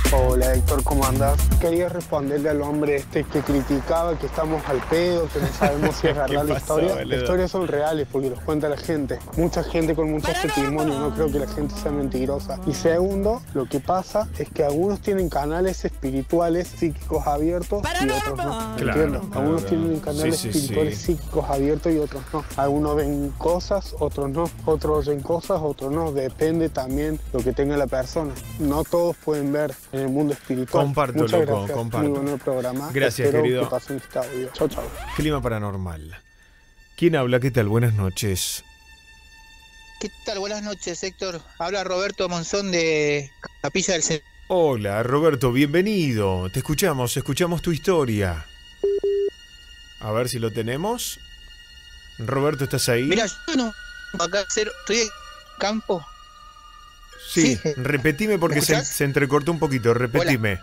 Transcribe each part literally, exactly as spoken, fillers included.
Hola Héctor, ¿cómo andás? Quería responderle al hombre este que criticaba que estamos al pedo, que no sabemos si es verdad la historia. Las historias son reales porque los cuenta la gente. Mucha gente con muchos testimonios, no creo que la gente sea mentirosa. Y segundo, lo que pasa es que algunos tienen canales espirituales psíquicos abiertos y otros no. Claro, ¿Entiendes? claro, Algunos claro. tienen canales Sí, sí, espirituales sí. psíquicos abiertos y otros no. Algunos ven cosas, otros no. Otros oyen cosas, otros no. Depende también lo que tenga la persona. No todos pueden ver en el mundo espiritual. Comparto, Muchas loco, gracias. comparto. Muy bueno el programa. Gracias, Espero querido. que pasen este audio. Chau, chau. Clima paranormal. ¿Quién habla? ¿Qué tal? Buenas noches. ¿Qué tal? Buenas noches, Héctor. Habla Roberto Monzón de Capilla del Centro. Hola, Roberto, bienvenido. Te escuchamos, escuchamos tu historia. A ver si lo tenemos. Roberto, ¿estás ahí? Mira, yo no, acá cero, estoy en campo. Sí, sí. repetime porque ¿Me se, escuchás? se entrecortó un poquito, repetime.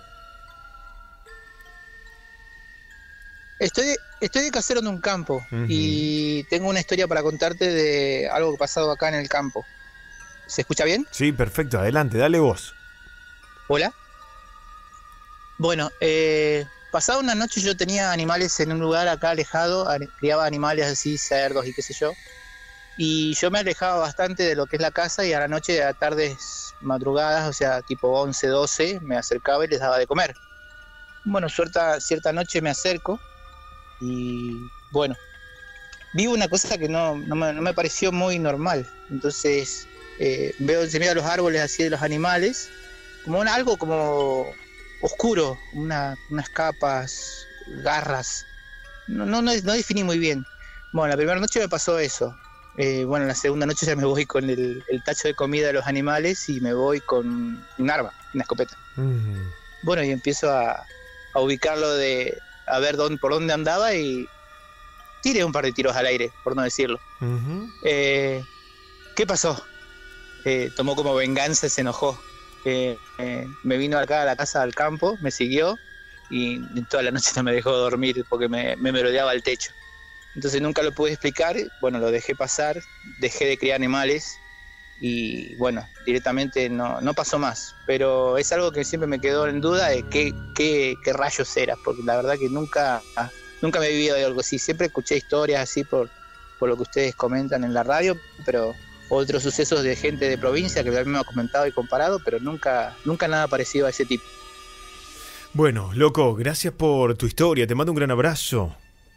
Estoy, estoy de casero en un campo Ujú. y tengo una historia para contarte de algo que ha pasado acá en el campo. ¿Se escucha bien? Sí, perfecto, adelante, dale vos. Hola. Bueno, eh, pasada una noche yo tenía animales en un lugar acá alejado, a- criaba animales así, cerdos y qué sé yo. Y yo me alejaba bastante de lo que es la casa y a la noche, a tardes madrugadas, o sea, tipo once, doce, me acercaba y les daba de comer. Bueno, cierta, cierta noche me acerco y bueno, vi una cosa que no, no, me, no me pareció muy normal. Entonces eh, veo, se mira los árboles así de los animales, como un- algo como oscuro, una, unas capas, garras. No, no, no, no definí muy bien. Bueno, la primera noche me pasó eso. Eh, bueno, la segunda noche ya me voy con el, el tacho de comida de los animales y me voy con un arma, una escopeta. Ujú. Bueno, y empiezo a, a ubicarlo de a ver dónde, por dónde andaba y tiré un par de tiros al aire, por no decirlo. Ujú. Eh, ¿Qué pasó? Eh, tomó como venganza, se enojó. Eh, eh, me vino acá a la casa al campo, me siguió y toda la noche no me dejó dormir porque me, me merodeaba el techo. Entonces nunca lo pude explicar, bueno, lo dejé pasar, dejé de criar animales y bueno, directamente no, no pasó más. Pero es algo que siempre me quedó en duda de qué, qué, qué rayos era, porque la verdad que nunca, ah, nunca me he vivido de algo así. Siempre escuché historias así por, por lo que ustedes comentan en la radio, pero otros sucesos de gente de provincia que también me ha comentado y comparado, pero nunca, nunca nada parecido a ese tipo. Bueno, loco, gracias por tu historia, te mando un gran abrazo.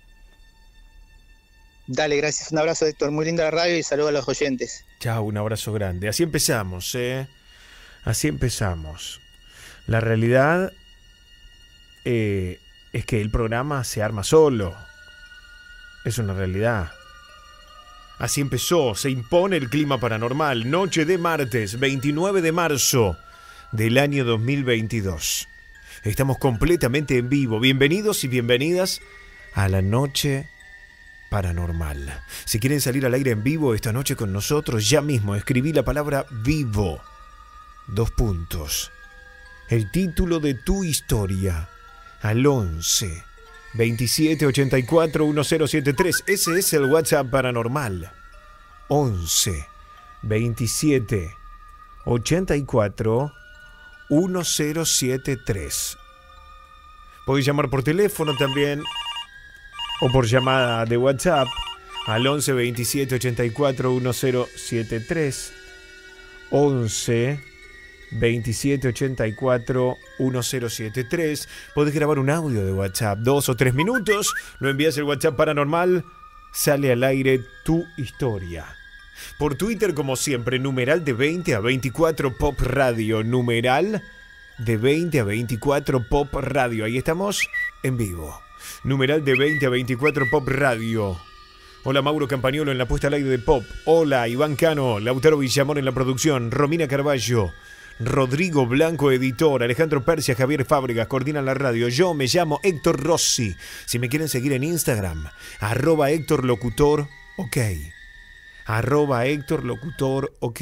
Dale, gracias. Un abrazo, Héctor. Muy linda la radio y saludos a los oyentes. Chao, un abrazo grande. Así empezamos, ¿eh? Así empezamos. La realidad eh, es que el programa se arma solo. Es una realidad. Así empezó, se impone el clima paranormal. Noche de martes, veintinueve de marzo del año dos mil veintidós. Estamos completamente en vivo. Bienvenidos y bienvenidas a la noche paranormal. Si quieren salir al aire en vivo esta noche con nosotros, ya mismo escribí la palabra vivo. Dos puntos. El título de tu historia al once veintisiete ochenta y cuatro diez setenta y tres. Ese es el WhatsApp paranormal. once veintisiete ochenta y cuatro diez setenta y tres. Podéis llamar por teléfono también o por llamada de WhatsApp al once veintisiete ochenta y cuatro diez setenta y tres. once veintisiete ochenta y cuatro diez setenta y tres. Podés grabar un audio de WhatsApp, dos o tres minutos, lo envías el WhatsApp paranormal, sale al aire tu historia. Por Twitter, como siempre, numeral de veinte a veinticuatro Pop Radio, numeral de veinte a veinticuatro Pop Radio. Ahí estamos en vivo. Numeral de veinte a veinticuatro Pop Radio. Hola, Mauro Campagnolo en la puesta al aire de Pop. Hola, Iván Cano, Lautaro Villamor en la producción, Romina Carballo, Rodrigo Blanco, editor, Alejandro Persia, Javier Fábregas, coordinan la radio. Yo me llamo Héctor Rossi. Si me quieren seguir en Instagram, arroba Héctor Locutor, ok. Arroba Héctor Locutor, ok.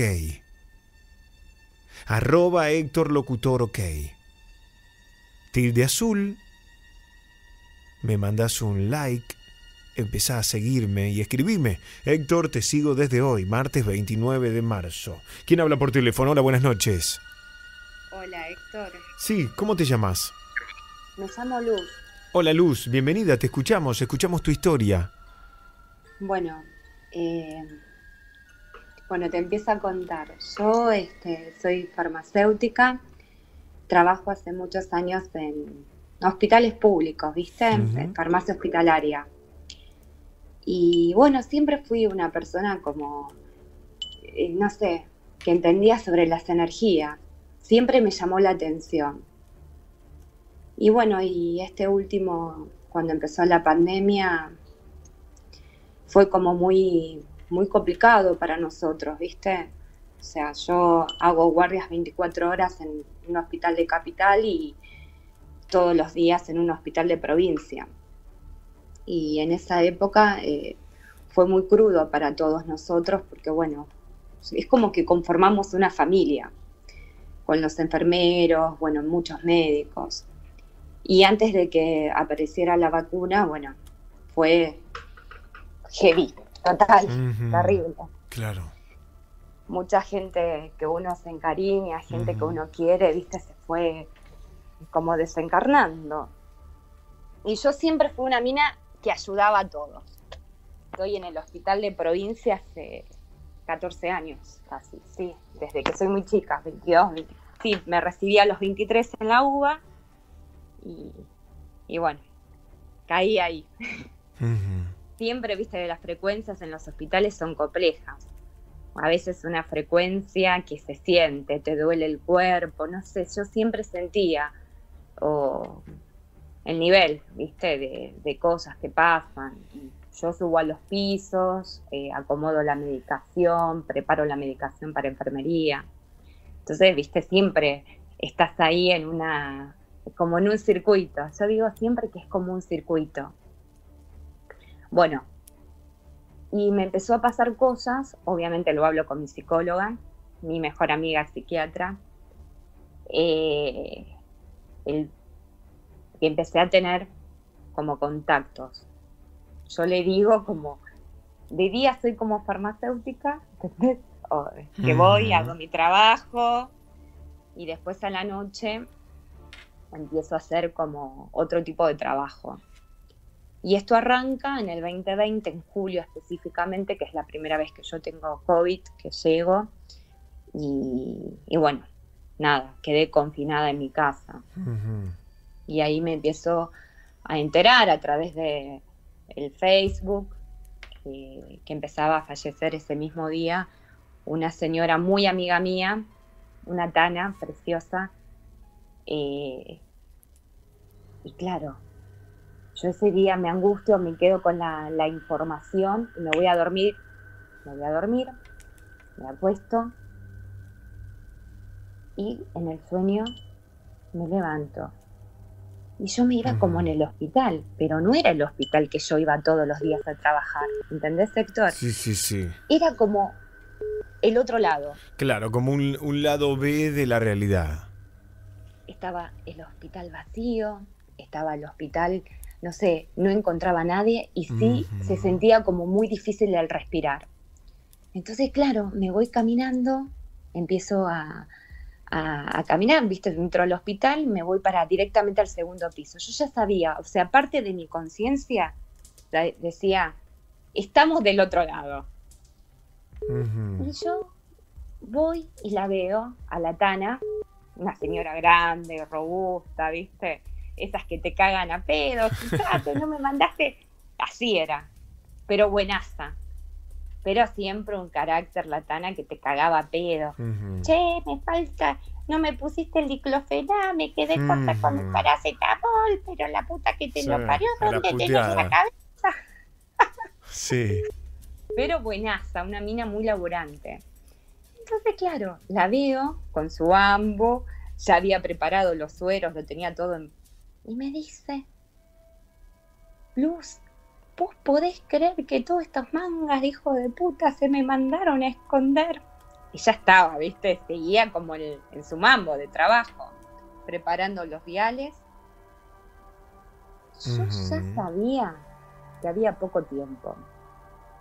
Arroba Héctor Locutor, ok. Tilde azul. Me mandas un like, empezá a seguirme y escribime. Héctor, te sigo desde hoy, martes veintinueve de marzo. ¿Quién habla por teléfono? Hola, buenas noches. Hola, Héctor. Sí, ¿cómo te llamas? Me llamo Luz. Hola Luz, bienvenida, te escuchamos, escuchamos tu historia. Bueno, eh, bueno, te empiezo a contar. Yo este, soy farmacéutica, trabajo hace muchos años en hospitales públicos, ¿viste? Ujú. En farmacia hospitalaria. Y bueno, siempre fui una persona como, eh, no sé, que entendía sobre las energías. Siempre me llamó la atención. Y bueno, y este último, cuando empezó la pandemia, fue como muy, muy complicado para nosotros, ¿viste? O sea, yo hago guardias veinticuatro horas en un hospital de capital y todos los días en un hospital de provincia. Y en esa época eh, fue muy crudo para todos nosotros porque, bueno, es como que conformamos una familia con los enfermeros, bueno, muchos médicos. Y antes de que apareciera la vacuna, bueno, fue heavy, total, Ujú. terrible. Claro. Mucha gente que uno se encariña, gente Ujú. que uno quiere, viste, se fue como desencarnando. Y yo siempre fui una mina que ayudaba a todos. Estoy en el hospital de provincia hace catorce años, casi, sí, desde que soy muy chica, veintidós, veinte. Sí, me recibí a los veintitrés en la U B A y, y bueno, caí ahí. Ujú. Siempre, viste, que las frecuencias en los hospitales son complejas. A veces una frecuencia que se siente, te duele el cuerpo, no sé, yo siempre sentía o el nivel, viste, de, de cosas que pasan. Yo subo a los pisos, eh, acomodo la medicación, preparo la medicación para enfermería. Entonces, viste, siempre estás ahí en una, como en un circuito. Yo digo siempre que es como un circuito. Bueno, y me empezó a pasar cosas, obviamente lo hablo con mi psicóloga, mi mejor amiga es psiquiatra, eh, el, que empecé a tener como contactos. Yo le digo como, de día soy como farmacéutica, ¿entendés? O, que voy, Ujú. hago mi trabajo, y después a la noche empiezo a hacer como otro tipo de trabajo. Y esto arranca en el veinte veinte, en julio específicamente, que es la primera vez que yo tengo COVID, que llego. Y, y bueno, nada, quedé confinada en mi casa. Ujú. Y ahí me empiezo a enterar a través de el Facebook, que, que empezaba a fallecer ese mismo día, una señora muy amiga mía, una tana preciosa. Eh, y claro, yo ese día me angustio, me quedo con la, la información y me voy a dormir, me voy a dormir, me acuesto y en el sueño me levanto. Y yo me iba como en el hospital, pero no era el hospital que yo iba todos los días a trabajar, ¿entendés, Héctor? Sí, sí, sí. Era como el otro lado. Claro, como un, un lado B de la realidad. Estaba el hospital vacío, estaba el hospital, no sé, no encontraba a nadie y sí Ujú. se sentía como muy difícil el respirar. Entonces, claro, me voy caminando, empiezo a, a, a caminar, viste, dentro del hospital, me voy para directamente al segundo piso. Yo ya sabía, o sea, parte de mi conciencia decía, estamos del otro lado. Ujú. Y yo voy y la veo a la Tana, una señora grande, robusta, viste, esas que te cagan a pedos, fíjate, no me mandaste, así era, pero buenaza. Pero siempre un carácter, la Tana, que te cagaba a pedo. Ujú. Che, me falta, no me pusiste el diclofenac, me quedé corta con el Ujú. paracetamol, pero la puta que te Sí, lo parió, a la ¿dónde tenés puteada. la cabeza? Sí. Pero buenaza, una mina muy laburante. Entonces, claro, la veo con su ambo, ya había preparado los sueros, lo tenía todo en... Y me dice, Luz, ¿vos podés creer que todas estas mangas de hijo de puta se me mandaron a esconder? Y ya estaba, ¿viste? Seguía como el, en su mambo de trabajo, preparando los viales. Yo ya Ujú. sabía que había poco tiempo.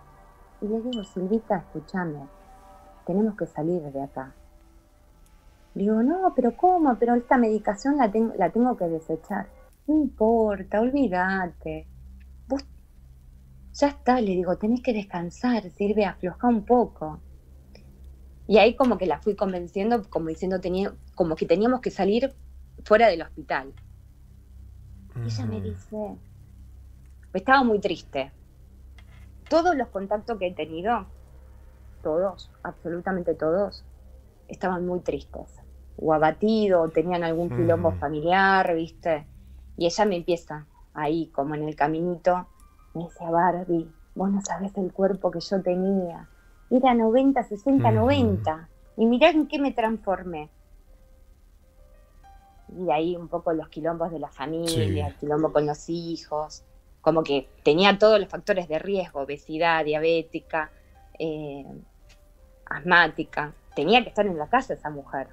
Y le digo, Silvita, escúchame, tenemos que salir de acá. Digo, no, pero ¿cómo? Pero esta medicación la, ten- la tengo que desechar. No importa, olvídate. Vos, ya está, le digo, tenés que descansar, Silvia, afloja un poco. Y ahí como que la fui convenciendo, como diciendo, tenía, como que teníamos que salir fuera del hospital. Uh-huh. Ella me dice, estaba muy triste. Todos los contactos que he tenido, todos, absolutamente todos, estaban muy tristes. O abatidos, tenían algún quilombo uh-huh. familiar, ¿viste? Y ella me empieza, ahí, como en el caminito, me decía, Barbie, vos no sabés el cuerpo que yo tenía. Era noventa, sesenta, uh-huh. noventa. Y mirá en qué me transformé. Y ahí un poco los quilombos de la familia, sí. el quilombo con los hijos. Como que tenía todos los factores de riesgo, obesidad, diabética, eh, asmática. Tenía que estar en la casa esa mujer.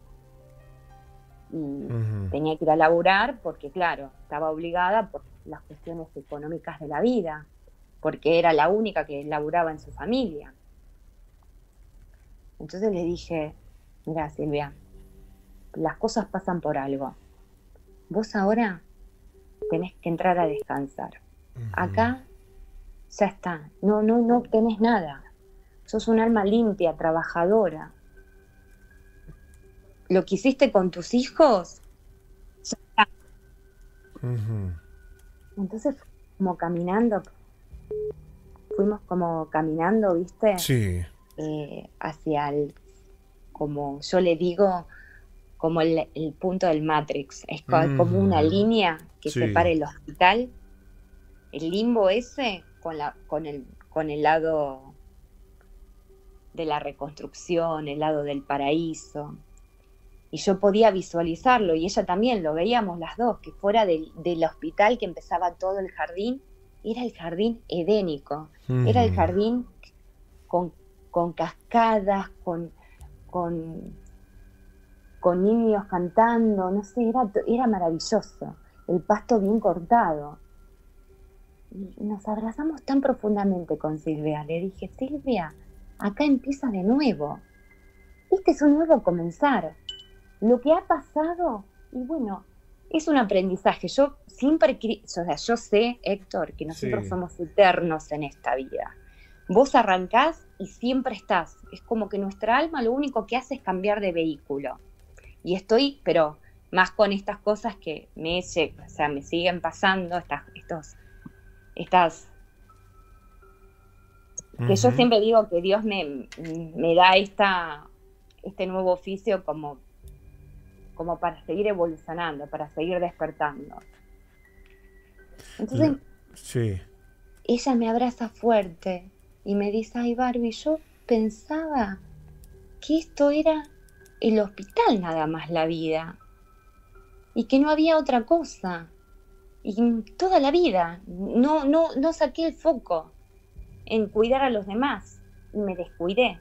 Y uh-huh. tenía que ir a laburar porque, claro, estaba obligada por las cuestiones económicas de la vida, porque era la única que laburaba en su familia. Entonces le dije, mira, Silvia, las cosas pasan por algo. Vos ahora tenés que entrar a descansar. Uh-huh. Acá ya está, no, no, no tenés nada. Sos un alma limpia, trabajadora. Lo que hiciste con tus hijos, ya está. Uh-huh. Entonces, como caminando, fuimos como caminando, ¿viste? Sí. Eh, hacia el, como yo le digo, como el, el punto del Matrix. Es como, mm. como una línea que sí. separa el hospital, el limbo ese, con, la, con, el, con el lado de la reconstrucción, el lado del paraíso. Y yo podía visualizarlo, y ella también, lo veíamos las dos, que fuera del, del hospital que empezaba todo el jardín, era el jardín edénico, mm. era el jardín con, con cascadas, con, con, con niños cantando, no sé, era, era maravilloso, el pasto bien cortado. Y nos abrazamos tan profundamente con Silvia, le dije, Silvia, acá empieza de nuevo, este es un nuevo comenzar. Lo que ha pasado, y bueno, es un aprendizaje. Yo siempre, o sea, yo sé, Héctor, que nosotros sí. somos eternos en esta vida. Vos arrancás y siempre estás. Es como que nuestra alma lo único que hace es cambiar de vehículo. Y estoy, pero más con estas cosas que me, o sea, me siguen pasando, estas, estos, estas, uh-huh. que yo siempre digo que Dios me, me da esta, este nuevo oficio como como para seguir evolucionando, para seguir despertando. Entonces, sí. ella me abraza fuerte y me dice, ay Barbie, yo pensaba que esto era el hospital nada más, la vida, y que no había otra cosa, y toda la vida, no, no, no saqué el foco en cuidar a los demás, y me descuidé.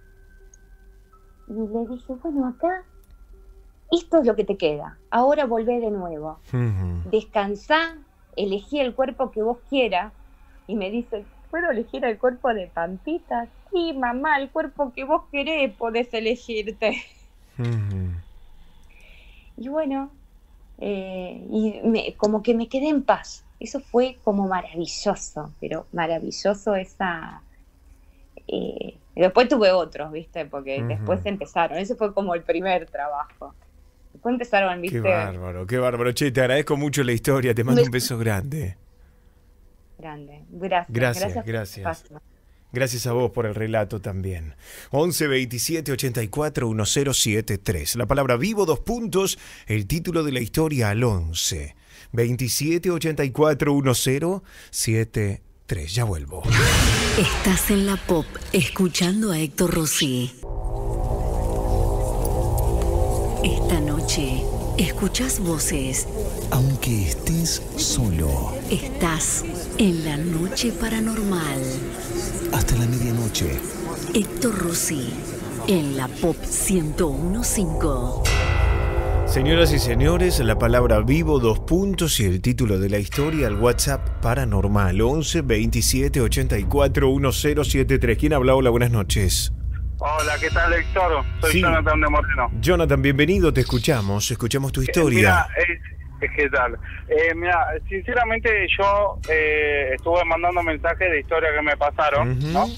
Y le dije, bueno, acá esto es lo que te queda, ahora volvé de nuevo, uh-huh. descansá, elegí el cuerpo que vos quieras, y me dice, ¿puedo elegir el cuerpo de Pampita? Sí, mamá, el cuerpo que vos querés podés elegirte. Uh-huh. Y bueno, eh, y me, como que me quedé en paz, eso fue como maravilloso, pero maravilloso esa... Eh, después tuve otros, ¿viste? Porque uh-huh. después empezaron, ese fue como el primer trabajo. Después empezaron, ¿viste? Qué bárbaro, qué bárbaro. Che, te agradezco mucho la historia. Te mando un beso grande. Grande. Gracias. Gracias, gracias. Gracias, gracias a vos por el relato también. once veintisiete ochenta y cuatro diez setenta y tres. La palabra vivo, dos puntos. El título de la historia al once veintisiete ochenta y cuatro diez setenta y tres. Ya vuelvo. Estás en la Pop, escuchando a Héctor Rossi. Esta noche, escuchás voces. Aunque estés solo. Estás en la noche paranormal. Hasta la medianoche. Héctor Rossi, en la Pop ciento uno punto cinco. Señoras y señores, la palabra vivo, dos puntos y el título de la historia al WhatsApp paranormal once veintisiete ochenta y cuatro diez setenta y tres. ¿Quién habla? Hola, buenas noches. Hola, ¿qué tal, Héctor? Soy Sí. Jonathan de Moreno. Jonathan, bienvenido, te escuchamos, escuchamos tu Eh, historia. mira, eh, ¿qué tal? Eh, mira, sinceramente yo eh, estuve mandando mensajes de historia que me pasaron, Ujú. ¿no?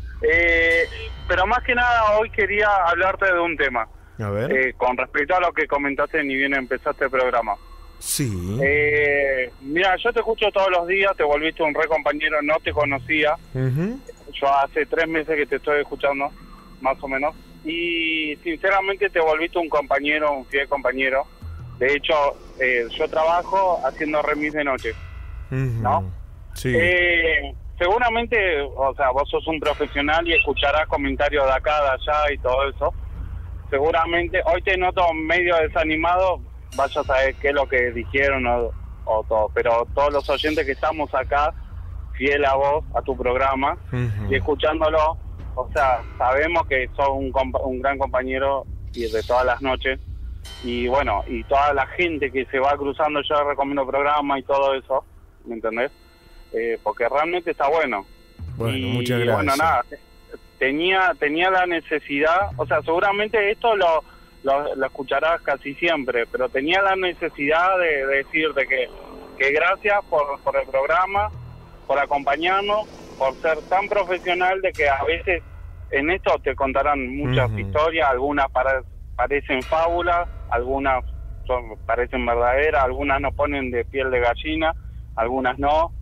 Eh, pero más que nada hoy quería hablarte de un tema. A ver. Eh, con respecto a lo que comentaste ni bien empezaste el programa. Sí. Eh, mira, yo te escucho todos los días, te volviste un re compañero, no te conocía. Ujú. Yo hace tres meses que te estoy escuchando, más o menos. Y sinceramente te volviste un compañero, un fiel compañero. De hecho, eh, yo trabajo haciendo remis de noche, Ujú. ¿no? Sí. Eh, seguramente, o sea, vos sos un profesional y escucharás comentarios de acá, de allá y todo eso. Seguramente, hoy te noto medio desanimado, vaya a saber qué es lo que dijeron o, o todo. Pero todos los oyentes que estamos acá, fiel a vos, a tu programa, Ujú. y escuchándolo, o sea, sabemos que sos un, compa- un gran compañero y de todas las noches. Y bueno, y toda la gente que se va cruzando, yo recomiendo programa y todo eso, ¿me entendés? Eh, porque realmente está bueno. Bueno, y muchas gracias. bueno, nada, tenía tenía la necesidad, o sea, seguramente esto lo, lo, lo escucharás casi siempre, pero tenía la necesidad de, de decirte que, que gracias por, por el programa, por acompañarnos, por ser tan profesional, de que a veces en esto te contarán muchas Ujú. historias, algunas para, parecen fábulas, algunas son, parecen verdaderas, algunas nos ponen de piel de gallina, algunas no.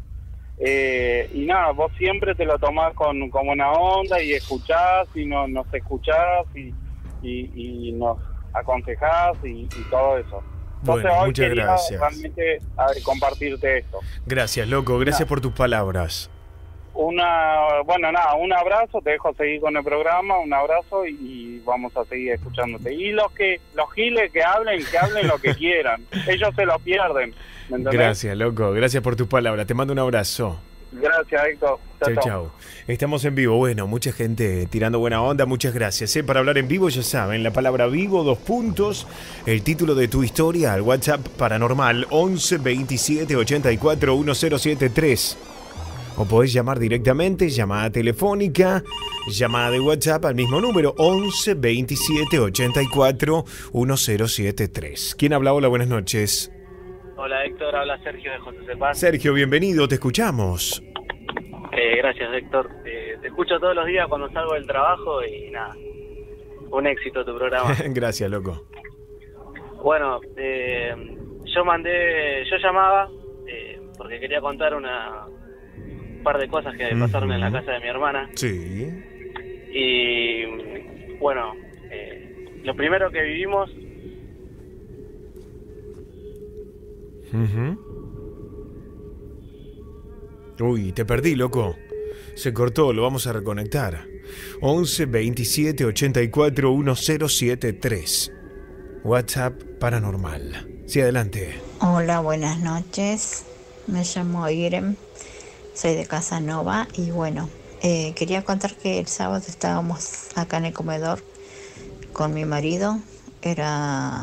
Eh, y nada, vos siempre te lo tomás con, con buena onda y escuchás y no, nos escuchás y, y, y nos aconsejás y, y todo eso. Entonces Bueno, hoy muchas quería gracias. realmente a ver, compartirte esto. Gracias, loco, gracias por tus palabras. Una, bueno, nada, un abrazo, te dejo seguir con el programa, un abrazo y, y vamos a seguir escuchándote. Y los que los giles que hablen, que hablen lo que quieran, ellos se lo pierden, ¿me entendés? Gracias, loco, gracias por tus palabras. Te mando un abrazo. Gracias, Héctor. Chau, chau. Estamos en vivo. Bueno, mucha gente tirando buena onda. Muchas gracias. ¿eh? Para hablar en vivo, ya saben, la palabra vivo, dos puntos, el título de tu historia al WhatsApp paranormal once veintisiete ochenta y cuatro mil setenta y tres. O podés llamar directamente, llamada telefónica, llamada de WhatsApp al mismo número, once veintisiete ochenta y cuatro mil setenta y tres. ¿Quién habla? Hola, buenas noches. Hola Héctor, habla Sergio de José Cepaz. Sergio, bienvenido, te escuchamos. Eh, gracias Héctor, eh, te escucho todos los días cuando salgo del trabajo y nada, un éxito tu programa. Gracias, loco. Bueno, eh, yo mandé, yo llamaba eh, porque quería contar una un par de cosas que pasaron en la casa de mi hermana. Sí. Y bueno, eh, lo primero que vivimos... Uh-huh. Uy, te perdí, loco. Se cortó, lo vamos a reconectar. once veintisiete ochenta y cuatro mil setenta y tres. WhatsApp paranormal. Sí, adelante. Hola, buenas noches. Me llamo Irem. Soy de Casanova y bueno, eh, quería contar que el sábado estábamos acá en el comedor con mi marido. Era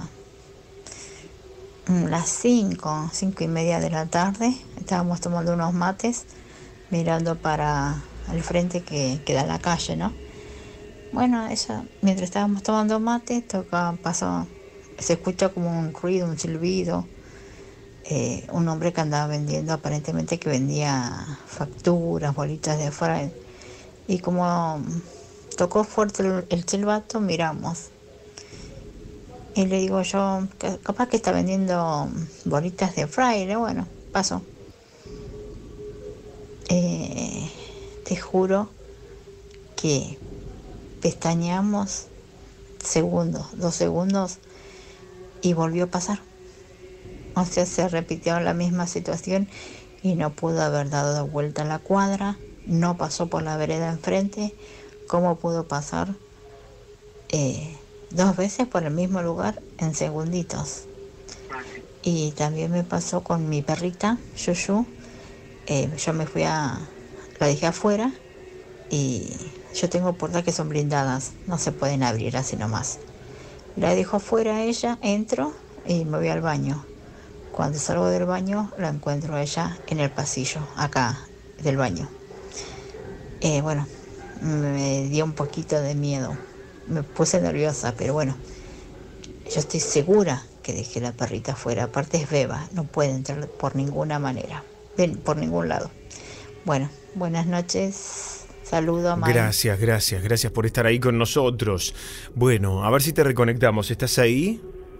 las cinco, cinco y media de la tarde. Estábamos tomando unos mates, mirando para el frente que, que da a la calle, ¿no? Bueno, eso, mientras estábamos tomando mate, toca, pasó, se escucha como un ruido, un silbido. Eh, un hombre que andaba vendiendo, aparentemente que vendía facturas, bolitas de fray. Y como tocó fuerte el, el silbato, miramos. Y le digo yo, capaz que está vendiendo bolitas de fraile. Bueno, pasó. Eh, te juro que pestañeamos segundos, dos segundos y volvió a pasar. O sea, se repitió la misma situación y no pudo haber dado vuelta a la cuadra, no pasó por la vereda enfrente. ¿Cómo pudo pasar eh, dos veces por el mismo lugar en segunditos? Y también me pasó con mi perrita, Yuyu. Eh, yo me fui a... la dejé afuera y yo tengo puertas que son blindadas, no se pueden abrir así nomás. La dejo afuera a ella, entro y me voy al baño. Cuando salgo del baño, la encuentro a ella en el pasillo, acá, del baño. Eh, bueno, me dio un poquito de miedo. Me puse nerviosa, pero bueno, yo estoy segura que dejé la perrita afuera. Aparte es beba, no puede entrar por ninguna manera, por ningún lado. Bueno, buenas noches. Saludo, May. Gracias, gracias, gracias por estar ahí con nosotros. Bueno, a ver si te reconectamos. ¿Estás ahí?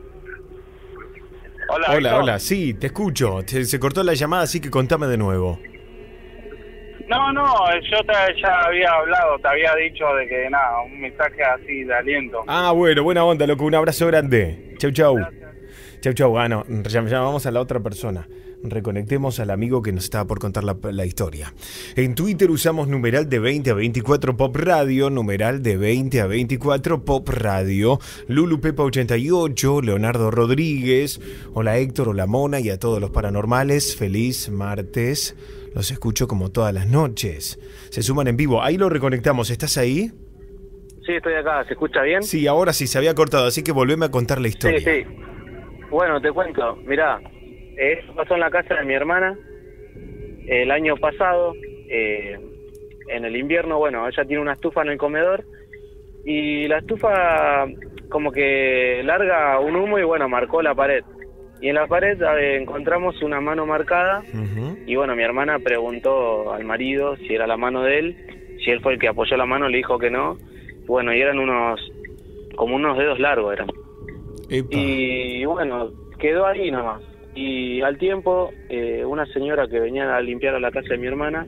Hola, hola, Héctor. hola, sí, te escucho. Te- se cortó la llamada, así que contame de nuevo. No, no, yo te, ya había hablado, te había dicho de que nada, un mensaje así de aliento. Ah, bueno, buena onda, loco. Un abrazo grande. Chau, chau. Chau, chau. Ah, no, llam- llamamos a la otra persona. Reconectemos al amigo que nos estaba por contar la, la historia. En Twitter usamos numeral de veinte a veinticuatro Pop Radio, numeral de veinte a veinticuatro Pop Radio, Lulu Pepa ochenta y ocho, Leonardo Rodríguez, hola Héctor, hola Mona y a todos los paranormales, feliz martes, los escucho como todas las noches. Se suman en vivo, ahí lo reconectamos, ¿estás ahí? Sí, estoy acá, ¿se escucha bien? Sí, ahora sí, se había cortado, así que volveme a contar la historia. Sí, sí. Bueno, te cuento, mirá, esto pasó en la casa de mi hermana el año pasado, eh, en el invierno. Bueno, ella tiene una estufa en el comedor y la estufa como que larga un humo y bueno, marcó la pared. Y en la pared eh, encontramos una mano marcada. Uh-huh. Y bueno, mi hermana preguntó al marido si era la mano de él, si él fue el que apoyó la mano, le dijo que no. Bueno, y eran unos, como unos dedos largos eran. Epa. Y bueno, quedó ahí nomás. Y al tiempo, eh, una señora que venía a limpiar a la casa de mi hermana,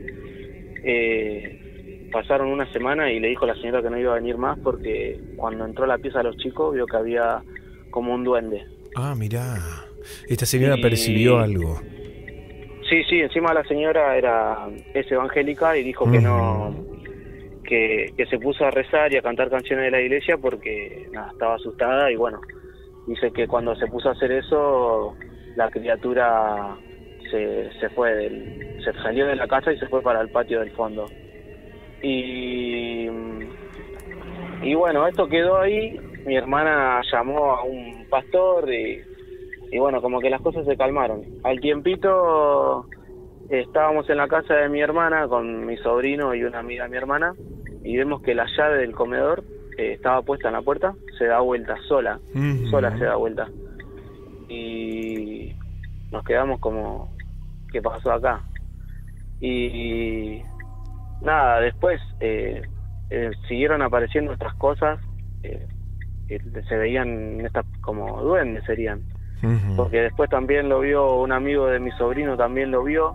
eh, pasaron una semana y le dijo a la señora que no iba a venir más porque cuando entró a la pieza de los chicos vio que había como un duende. Ah, mirá, esta señora Y- percibió algo. Sí, sí, encima la señora era es evangélica y dijo que Ujú. no, que, que se puso a rezar y a cantar canciones de la iglesia porque nada, estaba asustada y bueno, dice que cuando se puso a hacer eso la criatura se, se fue del, se salió de la casa y se fue para el patio del fondo. Y y bueno, esto quedó ahí. Mi hermana llamó a un pastor y, y bueno, como que las cosas se calmaron. Al tiempito estábamos en la casa de mi hermana con mi sobrino y una amiga de mi hermana y vemos que la llave del comedor eh, estaba puesta en la puerta, se da vuelta sola, Ujú. sola se da vuelta. Y nos quedamos como, ¿qué pasó acá? Y nada, después eh, eh, siguieron apareciendo estas cosas eh, que se veían estas como duendes serían. Ujú. Porque después también lo vio un amigo de mi sobrino, también lo vio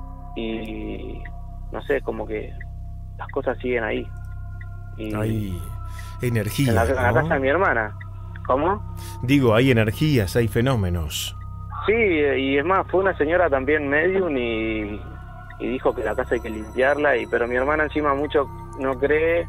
y no sé, como que las cosas siguen ahí. Y Hay energías, en la, en la ¿no? casa de mi hermana. ¿Cómo? Digo, hay energías, hay fenómenos. Sí, y es más, fue una señora también medium y, y dijo que la casa hay que limpiarla, y pero mi hermana encima mucho no cree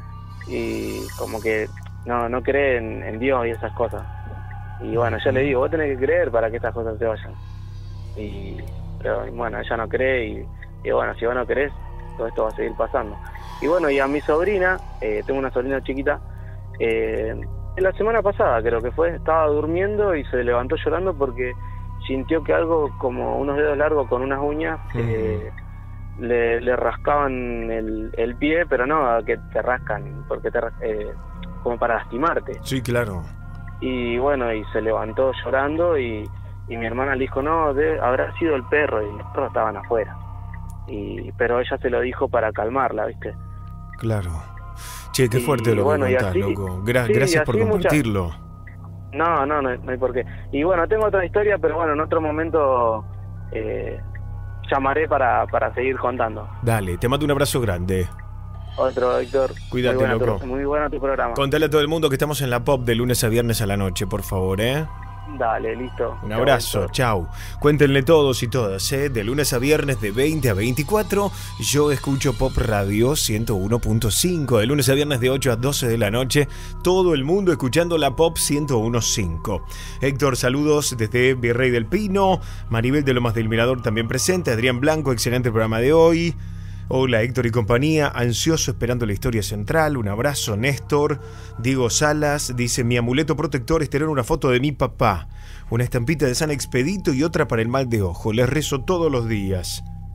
y como que no no cree en, en Dios y esas cosas. Y bueno, yo le digo, vos tenés que creer para que estas cosas se vayan. Y pero bueno, ella no cree y, y bueno, si vos no crees, todo esto va a seguir pasando. Y bueno, y a mi sobrina, eh, tengo una sobrina chiquita, eh, la semana pasada creo que fue, estaba durmiendo y se levantó llorando porque sintió que algo como unos dedos largos con unas uñas eh, le, le rascaban el, el pie, pero no que te rascan, porque te ras- eh, como para lastimarte. Sí, claro. Y bueno, y se levantó llorando y, y mi hermana le dijo, no, de- habrá sido el perro, y los perros estaban afuera. Y, pero ella se lo dijo para calmarla, ¿viste? Claro. Che, qué Y fuerte lo bueno, que y contás, así- loco. Gra- sí, gracias y por así mucha- compartirlo. No, no, no, no hay por qué. Y bueno, tengo otra historia, pero bueno, en otro momento eh, llamaré para, para seguir contando. Dale, te mando un abrazo grande. Otro, Héctor. Cuídate, muy buena loco. Tu, muy bueno tu programa. Contale a todo el mundo que estamos en la Pop de lunes a viernes a la noche, por favor, ¿eh? Dale, listo. Un Chau, abrazo, Héctor. chau. Cuéntenle todos y todas, ¿eh? De lunes a viernes de veinte a veinticuatro, yo escucho Pop Radio ciento uno punto cinco. De lunes a viernes de ocho a doce de la noche, todo el mundo escuchando la Pop ciento uno punto cinco. Héctor, saludos desde Virrey del Pino. Maribel de Lomas del Mirador también presente. Adrián Blanco, excelente programa de hoy. Hola Héctor y compañía, ansioso esperando la historia central. Un abrazo, Néstor. Diego Salas dice, mi amuleto protector es tener una foto de mi papá, una estampita de San Expedito y otra para el mal de ojo. Les rezo todos los días.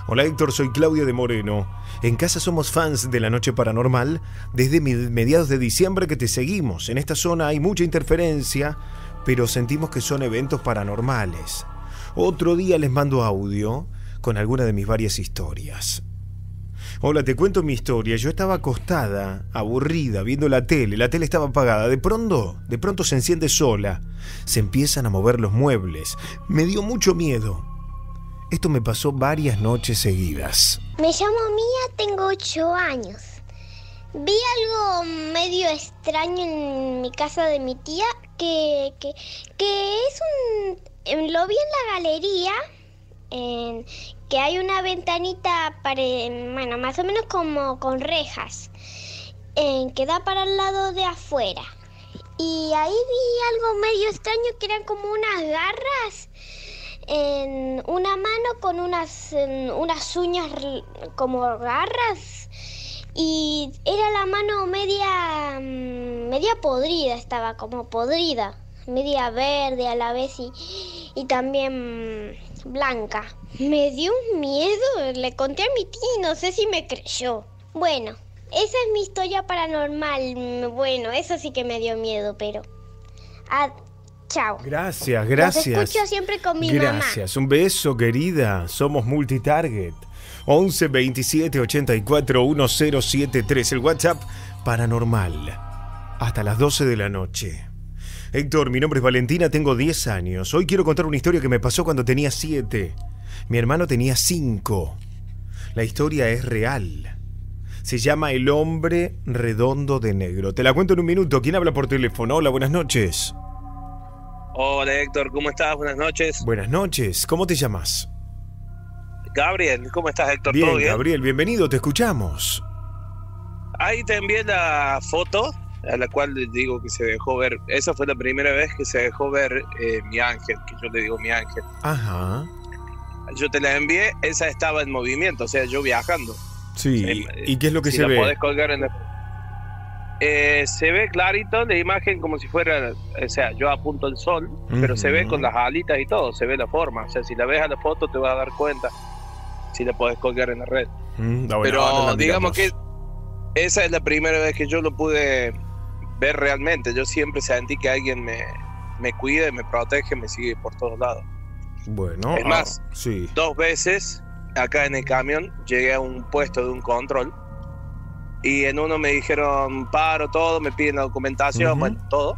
Hola Héctor, soy Claudia de Moreno. En casa somos fans de La Noche Paranormal desde mediados de diciembre que te seguimos. En esta zona hay mucha interferencia, pero sentimos que son eventos paranormales. Otro día les mando audio con alguna de mis varias historias. Hola, te cuento mi historia. Yo estaba acostada, aburrida, viendo la tele. La tele estaba apagada. De pronto, de pronto se enciende sola. Se empiezan a mover los muebles. Me dio mucho miedo. Esto me pasó varias noches seguidas. Me llamo Mía, tengo ocho años. Vi algo medio extraño en mi casa de mi tía, que, que, que es un... Lo vi en la galería, en, que hay una ventanita, para, bueno, más o menos como con rejas, en, que da para el lado de afuera. Y ahí vi algo medio extraño, que eran como unas garras en una mano con unas, unas uñas como garras, y era la mano media, media podrida, estaba como podrida, media verde a la vez y, y también blanca. Me dio un miedo, le conté a mi tía y no sé si me creyó. Bueno, esa es mi historia paranormal. Bueno, eso sí que me dio miedo, pero... Ah, chao. Gracias, gracias. Los escucho siempre con mi gracias. mamá. Gracias, un beso, querida. Somos Multitarget. once veintisiete ochenta y cuatro mil setenta y tres, el WhatsApp paranormal. Hasta las doce de la noche. Héctor, mi nombre es Valentina, tengo diez años. Hoy quiero contar una historia que me pasó cuando tenía siete. Mi hermano tenía cinco. La historia es real. Se llama El Hombre Redondo de Negro. Te la cuento en un minuto. ¿Quién habla por teléfono? Hola, buenas noches. Hola Héctor, ¿cómo estás? Buenas noches. Buenas noches. ¿Cómo te llamas? Gabriel, ¿cómo estás, Héctor? Bien, ¿Todo bien? Gabriel, bienvenido, te escuchamos. Ahí te envié la foto a la cual les digo que se dejó ver. Esa fue la primera vez que se dejó ver eh, mi ángel, que yo le digo mi ángel. Ajá. Yo te la envié, esa estaba en movimiento, o sea, yo viajando. Sí, Eh, ¿y qué es lo que si se la ve? podés colgar en la... Eh, se ve clarito la imagen como si fuera, o sea, yo apunto el sol, uh-huh. pero se ve con las alitas y todo, se ve la forma. O sea, si la ves a la foto te vas a dar cuenta si la podés colgar en la red. Mm, bueno, pero digamos que esa es la primera vez que yo lo pude ver realmente. Yo siempre sentí que alguien me, me cuida, me protege, me sigue por todos lados. Bueno, es más, ah, sí. dos veces acá en el camión llegué a un puesto de un control y en uno me dijeron paro todo, me piden la documentación, uh-huh. bueno, todo,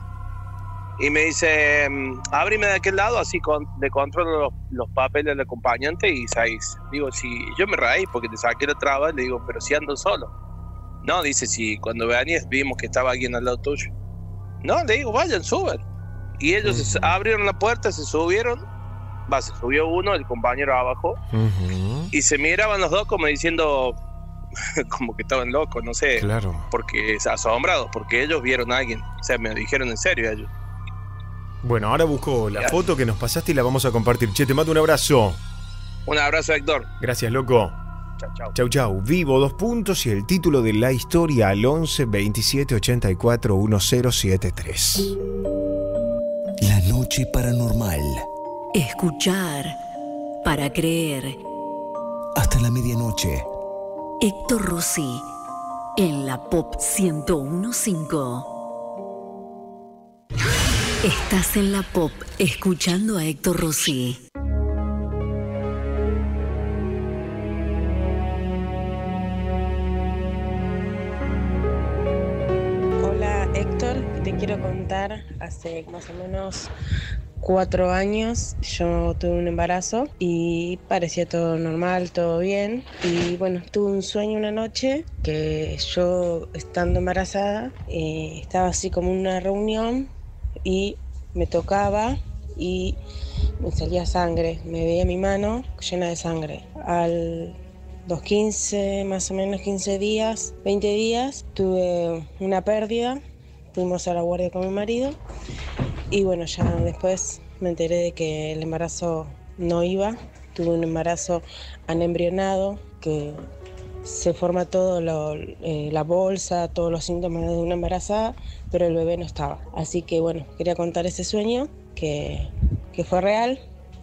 y me dice ábrime de aquel lado, así con, le controlo los, los papeles del acompañante y salís. Digo, si yo me reí porque te saqué la traba, le digo, pero si ando solo. No, dice, si cuando venías vimos que estaba alguien al lado tuyo. No, le digo, vayan, suban. Y ellos uh-huh. abrieron la puerta, se subieron, va, se subió uno, el compañero abajo, uh-huh. y se miraban los dos como diciendo, como que estaban locos, no sé, claro. porque asombrados, porque ellos vieron a alguien, o sea, me lo dijeron en serio ellos. Bueno, ahora busco la ya. foto que nos pasaste y la vamos a compartir. Che, te mando un abrazo. Un abrazo, Héctor. Gracias, loco. Chau, chau. Chau, chau. Vivo, dos puntos y el título de la historia al once veintisiete ochenta y cuatro mil setenta y tres. La noche paranormal. Escuchar para creer. Hasta la medianoche. Héctor Rossi en la Pop ciento uno punto cinco. Estás en la Pop escuchando a Héctor Rossi. Hola Héctor, te quiero contar, hace más o menos cuatro años yo tuve un embarazo y parecía todo normal, todo bien. Y bueno, tuve un sueño una noche que yo, estando embarazada, eh, estaba así como en una reunión y me tocaba y me salía sangre, me veía mi mano llena de sangre. Al los quince, más o menos quince días, veinte días, tuve una pérdida, fuimos a la guardia con mi marido y bueno, ya después me enteré de que el embarazo no iba, tuve un embarazo anembrionado, que se forma todo lo, eh, la bolsa, todos los síntomas de una embarazada, pero el bebé no estaba. Así que bueno, quería contar ese sueño que, que fue real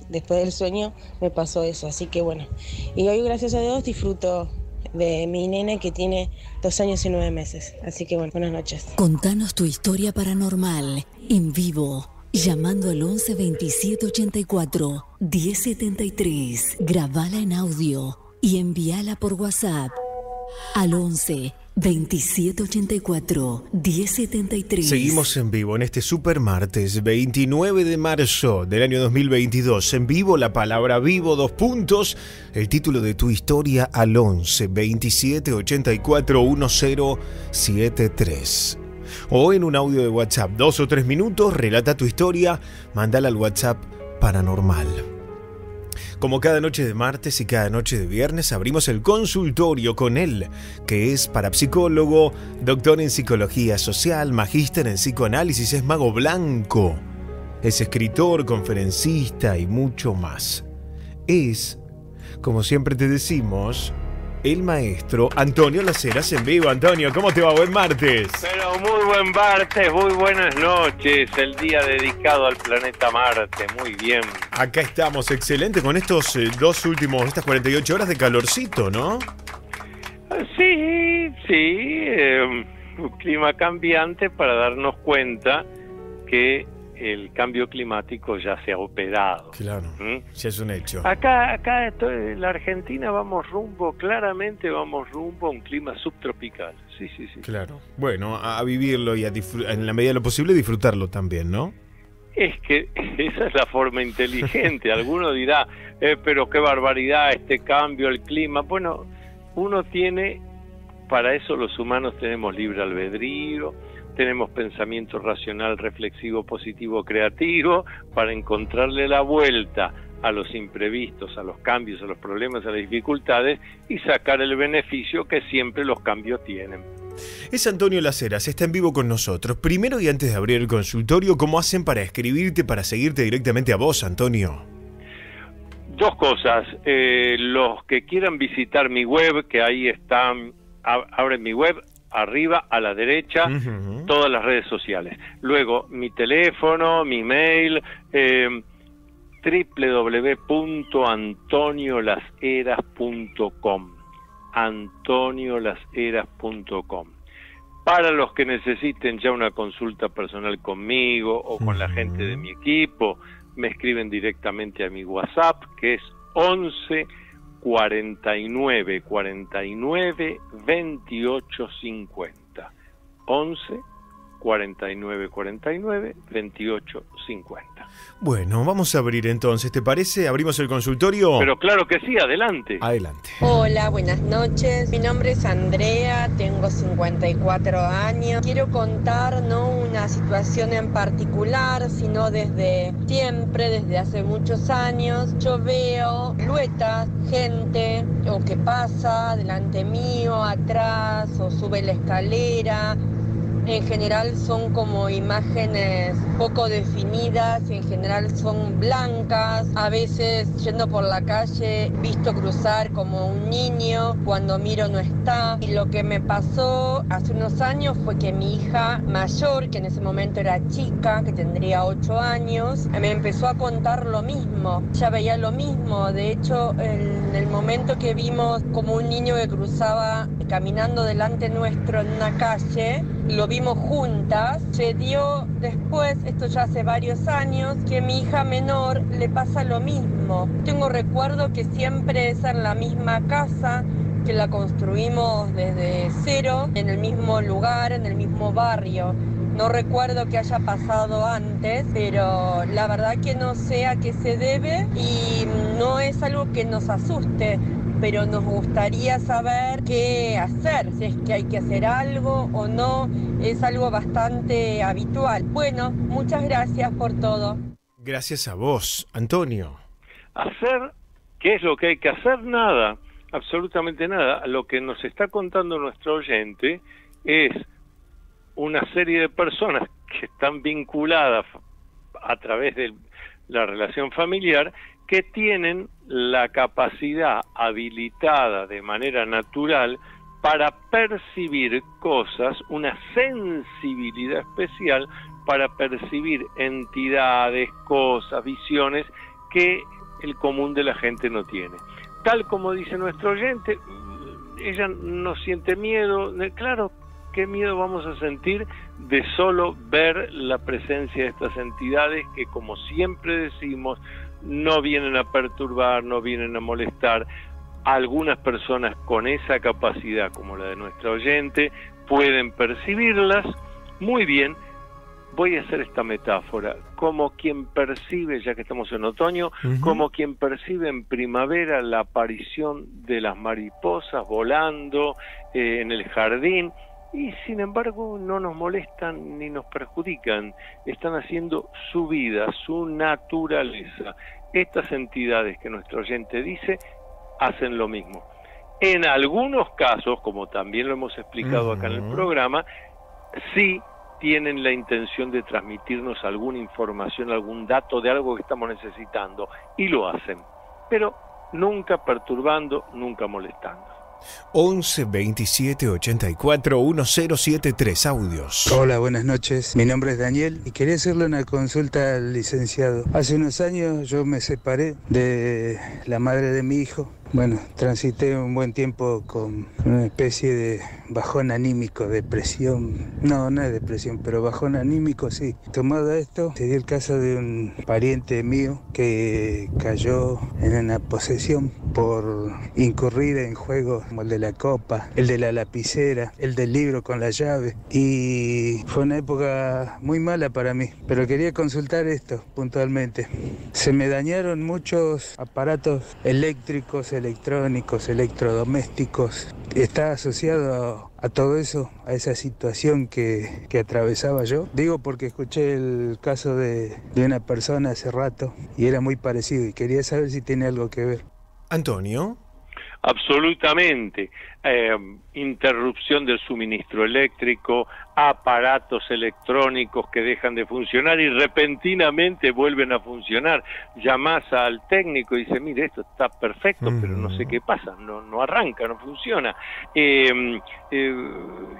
después del sueño me pasó eso, así que bueno. Y hoy, gracias a Dios, disfruto de mi nene que tiene dos años y nueve meses. Así que bueno, buenas noches. Contanos tu historia paranormal en vivo, llamando al once veintisiete ochenta y cuatro diez setenta y tres. Grabala en audio y envíala por WhatsApp al once veintisiete ochenta y cuatro diez setenta y tres. Seguimos en vivo en este super martes veintinueve de marzo del año dos mil veintidós. En vivo, la palabra vivo, dos puntos, el título de tu historia al once veintisiete ochenta y cuatro diez setenta y tres. O en un audio de WhatsApp, dos o tres minutos, relata tu historia, mándala al WhatsApp paranormal. Como cada noche de martes y cada noche de viernes, abrimos el consultorio con él, que es parapsicólogo, doctor en psicología social, magíster en psicoanálisis, es mago blanco, es escritor, conferencista y mucho más. Es, como siempre te decimos, el maestro Antonio Las Heras en vivo. Antonio, ¿cómo te va? Buen martes. Pero muy buen martes, muy buenas noches, el día dedicado al planeta Marte, muy bien. Acá estamos, excelente, con estos eh, dos últimos, estas cuarenta y ocho horas de calorcito, ¿no? Sí, sí, eh, un clima cambiante para darnos cuenta que el cambio climático ya se ha operado. Claro, ¿Mm? Ya es un hecho. Acá, acá estoy, en la Argentina vamos rumbo, claramente vamos rumbo a un clima subtropical. Sí, sí, sí. Claro. Bueno, a vivirlo y a en la medida de lo posible disfrutarlo también, ¿no? Es que esa es la forma inteligente. Alguno dirá, eh, pero qué barbaridad este cambio, el clima. Bueno, uno tiene, para eso los humanos tenemos libre albedrío, tenemos pensamiento racional, reflexivo, positivo, creativo, para encontrarle la vuelta a los imprevistos, a los cambios, a los problemas, a las dificultades y sacar el beneficio que siempre los cambios tienen. Es Antonio Las Heras, está en vivo con nosotros. Primero y antes de abrir el consultorio, ¿cómo hacen para escribirte, para seguirte directamente a vos, Antonio? Dos cosas. Eh, los que quieran visitar mi web, que ahí están, abren mi web, arriba a la derecha, uh-huh. Todas las redes sociales. Luego, mi teléfono, mi mail, eh, doble u doble u doble u punto antonio las heras punto com. antonio las heras punto com. Para los que necesiten ya una consulta personal conmigo o con uh-huh. la gente de mi equipo, me escriben directamente a mi WhatsApp, que es once cuarenta y nueve cuarenta y nueve veintiocho cincuenta. once cuarenta y nueve cuarenta y nueve veintiocho cincuenta. Bueno, vamos a abrir entonces, ¿te parece? ¿Abrimos el consultorio? Pero claro que sí, adelante. Adelante. Hola, buenas noches. Mi nombre es Andrea, tengo cincuenta y cuatro años. Quiero contar no una situación en particular, sino desde siempre, desde hace muchos años. Yo veo siluetas, gente, o que pasa delante mío, atrás, o sube la escalera. En general son como imágenes poco definidas, en general son blancas. A veces yendo por la calle visto cruzar como un niño, cuando miro no está. Y lo que me pasó hace unos años fue que mi hija mayor, que en ese momento era chica, que tendría ocho años, me empezó a contar lo mismo. Ya veía lo mismo. De hecho, en el momento que vimos como un niño que cruzaba caminando delante nuestro en una calle, lo vimos juntas. Se dio después, esto ya hace varios años, que a mi hija menor le pasa lo mismo. Tengo recuerdo que siempre es en la misma casa, que la construimos desde cero, en el mismo lugar, en el mismo barrio. No recuerdo que haya pasado antes, pero la verdad que no sé a qué se debe y no es algo que nos asuste, pero nos gustaría saber qué hacer, si es que hay que hacer algo o no. Es algo bastante habitual. Bueno, muchas gracias por todo. Gracias a vos, Antonio. Hacer, ¿qué es lo que hay que hacer? Nada, absolutamente nada. Lo que nos está contando nuestro oyente es una serie de personas que están vinculadas a través de la relación familiar, que tienen la capacidad habilitada de manera natural para percibir cosas, una sensibilidad especial para percibir entidades, cosas, visiones que el común de la gente no tiene. Tal como dice nuestro oyente, ella no siente miedo. Claro, ¿qué miedo vamos a sentir de solo ver la presencia de estas entidades que, como siempre decimos, no vienen a perturbar, no vienen a molestar? Algunas personas con esa capacidad, como la de nuestra oyente, pueden percibirlas muy bien. Voy a hacer esta metáfora, como quien percibe, ya que estamos en otoño, uh-huh. como quien percibe en primavera la aparición de las mariposas volando eh, en el jardín, y sin embargo no nos molestan ni nos perjudican, están haciendo su vida, su naturaleza. Estas entidades que nuestro oyente dice, hacen lo mismo. En algunos casos, como también lo hemos explicado uh-huh. acá en el programa, sí tienen la intención de transmitirnos alguna información, algún dato de algo que estamos necesitando, y lo hacen, pero nunca perturbando, nunca molestando. once veintisiete ochenta y cuatro mil setenta y tres audios. Hola, buenas noches. Mi nombre es Daniel y quería hacerle una consulta al licenciado. Hace unos años yo me separé de la madre de mi hijo. Bueno, transité un buen tiempo con una especie de bajón anímico, depresión. No, no es depresión, pero bajón anímico sí. Tomado esto, se dio el caso de un pariente mío que cayó en una posesión por incurrir en juegos como el de la copa, el de la lapicera, el del libro con la llave. Y fue una época muy mala para mí, pero quería consultar esto puntualmente. Se me dañaron muchos aparatos eléctricos, electrónicos, electrodomésticos. ¿Está asociado a, a todo eso, a esa situación que, que atravesaba yo? Digo porque escuché el caso de, de una persona hace rato y era muy parecido y quería saber si tiene algo que ver. Antonio. Absolutamente. Eh, interrupción del suministro eléctrico, aparatos electrónicos que dejan de funcionar y repentinamente vuelven a funcionar. Llamás al técnico y dice, mire, esto está perfecto, mm. pero no sé qué pasa, no, no arranca, no funciona. Eh, eh,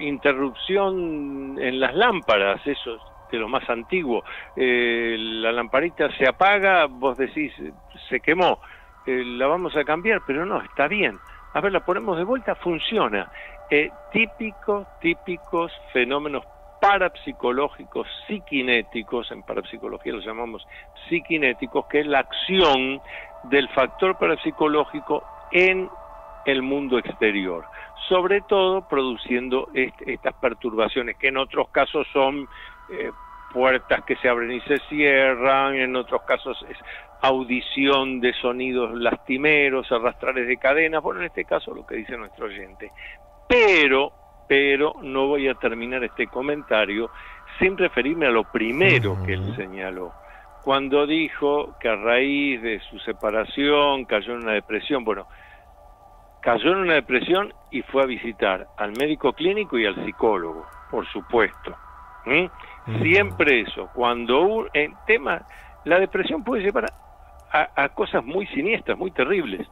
interrupción en las lámparas, eso es de lo más antiguo. Eh, la lamparita se apaga, vos decís, se quemó. Eh, la vamos a cambiar, pero no, está bien. A ver, la ponemos de vuelta, funciona. Eh, típicos, típicos fenómenos parapsicológicos, psiquinéticos, en parapsicología los llamamos psiquinéticos, que es la acción del factor parapsicológico en el mundo exterior, sobre todo produciendo est estas perturbaciones, que en otros casos son eh, puertas que se abren y se cierran, en otros casos es audición de sonidos lastimeros, arrastrares de cadenas, bueno, en este caso lo que dice nuestro oyente. Pero, pero no voy a terminar este comentario sin referirme a lo primero que él señaló, cuando dijo que a raíz de su separación cayó en una depresión. Bueno, cayó en una depresión y fue a visitar al médico clínico y al psicólogo, por supuesto. ¿Mm? Siempre eso, cuando un en tema, la depresión puede llevar a, a, a cosas muy siniestras, muy terribles,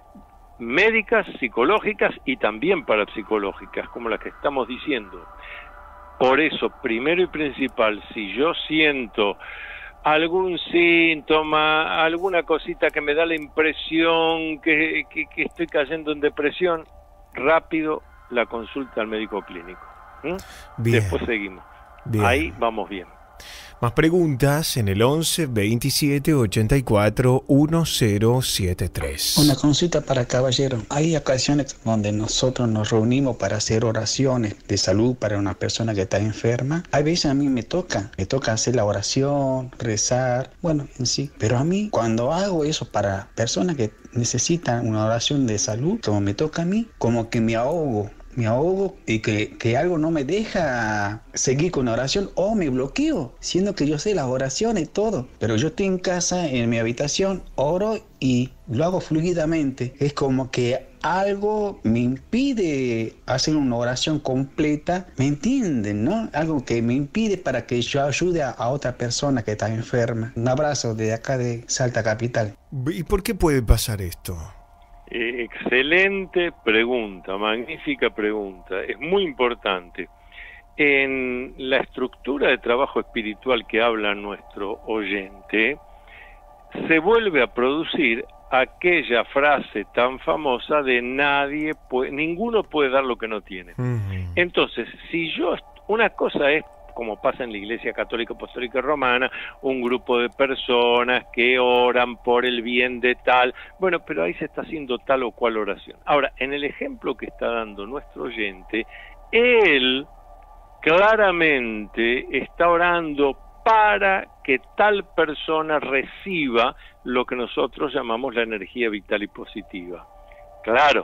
médicas, psicológicas y también parapsicológicas, como las que estamos diciendo. Por eso, primero y principal, si yo siento algún síntoma, alguna cosita que me da la impresión que, que, que estoy cayendo en depresión, rápido la consulta al médico clínico. ¿Mm? Después seguimos. Bien. Ahí vamos bien. Más preguntas en el once veintisiete ochenta y cuatro mil setenta y tres. Una consulta para caballero. Hay ocasiones donde nosotros nos reunimos para hacer oraciones de salud para una persona que está enferma. Hay veces a mí me toca, me toca hacer la oración, rezar, bueno, en sí. Pero a mí, cuando hago eso para personas que necesitan una oración de salud, como me toca a mí, como que me ahogo. Me ahogo y que, que algo no me deja seguir con la oración o me bloqueo, siendo que yo sé las oraciones y todo. Pero yo estoy en casa, en mi habitación, oro y lo hago fluidamente. Es como que algo me impide hacer una oración completa, ¿me entienden, no? Algo que me impide para que yo ayude a, a otra persona que está enferma. Un abrazo desde acá de Salta Capital. ¿Y por qué puede pasar esto? Eh, excelente pregunta, magnífica pregunta, es muy importante. En la estructura de trabajo espiritual que habla nuestro oyente, se vuelve a producir aquella frase tan famosa de nadie puede, ninguno puede dar lo que no tiene. Uh-huh. Entonces, si yo, una cosa es, como pasa en la Iglesia Católica Apostólica Romana, un grupo de personas que oran por el bien de tal, bueno, pero ahí se está haciendo tal o cual oración. Ahora, en el ejemplo que está dando nuestro oyente, él claramente está orando para que tal persona reciba lo que nosotros llamamos la energía vital y positiva. Claro,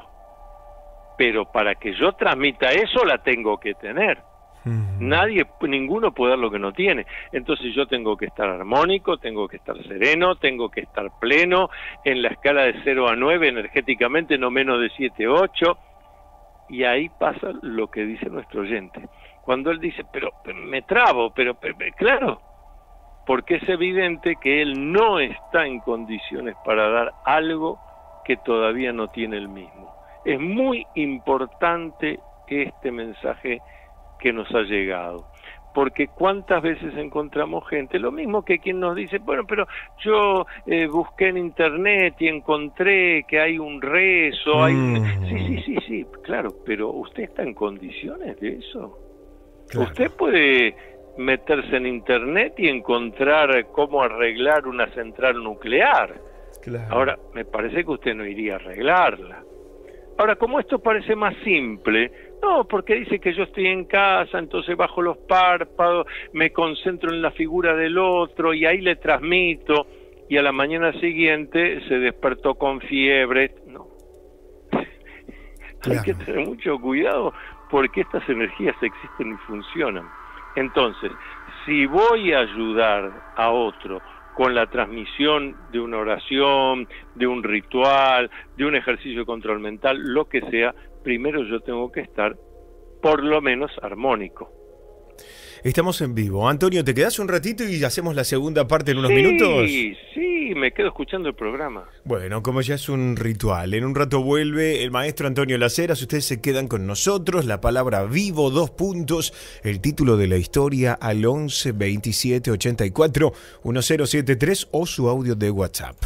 pero para que yo transmita eso la tengo que tener. Nadie, ninguno puede dar lo que no tiene. Entonces yo tengo que estar armónico, tengo que estar sereno, tengo que estar pleno, en la escala de cero a nueve energéticamente, no menos de siete, ocho, y ahí pasa lo que dice nuestro oyente. Cuando él dice, pero, pero me trabo, pero, pero, pero claro, porque es evidente que él no está en condiciones para dar algo que todavía no tiene él mismo. Es muy importante este mensaje que nos ha llegado, porque cuántas veces encontramos gente, lo mismo que quien nos dice, bueno, pero yo eh, busqué en internet y encontré que hay un rezo, hay un... sí, sí, sí, sí, claro, pero ¿usted está en condiciones de eso? Claro. Usted puede meterse en internet y encontrar cómo arreglar una central nuclear. Claro. Ahora, me parece que usted no iría a arreglarla. Ahora, como esto parece más simple, no, porque dice que yo estoy en casa, entonces bajo los párpados, me concentro en la figura del otro y ahí le transmito, y a la mañana siguiente se despertó con fiebre. No. Claro. Hay que tener mucho cuidado porque estas energías existen y funcionan. Entonces, si voy a ayudar a otro con la transmisión de una oración, de un ritual, de un ejercicio de control mental, lo que sea, primero yo tengo que estar por lo menos armónico. Estamos en vivo. Antonio, ¿te quedás un ratito y hacemos la segunda parte en unos sí, minutos? Sí, sí, me quedo escuchando el programa. Bueno, como ya es un ritual, en un rato vuelve el maestro Antonio Las Heras, ustedes se quedan con nosotros, la palabra vivo, dos puntos, el título de la historia al once veintisiete ochenta y cuatro diez setenta y tres o su audio de WhatsApp.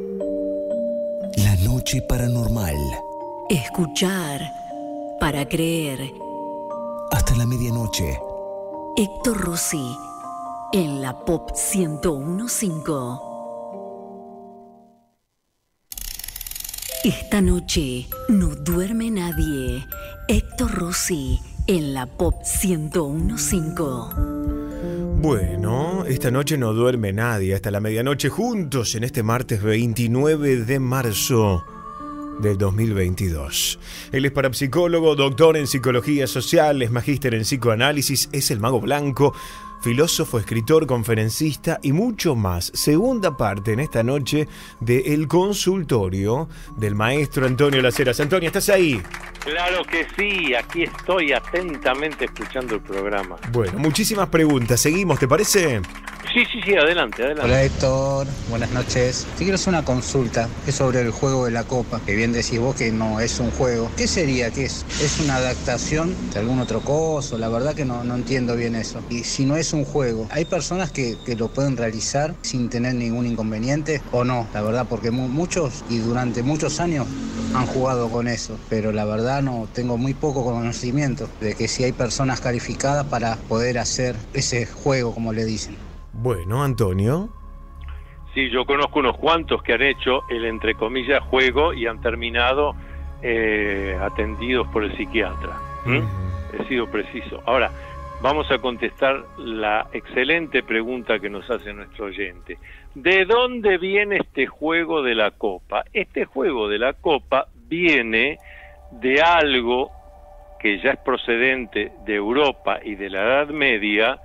La noche paranormal. Escuchar para creer. Hasta la medianoche. Héctor Rossi, en la Pop ciento uno punto cinco. Esta noche no duerme nadie. Héctor Rossi, en la Pop ciento uno punto cinco. Bueno, esta noche no duerme nadie. Hasta la medianoche juntos en este martes veintinueve de marzo del dos mil veintidós. Él es parapsicólogo, doctor en psicología social, es magíster en psicoanálisis, es el Mago Blanco, filósofo, escritor, conferencista y mucho más. Segunda parte en esta noche del consultorio del maestro Antonio Las Heras. Antonio, ¿estás ahí? Claro que sí, aquí estoy atentamente escuchando el programa. Bueno, muchísimas preguntas. Seguimos, ¿te parece? Sí, sí, sí, adelante, adelante. Hola Héctor, buenas noches. Te quiero hacer una consulta, es sobre el juego de la copa, que bien decís vos que no es un juego. ¿Qué sería? ¿Qué es? ¿Es una adaptación de algún otro coso? La verdad que no, no entiendo bien eso. Y si no es un juego, ¿hay personas que, que lo pueden realizar sin tener ningún inconveniente o no? La verdad, porque mu muchos y durante muchos años han jugado con eso, pero la verdad no tengo muy poco conocimiento de que si hay personas calificadas para poder hacer ese juego, como le dicen. Bueno, Antonio. Sí, yo conozco unos cuantos que han hecho el, entre comillas, juego y han terminado eh, atendidos por el psiquiatra. ¿Mm? Uh-huh. He sido preciso. Ahora, vamos a contestar la excelente pregunta que nos hace nuestro oyente. ¿De dónde viene este juego de la copa? Este juego de la copa viene de algo que ya es procedente de Europa y de la Edad Media,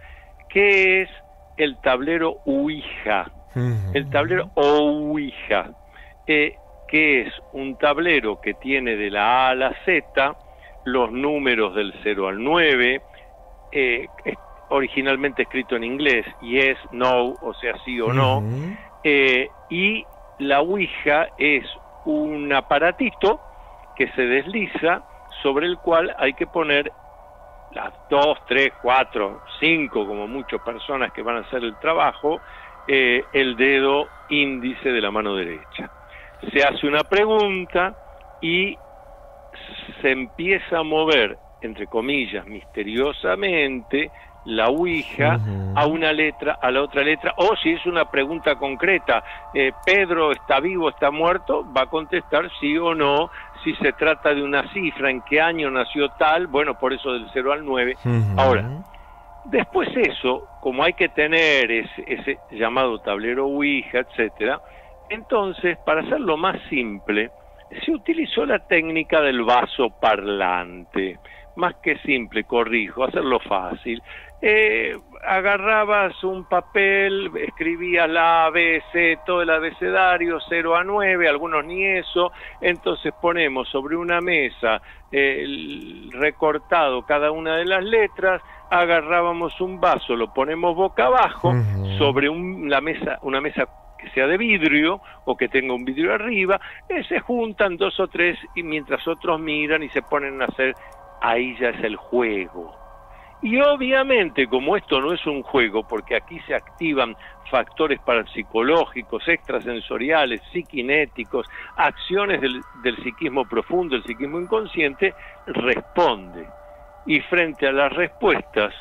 que es el tablero Ouija, el tablero Ouija, eh, que es un tablero que tiene de la A a la Z los números del cero al nueve, eh, originalmente escrito en inglés, yes, no, o sea, sí o no, uh-huh. eh, y la Ouija es un aparatito que se desliza sobre el cual hay que poner las dos, tres, cuatro, cinco, como mucho, personas que van a hacer el trabajo, eh, el dedo índice de la mano derecha. Se hace una pregunta y se empieza a mover, entre comillas, misteriosamente, la ouija uh-huh. a una letra, a la otra letra, o si es una pregunta concreta, eh, Pedro está vivo, está muerto, va a contestar sí o no. Si se trata de una cifra, en qué año nació tal, bueno, por eso del cero al nueve. Uh-huh. Ahora, después eso, como hay que tener ese, ese llamado tablero ouija, etcétera, entonces, para hacerlo más simple, se utilizó la técnica del vaso parlante. Más que simple, corrijo, hacerlo fácil. Eh, agarrabas un papel, escribías la A, B, C, todo el abecedario, cero a nueve, algunos ni eso, entonces ponemos sobre una mesa eh, el recortado cada una de las letras, agarrábamos un vaso, lo ponemos boca abajo, uh-huh. sobre un, la mesa, una mesa que sea de vidrio o que tenga un vidrio arriba, eh, se juntan dos o tres y mientras otros miran y se ponen a hacer, ahí ya es el juego. Y obviamente, como esto no es un juego, porque aquí se activan factores parapsicológicos, extrasensoriales, psiquinéticos, acciones del, del psiquismo profundo, el psiquismo inconsciente, responde. Y frente a las respuestas,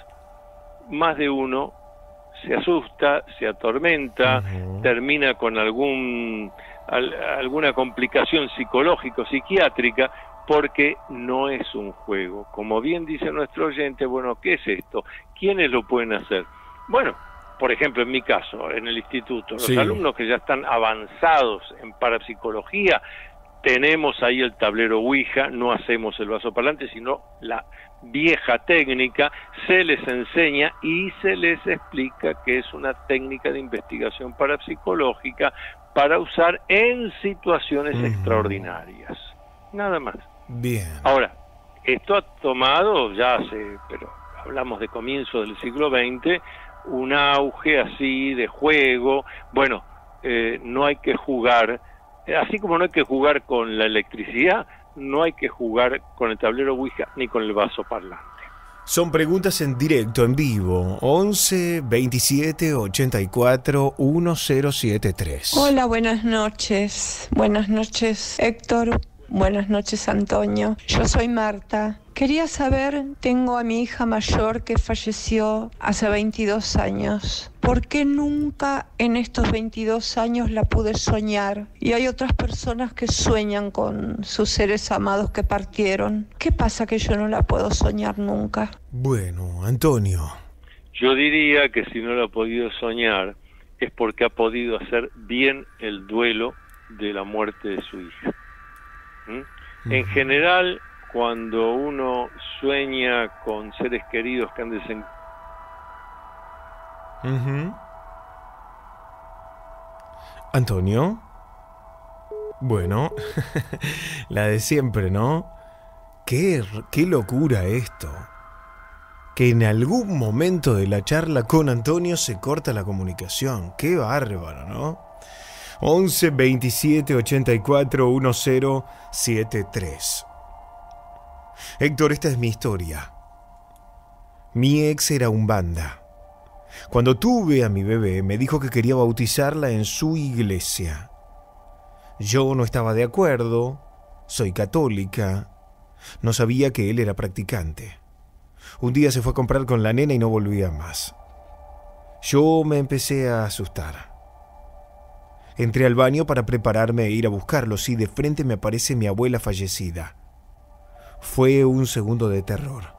más de uno se asusta, se atormenta, uh-huh. termina con algún al, alguna complicación psicológico-psiquiátrica, porque no es un juego. Como bien dice nuestro oyente, bueno, ¿qué es esto? ¿Quiénes lo pueden hacer? Bueno, por ejemplo, en mi caso, en el instituto, los sí. alumnos que ya están avanzados en parapsicología, tenemos ahí el tablero ouija, no hacemos el vaso parlante, sino la vieja técnica, se les enseña y se les explica que es una técnica de investigación parapsicológica para usar en situaciones uh-huh. extraordinarias. Nada más. Bien. Ahora, esto ha tomado, ya hace, pero hablamos de comienzo del siglo veinte, un auge así de juego. Bueno, eh, no hay que jugar, así como no hay que jugar con la electricidad, no hay que jugar con el tablero ouija ni con el vaso parlante. Son preguntas en directo, en vivo, once veintisiete ochenta y cuatro mil setenta y tres. Hola, buenas noches. Buenas noches, Héctor. Buenas noches, Antonio. Yo soy Marta. Quería saber, tengo a mi hija mayor que falleció hace veintidós años. ¿Por qué nunca en estos veintidós años la pude soñar? Y hay otras personas que sueñan con sus seres amados que partieron. ¿Qué pasa que yo no la puedo soñar nunca? Bueno, Antonio. Yo diría que si no la ha podido soñar es porque ha podido hacer bien el duelo de la muerte de su hija. ¿Mm? En general, cuando uno sueña con seres queridos que han desencarnado, uh-huh. Antonio, bueno, la de siempre, ¿no? Qué, qué locura esto. Que en algún momento de la charla con Antonio se corta la comunicación. Qué bárbaro, ¿no? once veintisiete ochenta y cuatro mil setenta y tres. Héctor, esta es mi historia. Mi ex era umbanda. Cuando tuve a mi bebé, me dijo que quería bautizarla en su iglesia. Yo no estaba de acuerdo, soy católica, no sabía que él era practicante. Un día se fue a comprar con la nena y no volvía más. Yo me empecé a asustar. Entré al baño para prepararme e ir a buscarlos y de frente me aparece mi abuela fallecida. Fue un segundo de terror.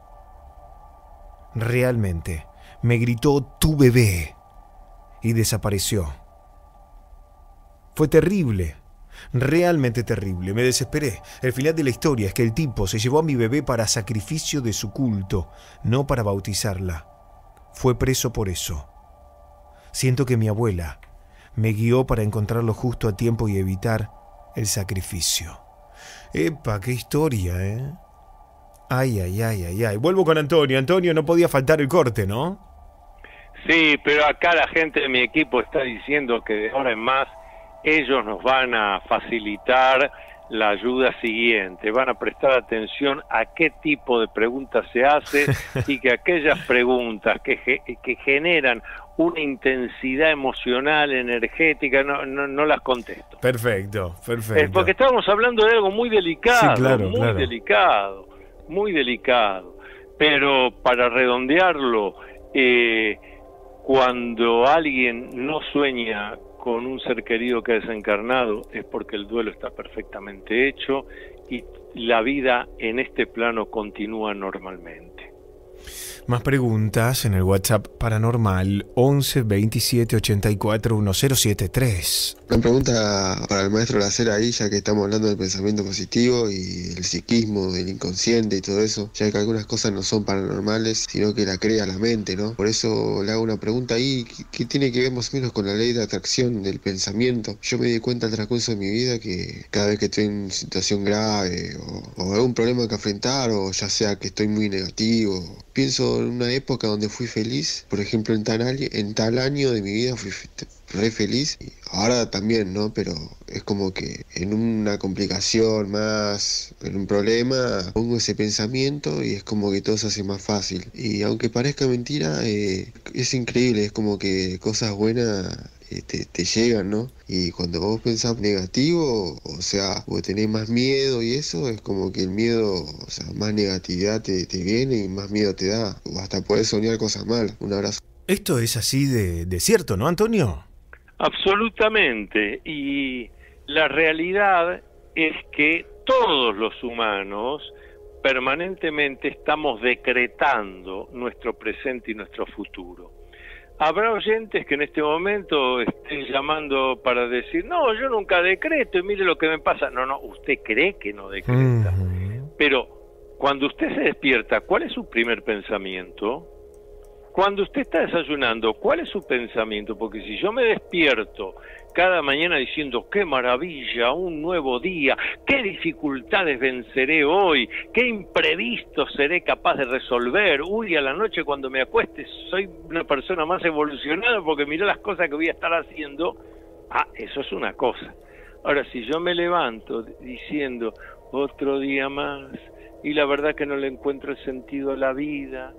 Realmente, me gritó "tu bebé" y desapareció. Fue terrible, realmente terrible, me desesperé. El final de la historia es que el tipo se llevó a mi bebé para sacrificio de su culto, no para bautizarla. Fue preso por eso. Siento que mi abuela me guió para encontrarlo justo a tiempo y evitar el sacrificio. Epa, qué historia, ¿eh? Ay, ay, ay, ay, ay. Vuelvo con Antonio. Antonio, no podía faltar el corte, ¿no? Sí, pero acá la gente de mi equipo está diciendo que de ahora en más ellos nos van a facilitar la ayuda siguiente, van a prestar atención a qué tipo de preguntas se hace y que aquellas preguntas que, que generan una intensidad emocional, energética, no, no, no las contesto. Perfecto, perfecto. Es porque estábamos hablando de algo muy delicado, sí, claro, muy claro. delicado, muy delicado. Pero para redondearlo, eh, cuando alguien no sueña con un ser querido que ha desencarnado, es porque el duelo está perfectamente hecho y la vida en este plano continúa normalmente. Más preguntas en el WhatsApp paranormal once veintisiete ochenta y cuatro diez setenta y tres. Una pregunta para el maestro Lacer ahí, ya que estamos hablando del pensamiento positivo y el psiquismo, del inconsciente y todo eso, ya que algunas cosas no son paranormales, sino que la crea la mente, ¿no? Por eso le hago una pregunta ahí, que, que tiene que ver más o menos con la ley de atracción del pensamiento. Yo me di cuenta al transcurso de mi vida que cada vez que estoy en una situación grave o, o algún problema que afrontar, o ya sea que estoy muy negativo, pienso en una época donde fui feliz, por ejemplo en tal, en tal año de mi vida fui re feliz, y ahora también, ¿no? Pero es como que en una complicación más, en un problema, pongo ese pensamiento y es como que todo se hace más fácil. Y aunque parezca mentira, eh, es increíble, es como que cosas buenas eh, te, te llegan, ¿no? Y cuando vos pensás negativo, o sea, vos tenés más miedo y eso, es como que el miedo, o sea, más negatividad te, te viene y más miedo te da, o hasta podés soñar cosas malas. Un abrazo. Esto es así de, de cierto, ¿no, Antonio? Absolutamente, y la realidad es que todos los humanos permanentemente estamos decretando nuestro presente y nuestro futuro. Habrá oyentes que en este momento estén llamando para decir, no, yo nunca decreto y mire lo que me pasa. No, no, usted cree que no decreta. Uh-huh. Pero cuando usted se despierta, ¿cuál es su primer pensamiento? Cuando usted está desayunando, ¿cuál es su pensamiento? Porque si yo me despierto cada mañana diciendo, qué maravilla, un nuevo día, qué dificultades venceré hoy, qué imprevistos seré capaz de resolver, uy, a la noche cuando me acueste soy una persona más evolucionada porque mirá las cosas que voy a estar haciendo, ah, eso es una cosa. Ahora, si yo me levanto diciendo, otro día más, y la verdad que no le encuentro el sentido a la vida,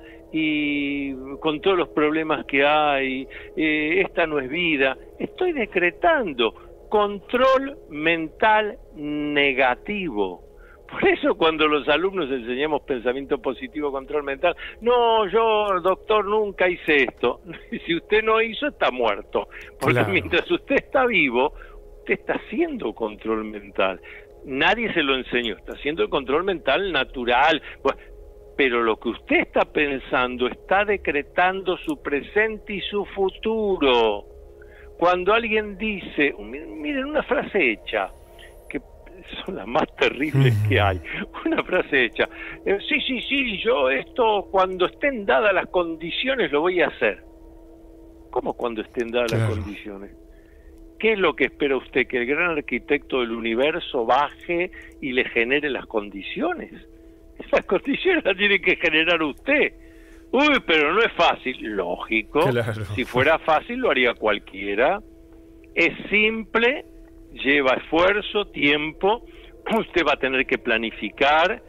y con todos los problemas que hay, eh, esta no es vida, estoy decretando control mental negativo. Por eso cuando los alumnos enseñamos pensamiento positivo, control mental, no, yo, doctor, nunca hice esto. Si usted no hizo, está muerto. Porque claro, mientras usted está vivo, usted está haciendo control mental. Nadie se lo enseñó, está haciendo el control mental natural. Bueno, pero lo que usted está pensando está decretando su presente y su futuro. Cuando alguien dice, miren una frase hecha, que son las más terribles que hay, una frase hecha, eh, sí, sí, sí, yo esto cuando estén dadas las condiciones lo voy a hacer. ¿Cómo cuando estén dadas claro. las condiciones? ¿Qué es lo que espera usted? ¿Que el gran arquitecto del universo baje y le genere las condiciones? Esas condiciones las tiene que generar usted. Uy, pero no es fácil. Lógico. Claro. Si fuera fácil lo haría cualquiera. Es simple, lleva esfuerzo, tiempo. Usted va a tener que planificar.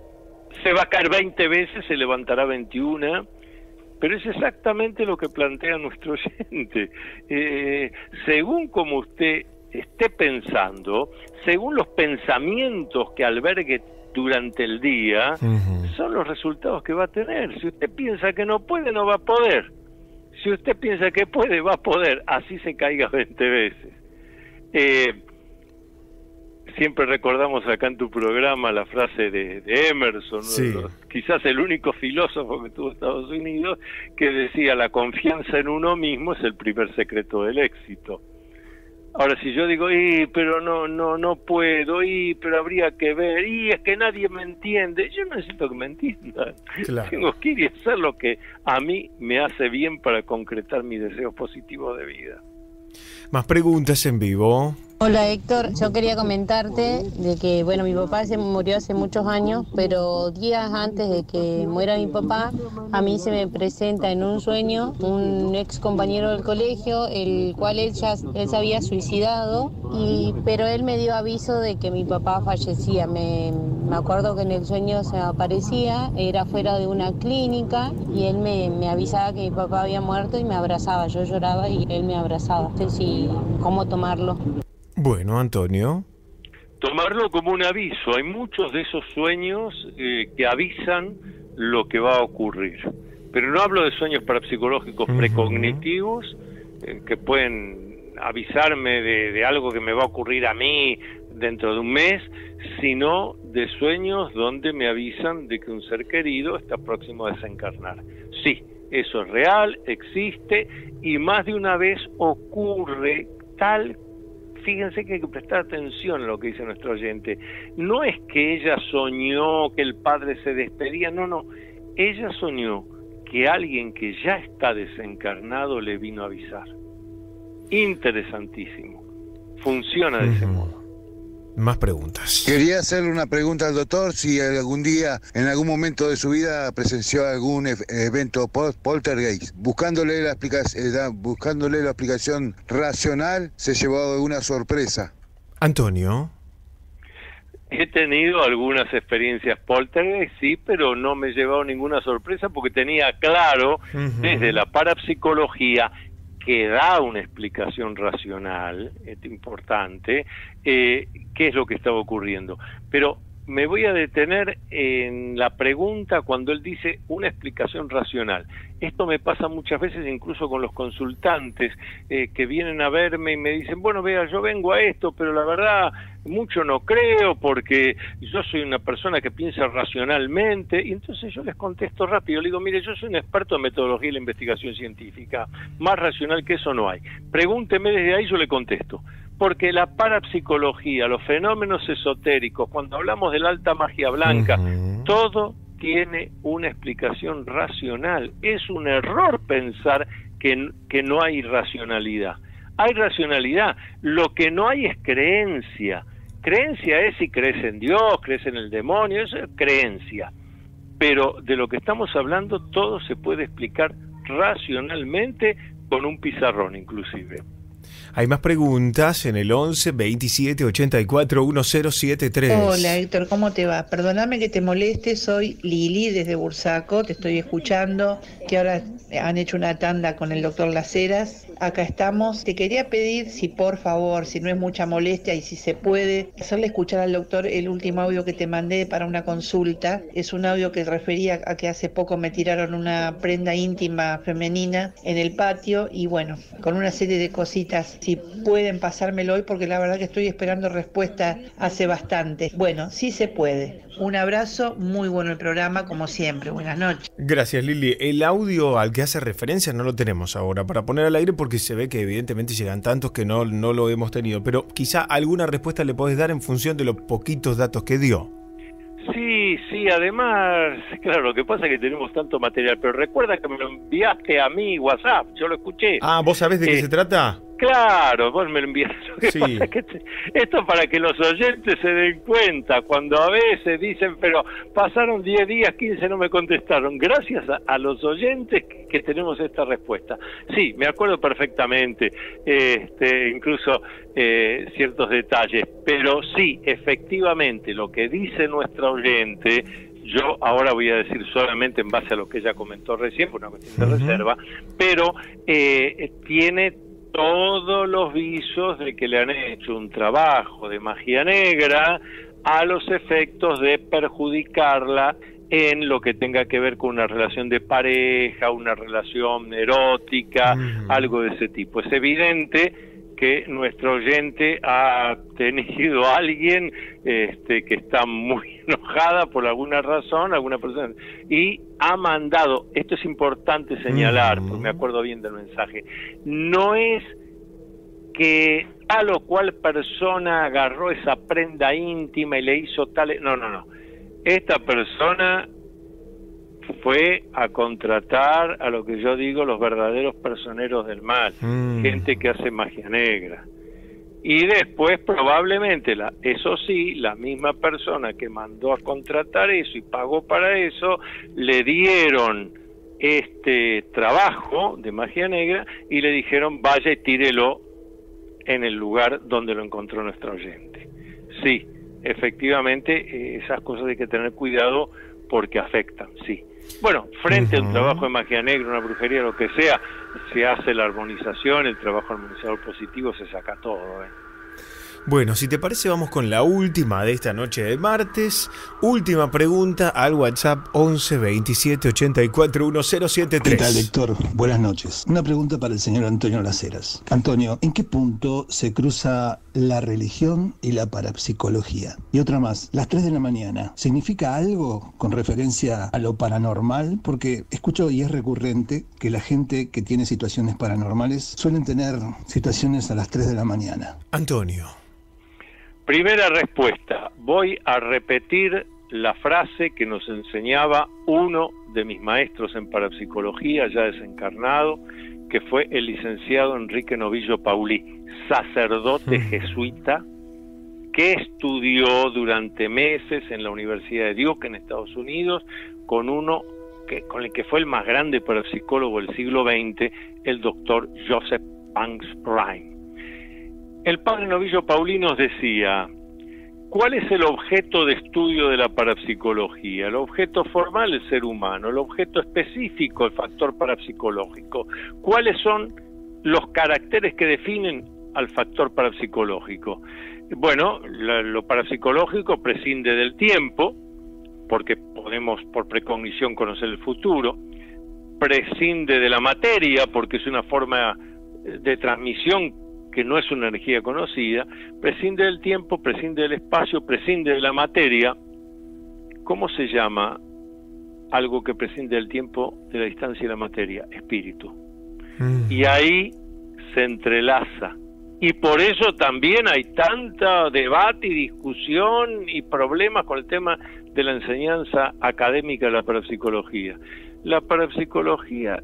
Se va a caer veinte veces, se levantará veintiuna. Pero es exactamente lo que plantea nuestro oyente. Eh, según como usted esté pensando, según los pensamientos que albergue durante el día, uh-huh. son los resultados que va a tener. Si usted piensa que no puede, no va a poder. Si usted piensa que puede, va a poder. Así se caiga veinte veces. Eh, siempre recordamos acá en tu programa la frase de, de Emerson, sí. ¿no? Quizás el único filósofo que tuvo Estados Unidos, que decía, la confianza en uno mismo es el primer secreto del éxito. Ahora, si yo digo, y pero no no no puedo, y pero habría que ver, y es que nadie me entiende, yo no necesito que me entiendan. Claro. Tengo que ir y hacer lo que a mí me hace bien para concretar mis deseos positivos de vida. Más preguntas en vivo. Hola Héctor, yo quería comentarte de que, bueno, mi papá se murió hace muchos años, pero días antes de que muera mi papá, a mí se me presenta en un sueño un ex compañero del colegio, el cual él ya él se había suicidado, y, pero él me dio aviso de que mi papá fallecía. Me, me acuerdo que en el sueño se aparecía, era fuera de una clínica, y él me, me avisaba que mi papá había muerto y me abrazaba. Yo lloraba y él me abrazaba. No sé si, cómo tomarlo. Bueno, Antonio. Tomarlo como un aviso. Hay muchos de esos sueños eh, que avisan lo que va a ocurrir. Pero no hablo de sueños parapsicológicos uh-huh. precognitivos eh, que pueden avisarme de, de algo que me va a ocurrir a mí dentro de un mes, sino de sueños donde me avisan de que un ser querido está próximo a desencarnar. Sí, eso es real, existe, y más de una vez ocurre tal. Fíjense que hay que prestar atención a lo que dice nuestro oyente. No es que ella soñó que el padre se despedía, no, no. Ella soñó que alguien que ya está desencarnado le vino a avisar. Interesantísimo. Funciona de uh-huh. ese modo. Más preguntas. Quería hacerle una pregunta al doctor, si algún día, en algún momento de su vida, presenció algún e- evento pol- poltergeist. Buscándole la, explica- eh, buscándole la explicación racional, se llevó alguna sorpresa. Antonio. He tenido algunas experiencias poltergeist, sí, pero no me he llevado ninguna sorpresa porque tenía claro, uh-huh. desde la parapsicología, que da una explicación racional, es importante, eh, qué es lo que estaba ocurriendo. Pero me voy a detener en la pregunta cuando él dice una explicación racional. Esto me pasa muchas veces incluso con los consultantes eh, que vienen a verme y me dicen, bueno, vea, yo vengo a esto, pero la verdad mucho no creo porque yo soy una persona que piensa racionalmente. Y entonces yo les contesto rápido, le digo, mire, yo soy un experto en metodología y la investigación científica, más racional que eso no hay. Pregúnteme desde ahí, yo le contesto. Porque la parapsicología, los fenómenos esotéricos, cuando hablamos de la alta magia blanca, uh-huh. todo tiene una explicación racional. Es un error pensar que, que no hay racionalidad. Hay racionalidad. Lo que no hay es creencia. Creencia es si crees en Dios, crees en el demonio, eso es creencia. Pero de lo que estamos hablando, todo se puede explicar racionalmente con un pizarrón inclusive. Hay más preguntas en el once, veintisiete, ochenta y cuatro, diez setenta y tres. Hola Héctor, ¿cómo te va? Perdóname que te moleste, soy Lili desde Bursaco, te estoy escuchando, que ahora han hecho una tanda con el doctor Las Heras. Acá estamos. Te quería pedir, si por favor, si no es mucha molestia y si se puede, hacerle escuchar al doctor el último audio que te mandé para una consulta. Es un audio que refería a que hace poco me tiraron una prenda íntima femenina en el patio y bueno, con una serie de cositas. Si pueden pasármelo hoy, porque la verdad que estoy esperando respuesta hace bastante. Bueno, sí se puede. Un abrazo, muy bueno el programa, como siempre. Buenas noches. Gracias, Lili. El audio al que hace referencia no lo tenemos ahora para poner al aire porque se ve que evidentemente llegan tantos que no, no lo hemos tenido. Pero quizá alguna respuesta le podés dar en función de los poquitos datos que dio. Sí, sí, además, claro, lo que pasa es que tenemos tanto material, pero recuerda que me lo enviaste a mi WhatsApp, yo lo escuché. Ah, ¿vos sabés de eh, qué se trata? Claro, vos me lo enviaste. Sí. Que te, esto para que los oyentes se den cuenta, cuando a veces dicen, pero pasaron diez días, quince no me contestaron. Gracias a, a los oyentes que, que tenemos esta respuesta. Sí, me acuerdo perfectamente, este, incluso eh, ciertos detalles, pero sí, efectivamente, lo que dice nuestra oyente, yo ahora voy a decir solamente en base a lo que ella comentó recién, por una cuestión de uh-huh. reserva, pero eh, tiene todos los visos de que le han hecho un trabajo de magia negra a los efectos de perjudicarla en lo que tenga que ver con una relación de pareja, una relación erótica, uh-huh. algo de ese tipo. Es evidente que nuestro oyente ha tenido a alguien este, que está muy enojada por alguna razón, alguna persona, y ha mandado, esto es importante señalar, uh-huh. porque me acuerdo bien del mensaje, no es que tal o cual persona agarró esa prenda íntima y le hizo tal, no, no, no, esta persona fue a contratar a lo que yo digo los verdaderos personeros del mal, mm. gente que hace magia negra. Y después probablemente, la, eso sí, la misma persona que mandó a contratar eso y pagó para eso, le dieron este trabajo de magia negra y le dijeron vaya y tírelo en el lugar donde lo encontró nuestro oyente. Sí, efectivamente, eh, esas cosas hay que tener cuidado porque afectan, sí. Bueno, frente uh-huh. a un trabajo de magia negra, una brujería, lo que sea, se hace la armonización, el trabajo armonizador positivo, se saca todo, ¿eh? Bueno, si te parece, vamos con la última de esta noche de martes. Última pregunta al WhatsApp once veintisiete ochenta y cuatro diez setenta y tres. ¿Qué tal, Héctor? Buenas noches. Una pregunta para el señor Antonio Las Heras. Antonio, ¿en qué punto se cruza la religión y la parapsicología? Y otra más, las tres de la mañana, ¿significa algo con referencia a lo paranormal? Porque escucho y es recurrente que la gente que tiene situaciones paranormales suelen tener situaciones a las tres de la mañana. Antonio. Primera respuesta, voy a repetir la frase que nos enseñaba uno de mis maestros en parapsicología, ya desencarnado, que fue el licenciado Enrique Novillo Paulí, sacerdote mm. jesuita, que estudió durante meses en la Universidad de Duke en Estados Unidos, con uno que, con el que fue el más grande parapsicólogo del siglo veinte, el doctor Joseph Banks Rhyme. El padre Novillo Paulí nos decía, ¿cuál es el objeto de estudio de la parapsicología? El objeto formal, el ser humano, el objeto específico, el factor parapsicológico. ¿Cuáles son los caracteres que definen al factor parapsicológico? Bueno, la, lo parapsicológico prescinde del tiempo, porque podemos por precognición conocer el futuro, prescinde de la materia, porque es una forma de transmisión que no es una energía conocida, prescinde del tiempo, prescinde del espacio, prescinde de la materia. ¿Cómo se llama algo que prescinde del tiempo, de la distancia y la materia? Espíritu. Mm. Y ahí se entrelaza. Y por eso también hay tanto debate y discusión y problemas con el tema de la enseñanza académica de la parapsicología. La parapsicología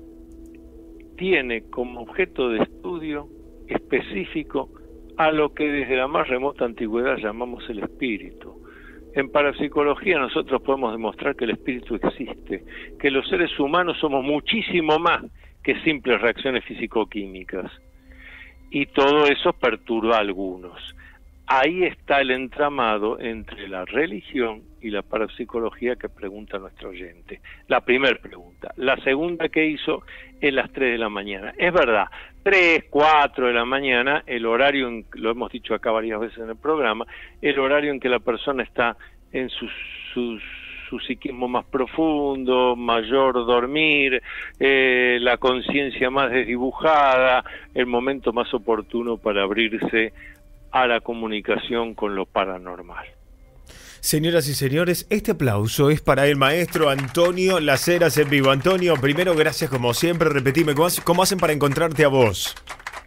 tiene como objeto de estudio específico a lo que desde la más remota antigüedad llamamos el espíritu. En parapsicología nosotros podemos demostrar que el espíritu existe, que los seres humanos somos muchísimo más que simples reacciones físico-químicas, y todo eso perturba a algunos. Ahí está el entramado entre la religión y la parapsicología que pregunta nuestro oyente. La primera pregunta. La segunda que hizo es las tres de la mañana. Es verdad, tres, cuatro de la mañana, el horario, en, lo hemos dicho acá varias veces en el programa, el horario en que la persona está en su, su, su psiquismo más profundo, mayor dormir, eh, la conciencia más desdibujada, el momento más oportuno para abrirse a la comunicación con lo paranormal. Señoras y señores, este aplauso es para el maestro Antonio Las Heras en vivo. Antonio, primero, gracias como siempre. Repetime, ¿cómo, cómo hacen para encontrarte a vos?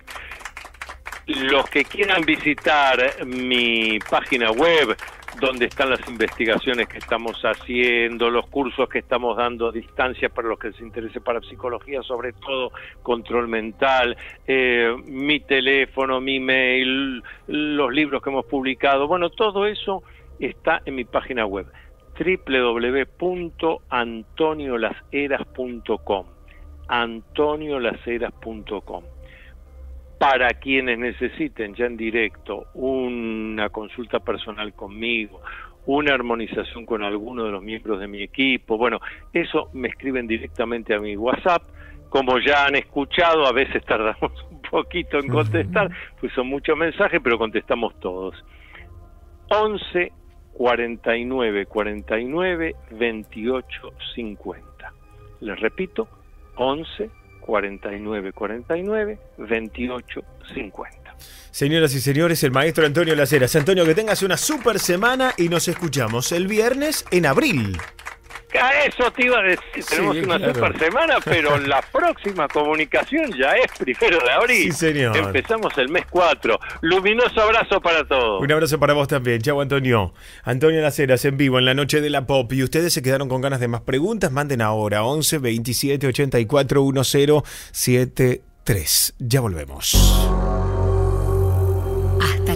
Los que quieran visitar mi página web, donde están las investigaciones que estamos haciendo, los cursos que estamos dando a distancia para los que les interese para psicología, sobre todo control mental, eh, mi teléfono, mi mail, los libros que hemos publicado, bueno, todo eso está en mi página web, doble u doble u doble u punto antonio las heras punto com, antonio las heras punto com. Para quienes necesiten ya en directo una consulta personal conmigo, una armonización con alguno de los miembros de mi equipo, bueno, eso me escriben directamente a mi WhatsApp. Como ya han escuchado, a veces tardamos un poquito en contestar, pues son muchos mensajes, pero contestamos todos. once cuarenta y nueve cuarenta y nueve veintiocho cincuenta. Les repito, once cuarenta y nueve cuarenta y nueve veintiocho cincuenta. Señoras y señores, el maestro Antonio Las Heras. Antonio, que tengas una super semana y nos escuchamos el viernes en abril. A eso te iba a decir, tenemos sí, una claro. super semana, pero la próxima comunicación ya es primero de abril. Sí, señor. Empezamos el mes cuatro. Luminoso abrazo para todos. Un abrazo para vos también. Chau, Antonio. Antonio Las Heras en vivo en la noche de la pop. Y ustedes se quedaron con ganas de más preguntas, manden ahora once veintisiete ochenta y cuatro diez setenta y tres. Ya volvemos. Hasta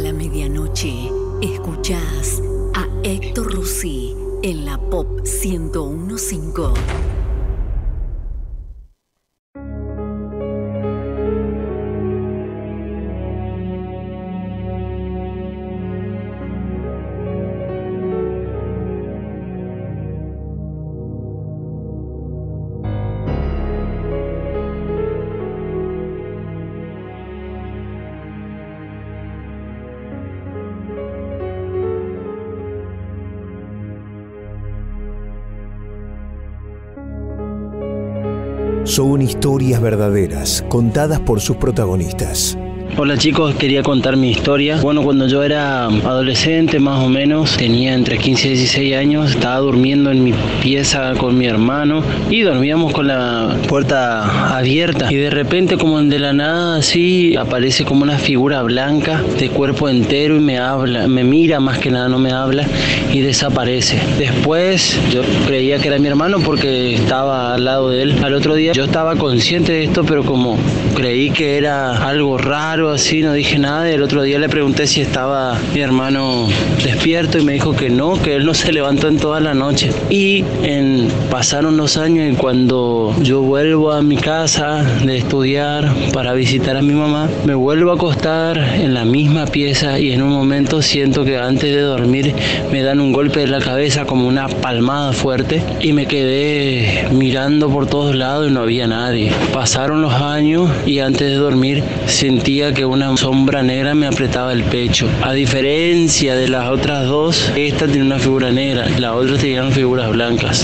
noche, escuchás a Héctor Rossi en la Pop ciento uno punto cinco. Son historias verdaderas, contadas por sus protagonistas. Hola chicos, quería contar mi historia. Bueno, cuando yo era adolescente más o menos, tenía entre quince y dieciséis años, estaba durmiendo en mi pieza con mi hermano y dormíamos con la puerta abierta y de repente como de la nada así aparece como una figura blanca de cuerpo entero y me habla, me mira más que nada, no me habla y desaparece. Después yo creía que era mi hermano porque estaba al lado de él. Al otro día yo estaba consciente de esto, pero como creí que era algo raro así, no dije nada, y el otro día le pregunté si estaba mi hermano despierto y me dijo que no, que él no se levantó en toda la noche. Y en, pasaron los años y cuando yo vuelvo a mi casa de estudiar para visitar a mi mamá, me vuelvo a acostar en la misma pieza y en un momento siento que antes de dormir me dan un golpe de la cabeza como una palmada fuerte y me quedé mirando por todos lados y no había nadie. Pasaron los años y antes de dormir sentía que una sombra negra me apretaba el pecho. A diferencia de las otras dos, esta tiene una figura negra, la otra tenía figuras blancas.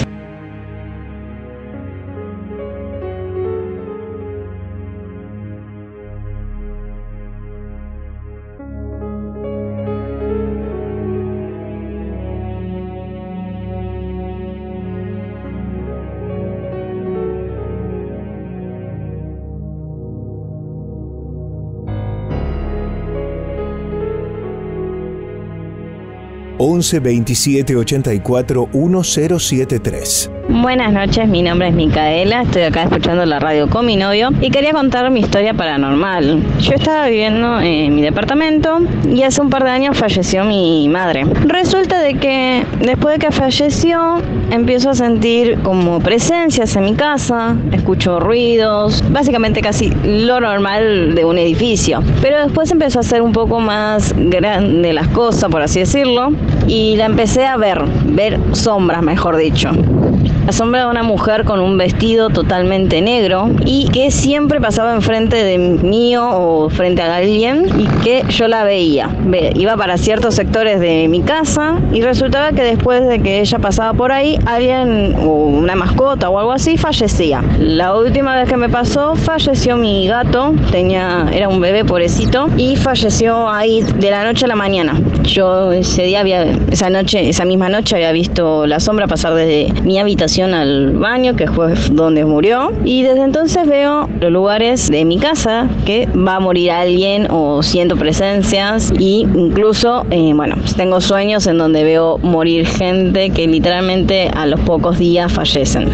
once veintisiete ochenta y cuatro mil setenta y tres. Buenas noches, mi nombre es Micaela, estoy acá escuchando la radio con mi novio y quería contar mi historia paranormal. Yo estaba viviendo en mi departamento y hace un par de años falleció mi madre. Resulta de que después de que falleció empiezo a sentir como presencias en mi casa, escucho ruidos, básicamente casi lo normal de un edificio. Pero después empezó a ser un poco más grande las cosas, por así decirlo, y la empecé a ver, ver sombras, mejor dicho. La sombra de una mujer con un vestido totalmente negro y que siempre pasaba enfrente de mío o frente a alguien y que yo la veía. Ve, iba para ciertos sectores de mi casa y resultaba que después de que ella pasaba por ahí, alguien o una mascota o algo así fallecía. La última vez que me pasó, falleció mi gato, tenía, era un bebé pobrecito y falleció ahí de la noche a la mañana. Yo ese día había, esa noche, esa misma noche había visto la sombra pasar desde mi habitación al baño, que fue donde murió, y desde entonces veo los lugares de mi casa que va a morir alguien o siento presencias y incluso, eh, bueno, tengo sueños en donde veo morir gente que literalmente a los pocos días fallecen.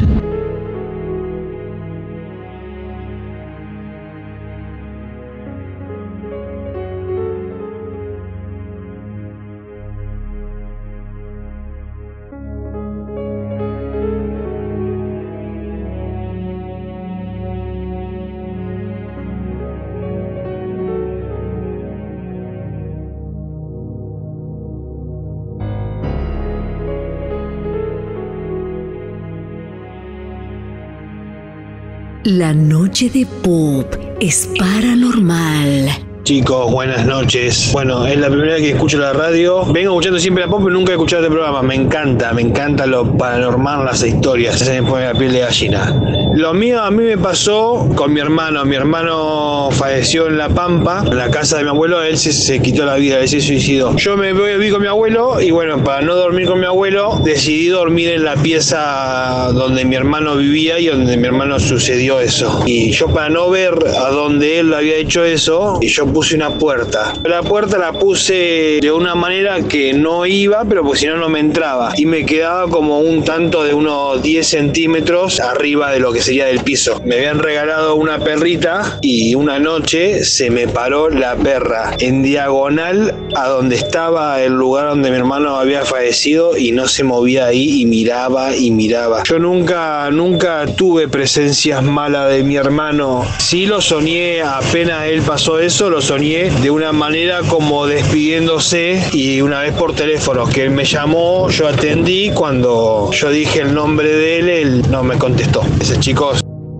La noche de Pop es paranormal. Chicos, buenas noches. Bueno, es la primera vez que escucho la radio. Vengo escuchando siempre la Pop, pero nunca he escuchado este programa. Me encanta, me encanta lo paranormal, las historias. Se me pone la piel de gallina. Lo mío a mí me pasó con mi hermano. Mi hermano falleció en La Pampa, en la casa de mi abuelo. Él se, se quitó la vida, él se suicidó. Yo me vi con mi abuelo y bueno, para no dormir con mi abuelo, decidí dormir en la pieza donde mi hermano vivía y donde mi hermano sucedió eso. Y yo, para no ver a dónde él había hecho eso, y yo puse una puerta. La puerta la puse de una manera que no iba, pero porque si no, no me entraba. Y me quedaba como un tanto de unos diez centímetros arriba de lo que sería del piso. Me habían regalado una perrita y una noche se me paró la perra en diagonal a donde estaba el lugar donde mi hermano había fallecido y no se movía ahí y miraba y miraba. Yo nunca, nunca tuve presencias malas de mi hermano. Sí lo soñé, apenas él pasó eso, lo soñé de una manera como despidiéndose y una vez por teléfono que él me llamó, yo atendí, cuando yo dije el nombre de él, él no me contestó. Ese chicos.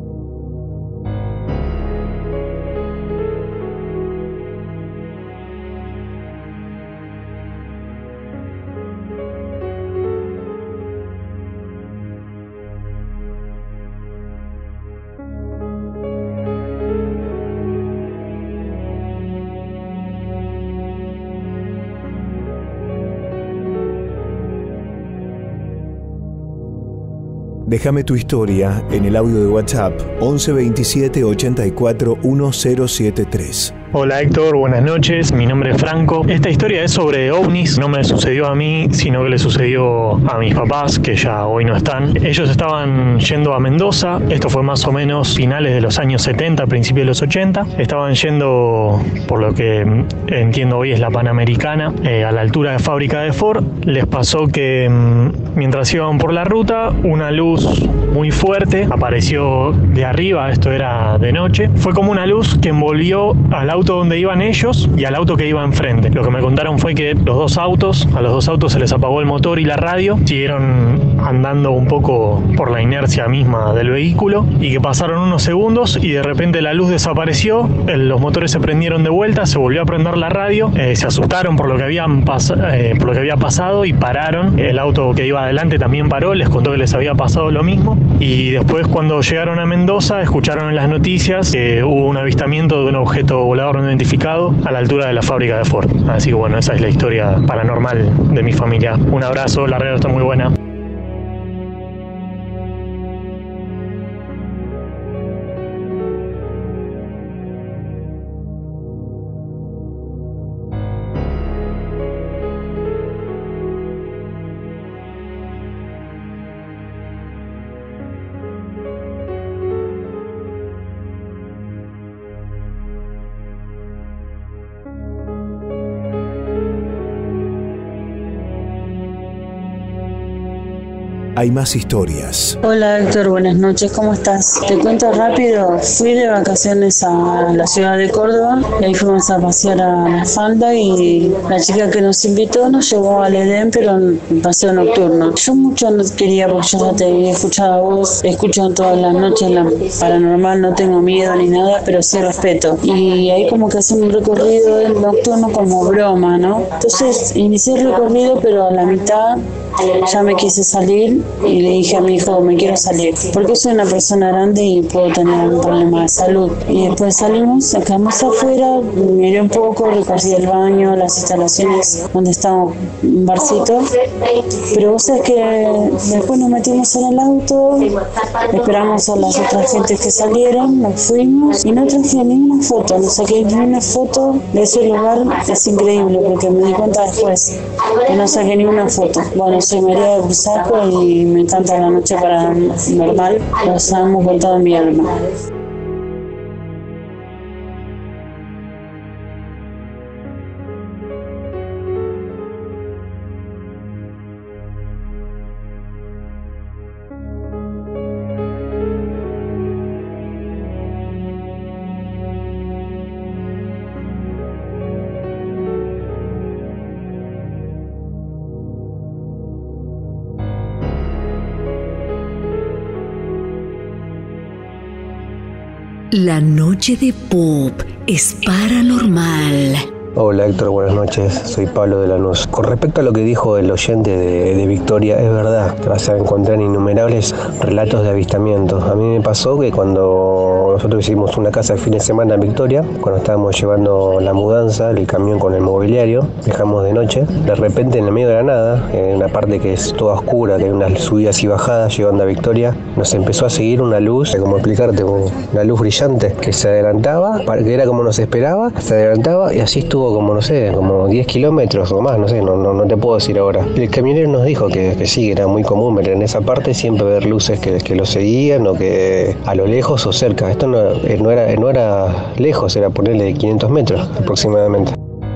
Déjame tu historia en el audio de WhatsApp once veintisiete ochenta y cuatro mil setenta y tres. Hola Héctor, buenas noches, mi nombre es Franco. Esta historia es sobre ovnis, no me sucedió a mí, sino que le sucedió a mis papás, que ya hoy no están. Ellos estaban yendo a Mendoza, esto fue más o menos finales de los años setenta, principios de los ochenta. Estaban yendo, por lo que entiendo hoy es la Panamericana, eh, a la altura de fábrica de Ford. Les pasó que mientras iban por la ruta, una luz muy fuerte apareció de arriba, esto era de noche. Fue como una luz que envolvió al auto donde iban ellos y al auto que iba enfrente. Lo que me contaron fue que los dos autos, a los dos autos se les apagó el motor y la radio, siguieron andando un poco por la inercia misma del vehículo y que pasaron unos segundos y de repente la luz desapareció, el, los motores se prendieron de vuelta, se volvió a prender la radio, eh, se asustaron por lo que habían pas- eh, por lo que había pasado y pararon. El auto que iba adelante también paró, les contó que les había pasado lo mismo y después cuando llegaron a Mendoza escucharon en las noticias que hubo un avistamiento de un objeto volador no identificado a la altura de la fábrica de Ford. Así que bueno, esa es la historia paranormal de mi familia. Un abrazo, la radio está muy buena. Hay más historias. Hola Héctor, buenas noches, ¿cómo estás? Te cuento rápido, fui de vacaciones a la ciudad de Córdoba y ahí fuimos a pasear a La Falda y la chica que nos invitó nos llevó al Edén, pero en paseo nocturno. Yo mucho no quería porque yo ya te había escuchado a vos, escucho todas las noches la paranormal, no tengo miedo ni nada, pero sí respeto. Y ahí como que hacen un recorrido nocturno como broma, ¿no? Entonces inicié el recorrido, pero a la mitad ya me quise salir y le dije a mi hijo, me quiero salir, porque soy una persona grande y puedo tener un problema de salud. Y después salimos, sacamos afuera, miré un poco, recorrí el baño, las instalaciones donde estaba un barcito, pero vos sabés que después nos metimos en el auto, esperamos a las otras gentes que salieron, nos fuimos y no traje ni una foto, no saqué ni una foto de ese lugar. Es increíble porque me di cuenta después que no saqué ni una foto. Bueno, soy María de Bursaco y me encanta la noche paranormal, los amo con toda mi alma. La noche de Pop es paranormal. Hola Héctor, buenas noches, soy Pablo de Lanús. Con respecto a lo que dijo el oyente de, de Victoria, es verdad, vas a encontrar innumerables relatos de avistamientos. A mí me pasó que cuando nosotros hicimos una casa de fin de semana en Victoria, cuando estábamos llevando la mudanza, el camión con el mobiliario, dejamos de noche, de repente en el medio de la nada, en una parte que es toda oscura, que hay unas subidas y bajadas llegando a Victoria, nos empezó a seguir una luz, como explicarte, una luz brillante que se adelantaba, que era como nos esperaba, se adelantaba y así estuvo como, no sé, como diez kilómetros o más, no sé, no, no, no te puedo decir ahora. El camionero nos dijo que, que sí, que era muy común ver en esa parte siempre ver luces que, que lo seguían o que a lo lejos o cerca. Esto no, no, era, no era lejos, era ponerle quinientos metros aproximadamente.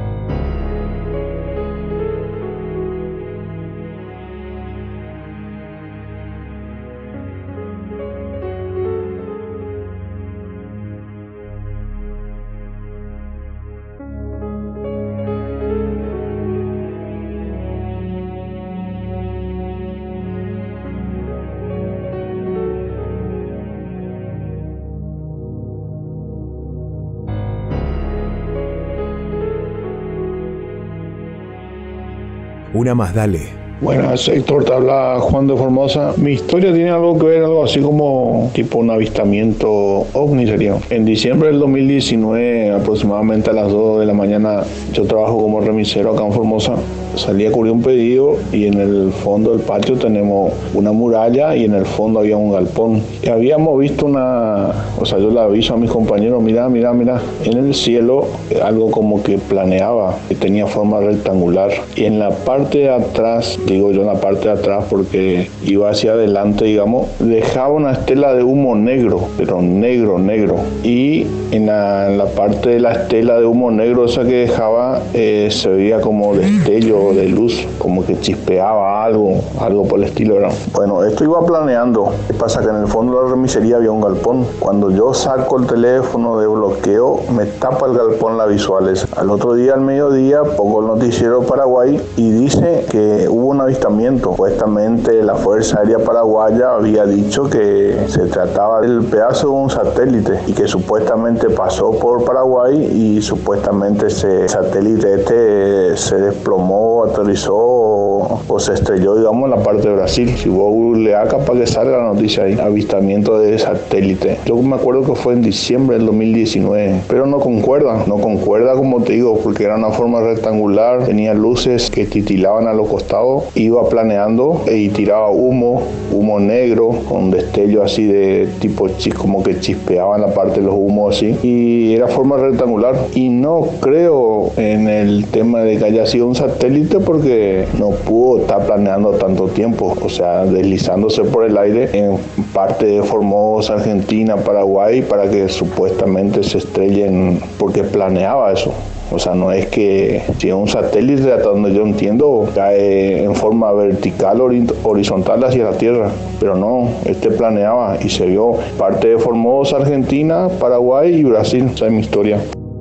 Una más, dale. Buenas, Héctor, te habla Juan de Formosa. Mi historia tiene algo que ver, algo así como tipo un avistamiento ovni sería. En diciembre del dos mil diecinueve, aproximadamente a las dos de la mañana, yo trabajo como remisero acá en Formosa. Salí a cubrir un pedido y en el fondo del patio tenemos una muralla y en el fondo había un galpón. Y habíamos visto una, o sea, yo le aviso a mis compañeros, mira, mira, mira, en el cielo algo como que planeaba, que tenía forma rectangular. Y en la parte de atrás, digo yo en la parte de atrás porque iba hacia adelante, digamos, dejaba una estela de humo negro, pero negro, negro. Y en la, en la parte de la estela de humo negro esa que dejaba, eh, se veía como destello de luz, como que chispeaba algo, algo por el estilo. Era. Bueno, esto iba planeando. ¿Qué pasa? Que en el fondo de la remisería había un galpón. Cuando yo saco el teléfono de bloqueo, me tapa el galpón las visuales. Al otro día, al mediodía, pongo el noticiero Paraguay y dice que hubo un avistamiento. Supuestamente la Fuerza Aérea Paraguaya había dicho que se trataba del pedazo de un satélite y que supuestamente pasó por Paraguay y supuestamente ese satélite este se desplomó, aterrizó o, o se estrelló, digamos, en la parte de Brasil. Si vos googleás, capaz que salga la noticia ahí, avistamiento de satélite. Yo me acuerdo que fue en diciembre del dos mil diecinueve, pero no concuerda, no concuerda como te digo, porque era una forma rectangular, tenía luces que titilaban a los costados, iba planeando y tiraba humo, humo negro, con destello así de tipo chis, como que chispeaba en la parte de los humos así, y era forma rectangular. Y no creo en el tema de que haya sido un satélite porque no pudo estar planeando tanto tiempo, o sea, deslizándose por el aire en parte de Formosa, Argentina, Paraguay, para que supuestamente se estrellen, porque planeaba eso. O sea, no es que si es un satélite, hasta donde yo entiendo, cae en forma vertical, horizontal hacia la Tierra. Pero no, este planeaba y se vio parte de Formosa, Argentina, Paraguay y Brasil. Esa es mi historia.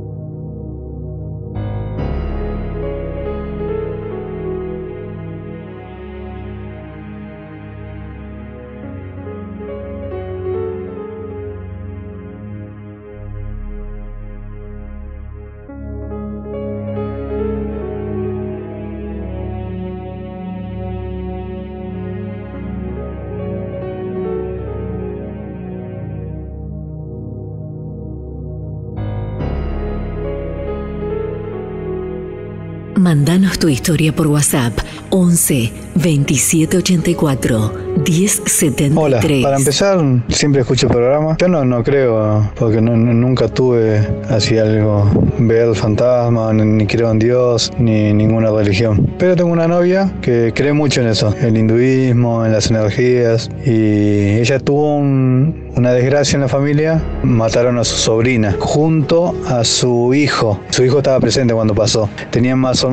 Mándanos tu historia por WhatsApp once veintisiete ochenta y cuatro diez setenta y tres. Hola, para empezar, siempre escucho el programa. Yo no, no creo, porque no, no, nunca tuve así algo, ver el fantasma, ni, ni creo en Dios, ni ninguna religión. Pero tengo una novia que cree mucho en eso, el hinduismo, en las energías, y ella tuvo un, una desgracia en la familia, mataron a su sobrina junto a su hijo. Su hijo estaba presente cuando pasó. Tenían más o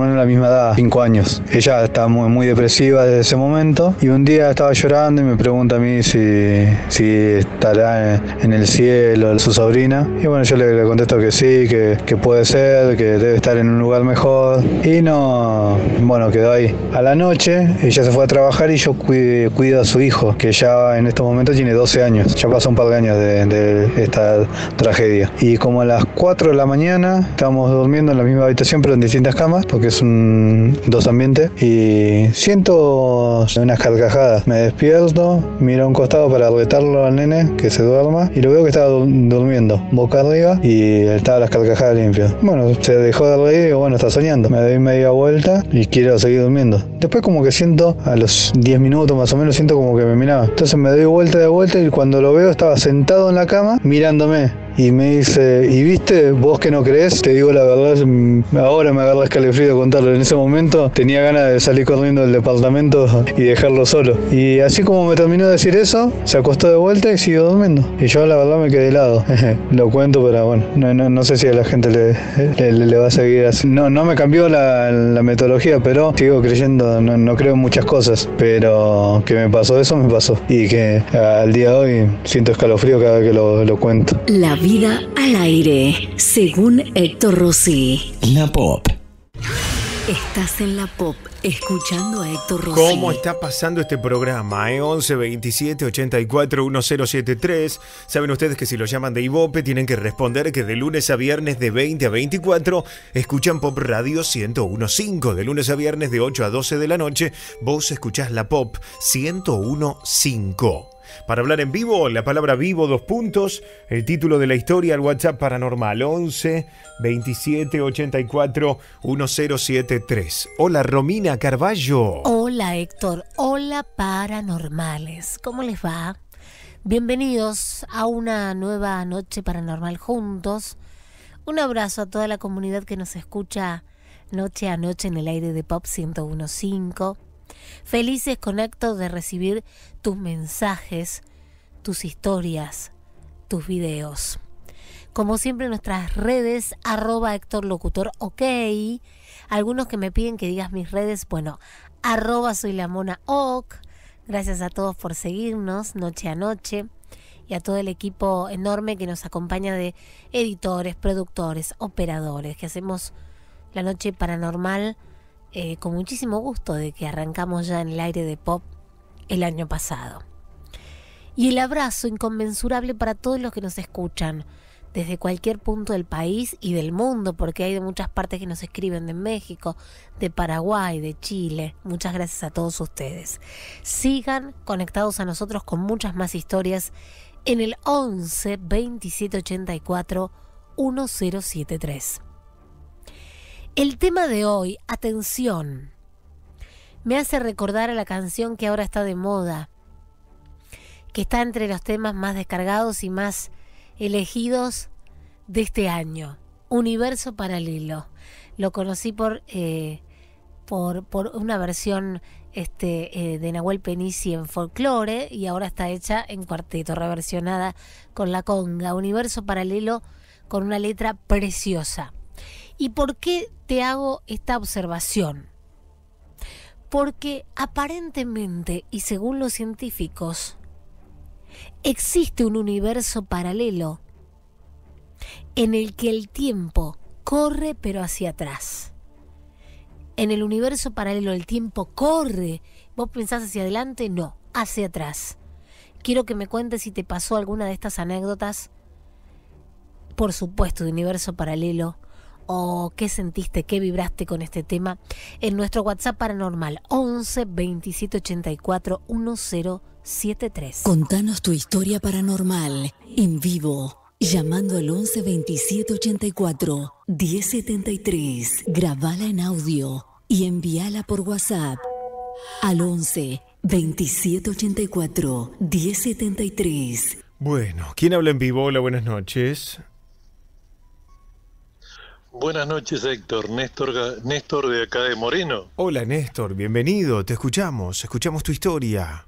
menos de la misma edad, cinco años. Ella está muy, muy depresiva desde ese momento y un día estaba llorando y me pregunta a mí si, si estará en el cielo su sobrina. Y bueno, yo le, le contesto que sí, que, que puede ser, que debe estar en un lugar mejor. Y no, bueno, quedó ahí. A la noche ella se fue a trabajar y yo cuido, cuido a su hijo, que ya en estos momentos tiene doce años. Ya pasó un par de años de, de esta tragedia. Y como a las cuatro de la mañana estábamos durmiendo en la misma habitación pero en distintas camas, porque es un dos ambientes, y siento unas carcajadas. Me despierto, miro a un costado para retarlo al nene que se duerma y lo veo que estaba durmiendo boca arriba y estaba las carcajadas limpias. Bueno, se dejó de reír y digo, bueno, está soñando. Me doy media vuelta y quiero seguir durmiendo. Después como que siento, a los diez minutos más o menos, siento como que me miraba. Entonces me doy vuelta de vuelta y cuando lo veo estaba sentado en la cama mirándome. Y me dice, ¿y viste? Vos que no crees, te digo la verdad, ahora me agarra escalofrío contarlo. En ese momento tenía ganas de salir corriendo del departamento y dejarlo solo. Y así como me terminó de decir eso, se acostó de vuelta y siguió durmiendo. Y yo la verdad me quedé helado. Lo cuento, pero bueno, no, no, no sé si a la gente le, le, le va a seguir así. No, no me cambió la, la metodología, pero sigo creyendo, no, no creo en muchas cosas. Pero que me pasó eso, me pasó. Y que al día de hoy siento escalofrío cada vez que lo, lo cuento. La vida al aire, según Héctor Rossi. La Pop. Estás en La Pop, escuchando a Héctor Rossi. ¿Cómo está pasando este programa? Eh? once veintisiete ochenta y cuatro diez setenta y tres. Saben ustedes que si lo llaman de Ibope tienen que responder que de lunes a viernes de veinte a veinticuatro escuchan Pop Radio ciento uno punto cinco. De lunes a viernes de ocho a doce de la noche vos escuchás La Pop ciento uno punto cinco. Para hablar en vivo, la palabra vivo, dos puntos, el título de la historia, al WhatsApp paranormal once veintisiete ochenta y cuatro diez setenta y tres. Hola, Romina Carballo. Hola, Héctor. Hola, paranormales. ¿Cómo les va? Bienvenidos a una nueva noche paranormal juntos. Un abrazo a toda la comunidad que nos escucha noche a noche en el aire de Pop ciento uno punto cinco. Felices con Héctor de recibir tus mensajes, tus historias, tus videos. Como siempre, nuestras redes, arroba Héctor Locutor, ok. Algunos que me piden que digas mis redes, bueno, arroba soy la mona ok. Gracias a todos por seguirnos noche a noche y a todo el equipo enorme que nos acompaña de editores, productores, operadores, que hacemos la noche paranormal Eh, con muchísimo gusto de que arrancamos ya en el aire de Pop el año pasado. Y el abrazo inconmensurable para todos los que nos escuchan desde cualquier punto del país y del mundo, porque hay de muchas partes que nos escriben, de México, de Paraguay, de Chile. Muchas gracias a todos ustedes. Sigan conectados a nosotros con muchas más historias en el once veintisiete ochenta y cuatro diez setenta y tres. El tema de hoy, atención, me hace recordar a la canción que ahora está de moda, que está entre los temas más descargados y más elegidos de este año, Universo Paralelo. Lo conocí por, eh, por, por una versión este, eh, de Nahuel Penici en folclore y ahora está hecha en cuarteto, reversionada con la conga. Universo Paralelo con una letra preciosa. ¿Y por qué te hago esta observación? Porque aparentemente, y según los científicos, existe un universo paralelo en el que el tiempo corre pero hacia atrás. En el universo paralelo el tiempo corre. ¿Vos pensás hacia adelante? No, hacia atrás. Quiero que me cuentes si te pasó alguna de estas anécdotas, por supuesto, de universo paralelo, o qué sentiste, qué vibraste con este tema en nuestro WhatsApp paranormal once veintisiete ochenta y cuatro diez setenta y tres. Contanos tu historia paranormal en vivo, llamando al once veintisiete ochenta y cuatro diez setenta y tres. Grabala en audio y envíala por WhatsApp al once veintisiete ochenta y cuatro diez setenta y tres. Bueno, ¿quién habla en vivo? Hola, buenas noches. Buenas noches, Héctor. Néstor, Néstor de acá de Moreno. Hola, Néstor. Bienvenido. Te escuchamos. Escuchamos tu historia.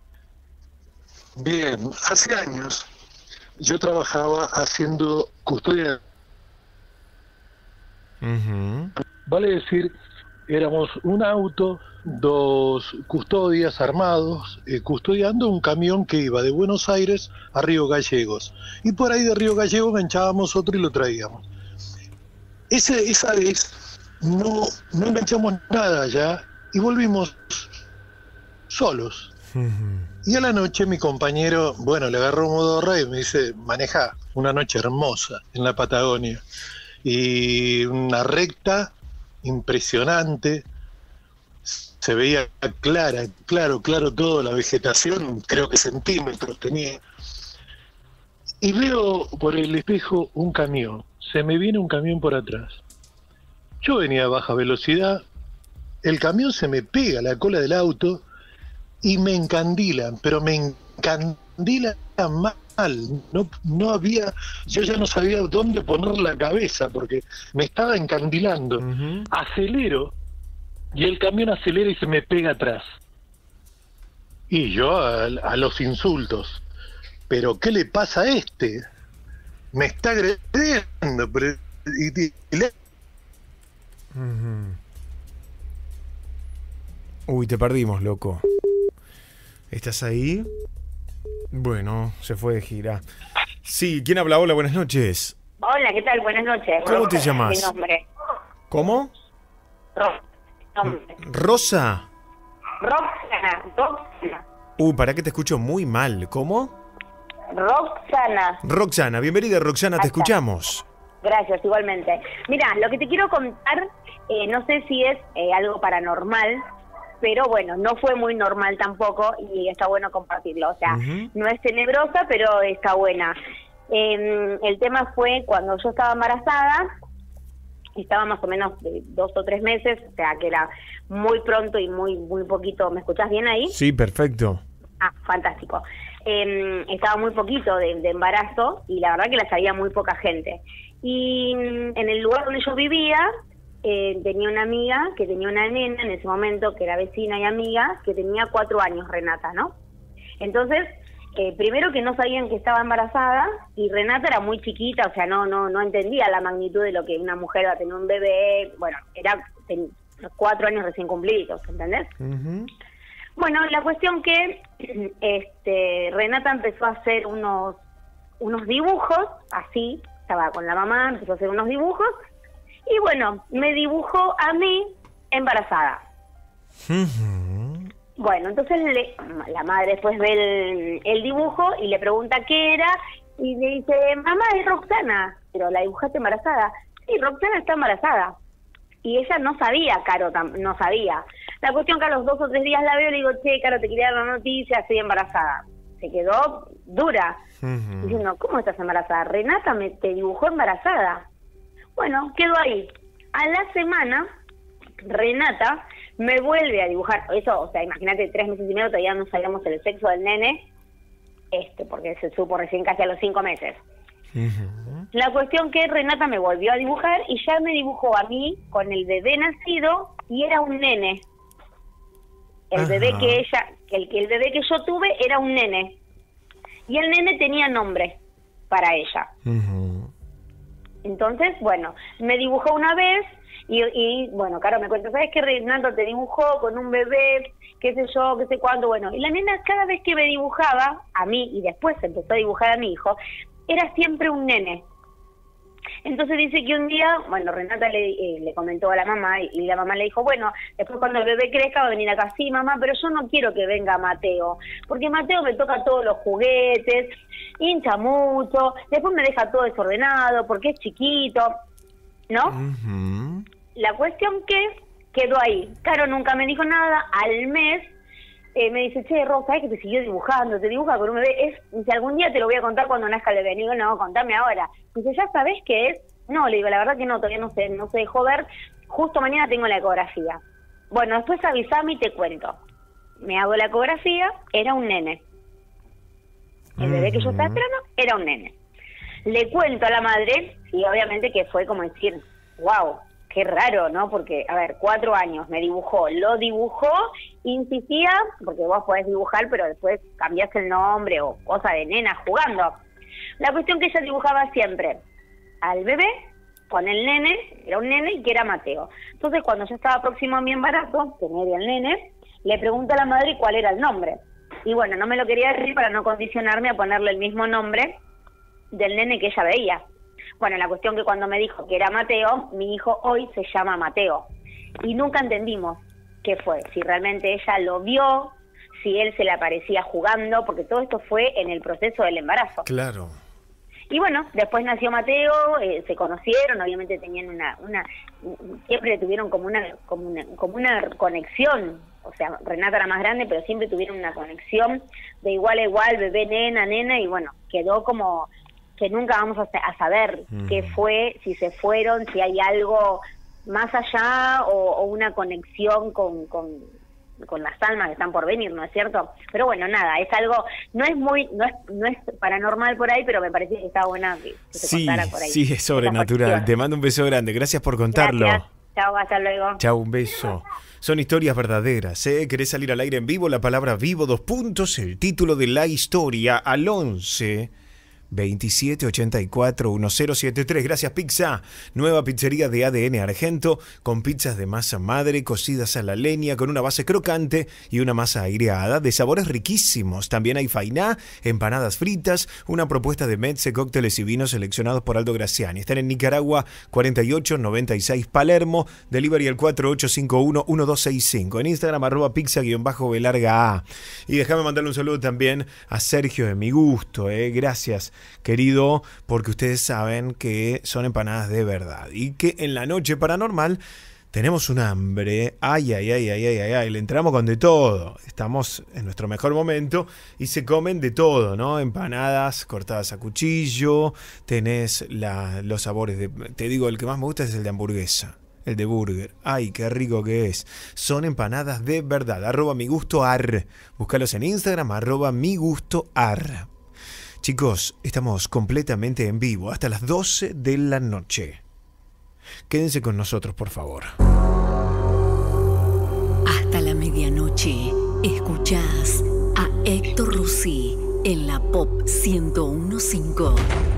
Bien. Hace años yo trabajaba haciendo custodia. Uh-huh. Vale decir éramos un auto, dos custodias armados, eh, custodiando un camión que iba de Buenos Aires a Río Gallegos. Y por ahí de Río Gallegos enganchábamos otro y lo traíamos. Ese, esa vez no, no enganchamos nada allá y volvimos solos. Y a la noche mi compañero, bueno, le agarró modorra y me dice, maneja una noche hermosa en la Patagonia. Y una recta impresionante, se veía clara, claro, claro todo, la vegetación, creo que centímetros tenía. Y veo por el espejo un camión, se me viene un camión por atrás. Yo venía a baja velocidad, el camión se me pega a la cola del auto y me encandilan, pero me encandilan mal. No, no había, yo ya no sabía dónde poner la cabeza porque me estaba encandilando. Uh-huh. Acelero y el camión acelera y se me pega atrás. Y yo a, a los insultos. ¿Pero qué le pasa a este? Me está agrediendo. Pero, y, y, y le... uh-huh. Uy, te perdimos, loco. ¿Estás ahí? Bueno, se fue de gira. Sí, ¿quién habla? Hola, buenas noches. Hola, ¿qué tal? Buenas noches. ¿Cómo Rosa, te llamas? Mi nombre. ¿Cómo? Rosa. Nombre. Rosa. Roxana. Roxana. Uh, para que te escucho muy mal. ¿Cómo? Roxana. Roxana, bienvenida Roxana, te escuchamos. Gracias, igualmente. Mira, lo que te quiero contar, eh, no sé si es eh, algo paranormal, pero bueno, no fue muy normal tampoco y está bueno compartirlo. O sea, uh-huh. no es tenebrosa, pero está buena. Eh, el tema fue cuando yo estaba embarazada, estaba más o menos de dos o tres meses, o sea, que era muy pronto y muy muy poquito. ¿Me escuchás bien ahí? Sí, perfecto. Ah, fantástico. Eh, estaba muy poquito de, de embarazo y la verdad que la sabía muy poca gente. Y en el lugar donde yo vivía, Eh, tenía una amiga que tenía una nena en ese momento que era vecina y amiga que tenía cuatro años, Renata, ¿no? Entonces, eh, primero que no sabían que estaba embarazada y Renata era muy chiquita, o sea, no no no entendía la magnitud de lo que una mujer va a tener un bebé. Bueno, era ten, cuatro años recién cumplidos, ¿entendés? Uh-huh. Bueno, la cuestión que este Renata empezó a hacer unos unos dibujos, así, estaba con la mamá, empezó a hacer unos dibujos. Y bueno, me dibujó a mí embarazada. Uh-huh. Bueno, entonces le, la madre después ve el, el dibujo y le pregunta qué era. Y le dice, mamá, es Roxana. Pero la dibujaste embarazada. Sí, Roxana está embarazada. Y ella no sabía, Caro, no sabía. La cuestión que a los dos o tres días la veo y le digo, che, Caro, te quería dar la noticia, estoy embarazada. Se quedó dura. Uh-huh. Diciendo, ¿cómo estás embarazada? Renata me te dibujó embarazada. Bueno, quedó ahí. A la semana, Renata me vuelve a dibujar. Eso, o sea, imagínate, tres meses y medio todavía no sabíamos el sexo del nene, este, porque se supo recién casi a los cinco meses. Uh-huh. La cuestión que Renata me volvió a dibujar y ya me dibujó a mí con el bebé nacido y era un nene. El uh-huh. bebé que ella, el, el bebé que yo tuve era un nene. Y el nene tenía nombre para ella. Uh-huh. Entonces, bueno, me dibujó una vez y, y bueno, Caro me cuenta, ¿sabes qué, Renato te dibujó con un bebé, qué sé yo, qué sé cuándo? Bueno, y la nena cada vez que me dibujaba a mí y después empezó a dibujar a mi hijo, era siempre un nene. Entonces dice que un día, bueno, Renata le, eh, le comentó a la mamá y, y la mamá le dijo, bueno, después cuando el bebé crezca va a venir acá. Sí, mamá, pero yo no quiero que venga Mateo, porque Mateo me toca todos los juguetes, hincha mucho, después me deja todo desordenado porque es chiquito, ¿no? Uh-huh. La cuestión que quedó ahí. Caro nunca me dijo nada. Al mes eh, me dice, che, Rosa, ¿sabes que te siguió dibujando? Te dibuja con un bebé. Es, si algún día te lo voy a contar cuando nazca el bebé. Digo, no, contame ahora. Dice, ¿ya sabés qué es? No, le digo, la verdad que no, todavía no sé, no se dejó ver. Justo mañana tengo la ecografía. Bueno, después avisame y te cuento. Me hago la ecografía, era un nene. El bebé que yo estaba esperando era un nene. Le cuento a la madre, y obviamente que fue como decir, wow, qué raro, ¿no? Porque, a ver, cuatro años me dibujó, lo dibujó, insistía, porque vos podés dibujar, pero después cambiás el nombre o cosa de nena jugando. La cuestión que ella dibujaba siempre al bebé con el nene, era un nene y que era Mateo. Entonces cuando yo estaba próximo a mi embarazo, que me dio el nene, le pregunto a la madre cuál era el nombre. Y bueno, no me lo quería decir para no condicionarme a ponerle el mismo nombre del nene que ella veía. Bueno, la cuestión que cuando me dijo que era Mateo, mi hijo hoy se llama Mateo. Y nunca entendimos qué fue, si realmente ella lo vio, si él se le aparecía jugando, porque todo esto fue en el proceso del embarazo. Claro. Y bueno, después nació Mateo, eh, se conocieron, obviamente tenían una, una, siempre tuvieron como una, como una, como una conexión. O sea, Renata era más grande, pero siempre tuvieron una conexión de igual a igual, bebé, nena, nena, y bueno, quedó como que nunca vamos a, a saber mm. qué fue, si se fueron, si hay algo más allá o, o una conexión con, con, con las almas que están por venir, ¿no es cierto? Pero bueno, nada, es algo, no es muy, no es, no es paranormal por ahí, pero me parecía que estaba buena que se sí, contara por ahí. Sí, es sobrenatural. Te mando un beso grande, gracias por contarlo. Gracias. Chao, hasta luego. Chao, un beso. Son historias verdaderas, ¿eh? ¿Querés salir al aire en vivo? La palabra vivo, dos puntos, el título de la historia al once veintisiete ochenta y cuatro diez setenta y tres. Gracias Pizza, nueva pizzería de A D N Argento, con pizzas de masa madre cocidas a la leña con una base crocante y una masa aireada de sabores riquísimos. También hay fainá, empanadas fritas, una propuesta de mezze, cócteles y vinos seleccionados por Aldo Graciani. Están en Nicaragua cuarenta y ocho noventa y seis Palermo, delivery al cuatro ocho cinco uno uno dos seis cinco, en Instagram arroba pizza-b larga A. Y déjame mandarle un saludo también a Sergio de Mi Gusto, eh. Gracias querido, porque ustedes saben que son empanadas de verdad y que en la noche paranormal tenemos un hambre, ay, ay, ay, ay, ay, ay, ay, le entramos con de todo, estamos en nuestro mejor momento y se comen de todo, ¿no? Empanadas cortadas a cuchillo, tenés la, los sabores de, te digo, el que más me gusta es el de hamburguesa, el de burger, ay, qué rico que es, son empanadas de verdad, arroba mi gusto ar, búscalos en Instagram, arroba mi gusto ar. Chicos, estamos completamente en vivo hasta las doce de la noche. Quédense con nosotros, por favor. Hasta la medianoche, escuchás a Héctor Rossi en la Pop ciento uno punto cinco.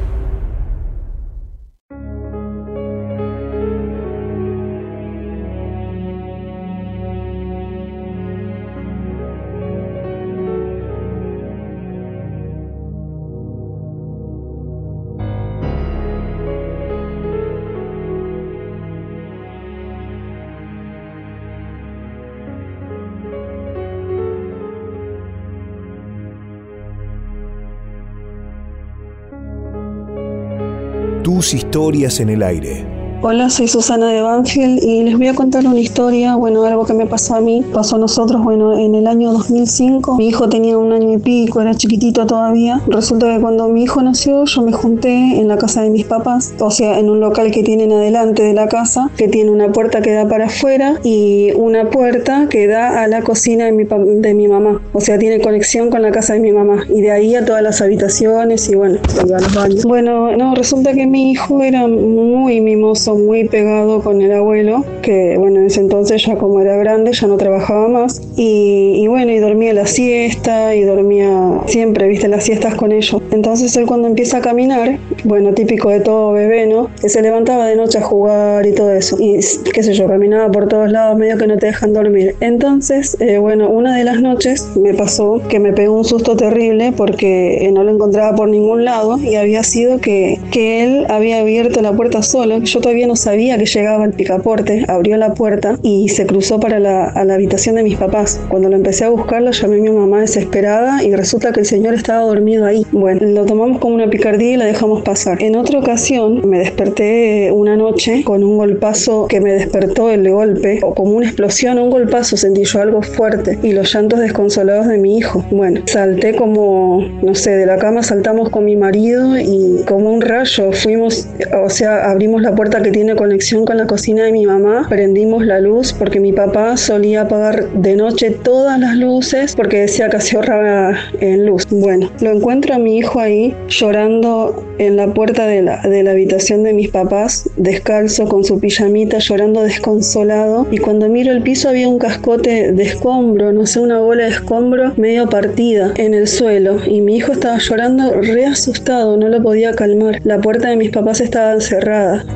Tus historias en el aire. Hola, soy Susana de Banfield y les voy a contar una historia, bueno, algo que me pasó a mí, pasó a nosotros, bueno, en el año dos mil cinco, mi hijo tenía un año y pico, era chiquitito todavía, resulta que cuando mi hijo nació yo me junté en la casa de mis papás, o sea, en un local que tienen adelante de la casa, que tiene una puerta que da para afuera y una puerta que da a la cocina de mi, de mi mamá, o sea, tiene conexión con la casa de mi mamá y de ahí a todas las habitaciones y bueno, a los baños. Bueno, no, resulta que mi hijo era muy mimoso, muy pegado con el abuelo, que bueno, en ese entonces ya como era grande ya no trabajaba más y, y bueno, y dormía la siesta y dormía siempre, viste, las siestas con ellos. Entonces él cuando empieza a caminar, bueno, típico de todo bebé, ¿no? Que se levantaba de noche a jugar y todo eso y qué sé yo, caminaba por todos lados medio que no te dejan dormir. Entonces, eh, bueno, una de las noches me pasó que me pegó un susto terrible porque eh, no lo encontraba por ningún lado y había sido que, que él había abierto la puerta solo. Yo todavía no sabía que llegaba el picaporte, abrió la puerta y se cruzó para la, a la habitación de mis papás. Cuando lo empecé a buscar, lo llamé a mi mamá desesperada y resulta que el señor estaba dormido ahí. Bueno, lo tomamos como una picardía y la dejamos pasar. En otra ocasión me desperté una noche con un golpazo que me despertó el golpe, o como una explosión, un golpazo, sentí yo algo fuerte y los llantos desconsolados de mi hijo. Bueno, salté como, no sé, de la cama saltamos con mi marido y como un rayo fuimos, o sea, abrimos la puerta que tiene conexión con la cocina de mi mamá, prendimos la luz porque mi papá solía apagar de noche todas las luces porque decía que se ahorraba en luz. Bueno, lo encuentro a mi hijo ahí llorando en la puerta de la, de la habitación de mis papás, descalzo con su pijamita, llorando desconsolado, y cuando miro el piso había un cascote de escombro, no sé, una bola de escombro medio partida en el suelo y mi hijo estaba llorando re asustado, no lo podía calmar. La puerta de mis papás estaba cerrada, era de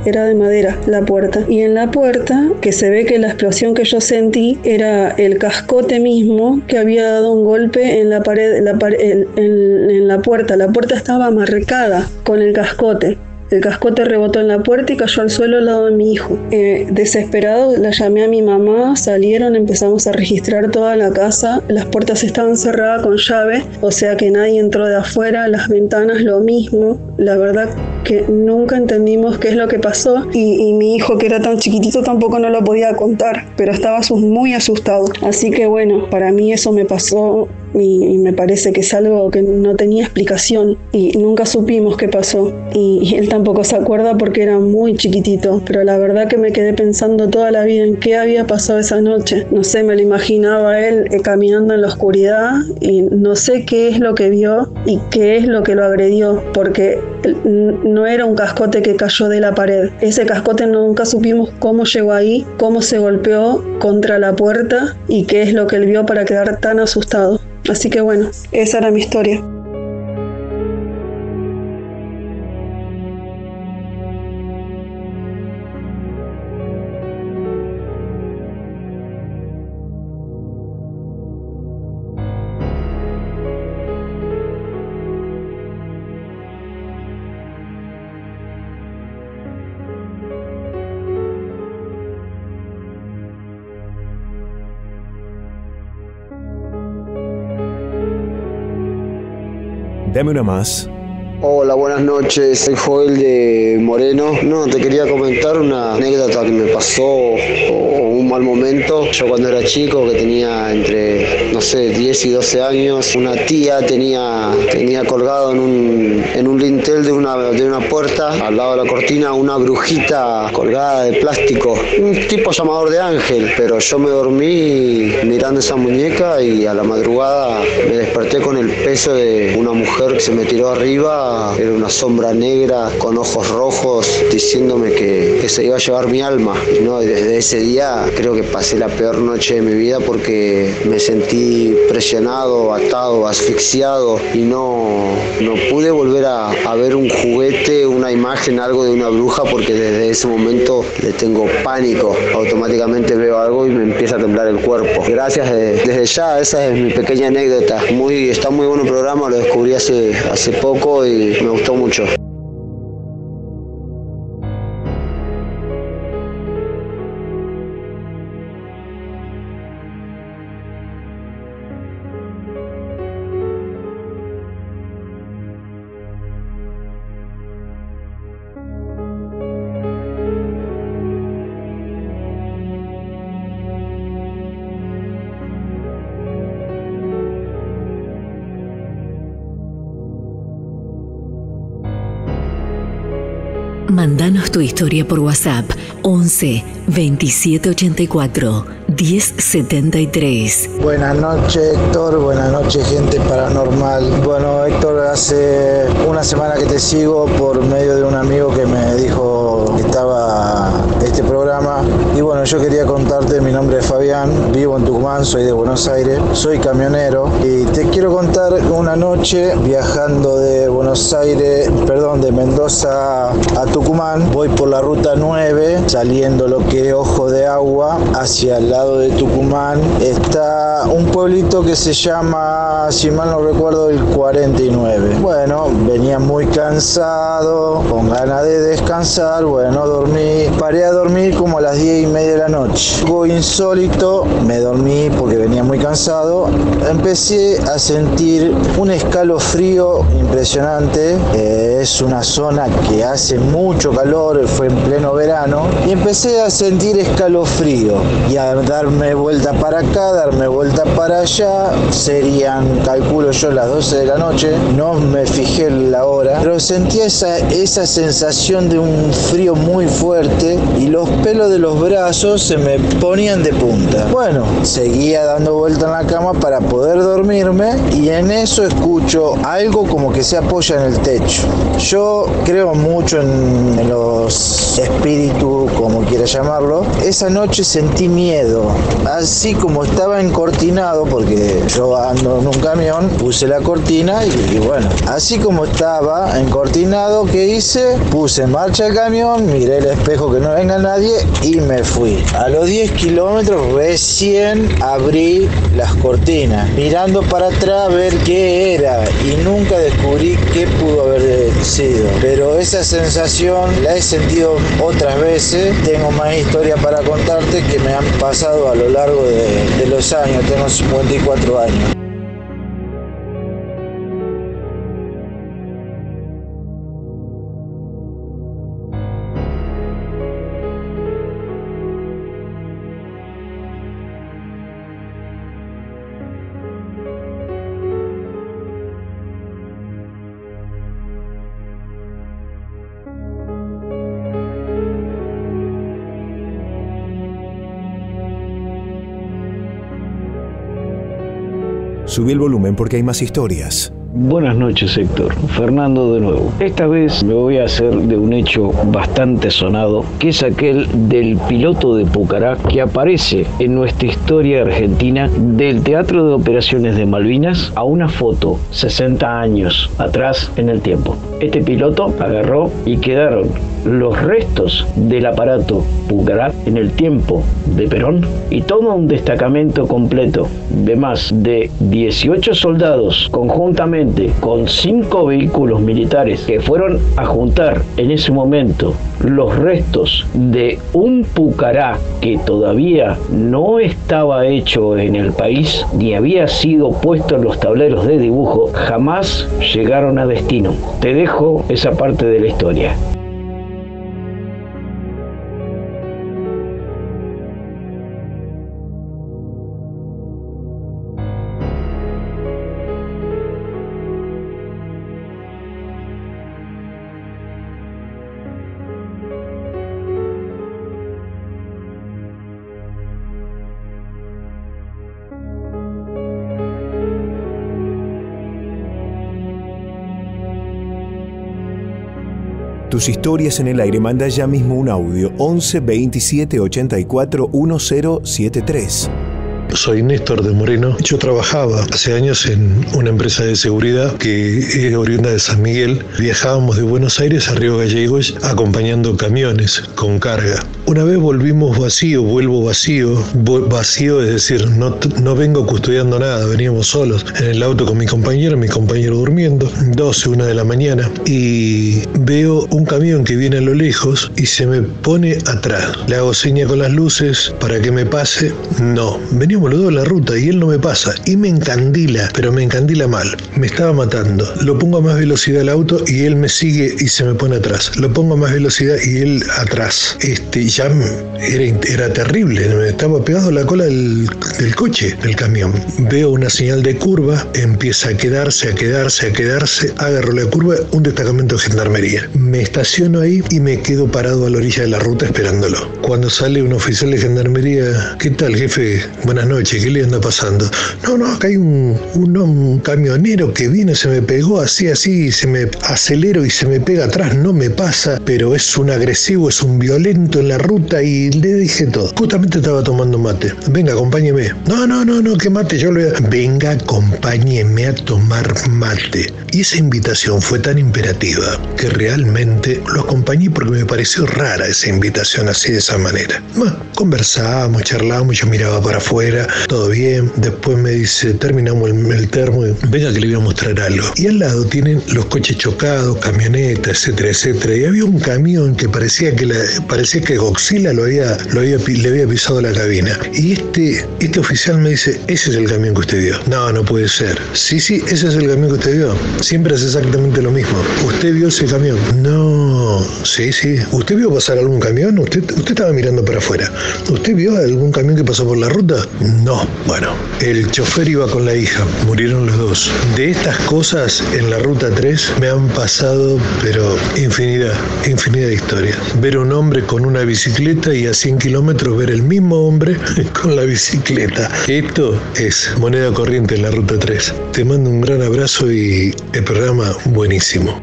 madera, la puerta. Y en la puerta, que se ve que la explosión que yo sentí era el cascote mismo que había dado un golpe en la pared, la pared en, en, en la puerta. La puerta estaba marcada con el cascote. El cascote rebotó en la puerta y cayó al suelo al lado de mi hijo. Eh, desesperado, la llamé a mi mamá, salieron, empezamos a registrar toda la casa. Las puertas estaban cerradas con llave, o sea que nadie entró de afuera, las ventanas lo mismo. La verdad que nunca entendimos qué es lo que pasó y, y mi hijo, que era tan chiquitito, tampoco no lo podía contar, pero estaba muy asustado. Así que bueno, para mí eso me pasó y, y me parece que es algo que no tenía explicación y nunca supimos qué pasó. Y, y él tampoco se acuerda porque era muy chiquitito, pero la verdad que me quedé pensando toda la vida en qué había pasado esa noche. No sé, me lo imaginaba él eh, caminando en la oscuridad y no sé qué es lo que vio y qué es lo que lo agredió, porque no era un cascote que cayó de la pared. Ese cascote nunca supimos cómo llegó ahí, cómo se golpeó contra la puerta y qué es lo que él vio para quedar tan asustado. Así que bueno, esa era mi historia. Dame una más. Hola, buenas noches, soy Joel de Moreno. No, te quería comentar una anécdota que me pasó o un mal momento. Yo cuando era chico, que tenía entre, no sé, diez y doce años, una tía tenía, tenía colgado en un, en un lintel de una, de una puerta, al lado de la cortina, una brujita colgada de plástico, un tipo llamador de ángel, pero yo me dormí mirando esa muñeca y a la madrugada me desperté con el peso de una mujer que se me tiró arriba. Era una sombra negra con ojos rojos diciéndome que, que se iba a llevar mi alma. ¿No? Y desde ese día creo que pasé la peor noche de mi vida porque me sentí presionado, atado, asfixiado y no, no pude volver a, a ver un juguete, una imagen, algo de una bruja, porque desde ese momento le tengo pánico. Automáticamente veo algo y me empieza a temblar el cuerpo. Gracias de, desde ya, esa es mi pequeña anécdota. Muy, está muy bueno el programa, lo descubrí hace, hace poco y me gustó mucho. Mándanos tu historia por WhatsApp once veintisiete ochenta y cuatro diez setenta y tres. Buenas noches, Héctor. Buenas noches, gente paranormal. Bueno, Héctor, hace una semana que te sigo por medio de un amigo que me dijo que estaba este programa. Y bueno, yo quería contarte, mi nombre es Fabián, vivo en Tucumán, soy de Buenos Aires, soy camionero y te quiero contar una noche viajando de Buenos Aires, perdón, de Mendoza a Tucumán. Voy por la ruta nueve, saliendo lo que es Ojo de Agua, hacia el lado de Tucumán. Está un pueblito que se llama, si mal no recuerdo, el cuarenta y nueve. Bueno, venía muy cansado, con ganas de descansar. Bueno, dormí, paré a dormir como a las diez y media de la noche. Algo insólito, me dormí porque venía muy cansado. Empecé a sentir un escalofrío impresionante. Eh, es una zona que hace mucho calor, fue en pleno verano, y empecé a sentir escalofrío y a darme vuelta para acá, darme vuelta para allá. Serían, calculo yo, las doce de la noche, no me fijé la hora, pero sentía esa, esa sensación de un frío muy fuerte y los pelos de los brazos se me ponían de punta. Bueno, seguía dando vuelta en la cama para poder dormirme y en eso escucho algo como que se apoya en el techo. Yo creo mucho en, en los espíritus, como quieras llamarlo. Esa noche sentí miedo, así como estaba en cortina acortinado porque yo ando en un camión, puse la cortina y, y bueno, así como estaba encortinado, ¿qué hice? Puse en marcha el camión, miré el espejo que no venga nadie y me fui. A los diez kilómetros recién abrí las cortinas, mirando para atrás a ver qué era y nunca descubrí qué pudo haber sido. Pero esa sensación la he sentido otras veces. Tengo más historias para contarte que me han pasado a lo largo de, de los años. Tengo cincuenta y cuatro años. Subí el volumen porque hay más historias. Buenas noches, Héctor. Fernando de nuevo. Esta vez me voy a hacer de un hecho bastante sonado, que es aquel del piloto de Pucará que aparece en nuestra historia argentina del Teatro de Operaciones de Malvinas a una foto sesenta años atrás en el tiempo. Este piloto agarró y quedaron los restos del aparato Pucará en el tiempo de Perón y todo un destacamento completo de más de dieciocho soldados conjuntamente con cinco vehículos militares que fueron a juntar en ese momento los restos de un Pucará que todavía no estaba hecho en el país ni había sido puesto en los tableros de dibujo, jamás llegaron a destino. Te dejo esa parte de la historia. Tus historias en el aire. Manda ya mismo un audio once veintisiete ochenta y cuatro diez setenta y tres. Soy Néstor de Moreno. Yo trabajaba hace años en una empresa de seguridad que es oriunda de San Miguel. Viajábamos de Buenos Aires a Río Gallegos acompañando camiones con carga. Una vez volvimos vacío, vuelvo vacío, vacío es decir, no, no vengo custodiando nada, veníamos solos en el auto con mi compañero, mi compañero durmiendo, doce, una de la mañana, y veo un camión que viene a lo lejos y se me pone atrás. Le hago seña con las luces para que me pase, no, veníamos los dos en la ruta y él no me pasa y me encandila, pero me encandila mal, me estaba matando. Lo pongo a más velocidad el auto y él me sigue y se me pone atrás. Lo pongo a más velocidad y él atrás. Este, ya era, era terrible, me estaba pegado a la cola del, del coche, del camión. Veo una señal de curva, empieza a quedarse, a quedarse, a quedarse, agarro la curva, un destacamento de gendarmería. Me estaciono ahí y me quedo parado a la orilla de la ruta esperándolo. Cuando sale un oficial de gendarmería, ¿qué tal, jefe? Buenas noches, ¿qué le anda pasando? No, no, acá hay un, un, un camionero que viene, se me pegó así, así, se me acelero y se me pega atrás, no me pasa, pero es un agresivo, es un violento en la ruta y le dije todo. Justamente estaba tomando mate. Venga, acompáñeme. No, no, no, no, que mate, yo le voy a... Venga, acompáñeme a tomar mate. Y esa invitación fue tan imperativa que realmente lo acompañé porque me pareció rara esa invitación así de esa manera. Bueno, conversábamos, charlábamos, yo miraba para afuera, todo bien. Después me dice, terminamos el, el termo, y, venga que le voy a mostrar algo. Y al lado tienen los coches chocados, camionetas, etcétera, etcétera. Y había un camión que parecía que la, parecía que Godzilla lo había, lo había, le había pisado la cabina. Y este, este oficial me dice, ese es el camión que usted vio. No, no puede ser. Sí, sí, ese es el camión que usted vio. Siempre es exactamente lo mismo. ¿Usted vio ese camión? No, sí, sí. ¿Usted vio pasar algún camión? ¿Usted, usted estaba mirando para afuera. ¿Usted vio algún camión que pasó por la ruta? No. Bueno, el chofer iba con la hija. Murieron los dos. De estas cosas en la ruta tres me han pasado, pero infinidad, infinidad de historias. Ver un hombre con una bicicleta y a cien kilómetros ver el mismo hombre con la bicicleta. Esto es moneda corriente en la ruta tres. Te mando un gran abrazo y el programa buenísimo.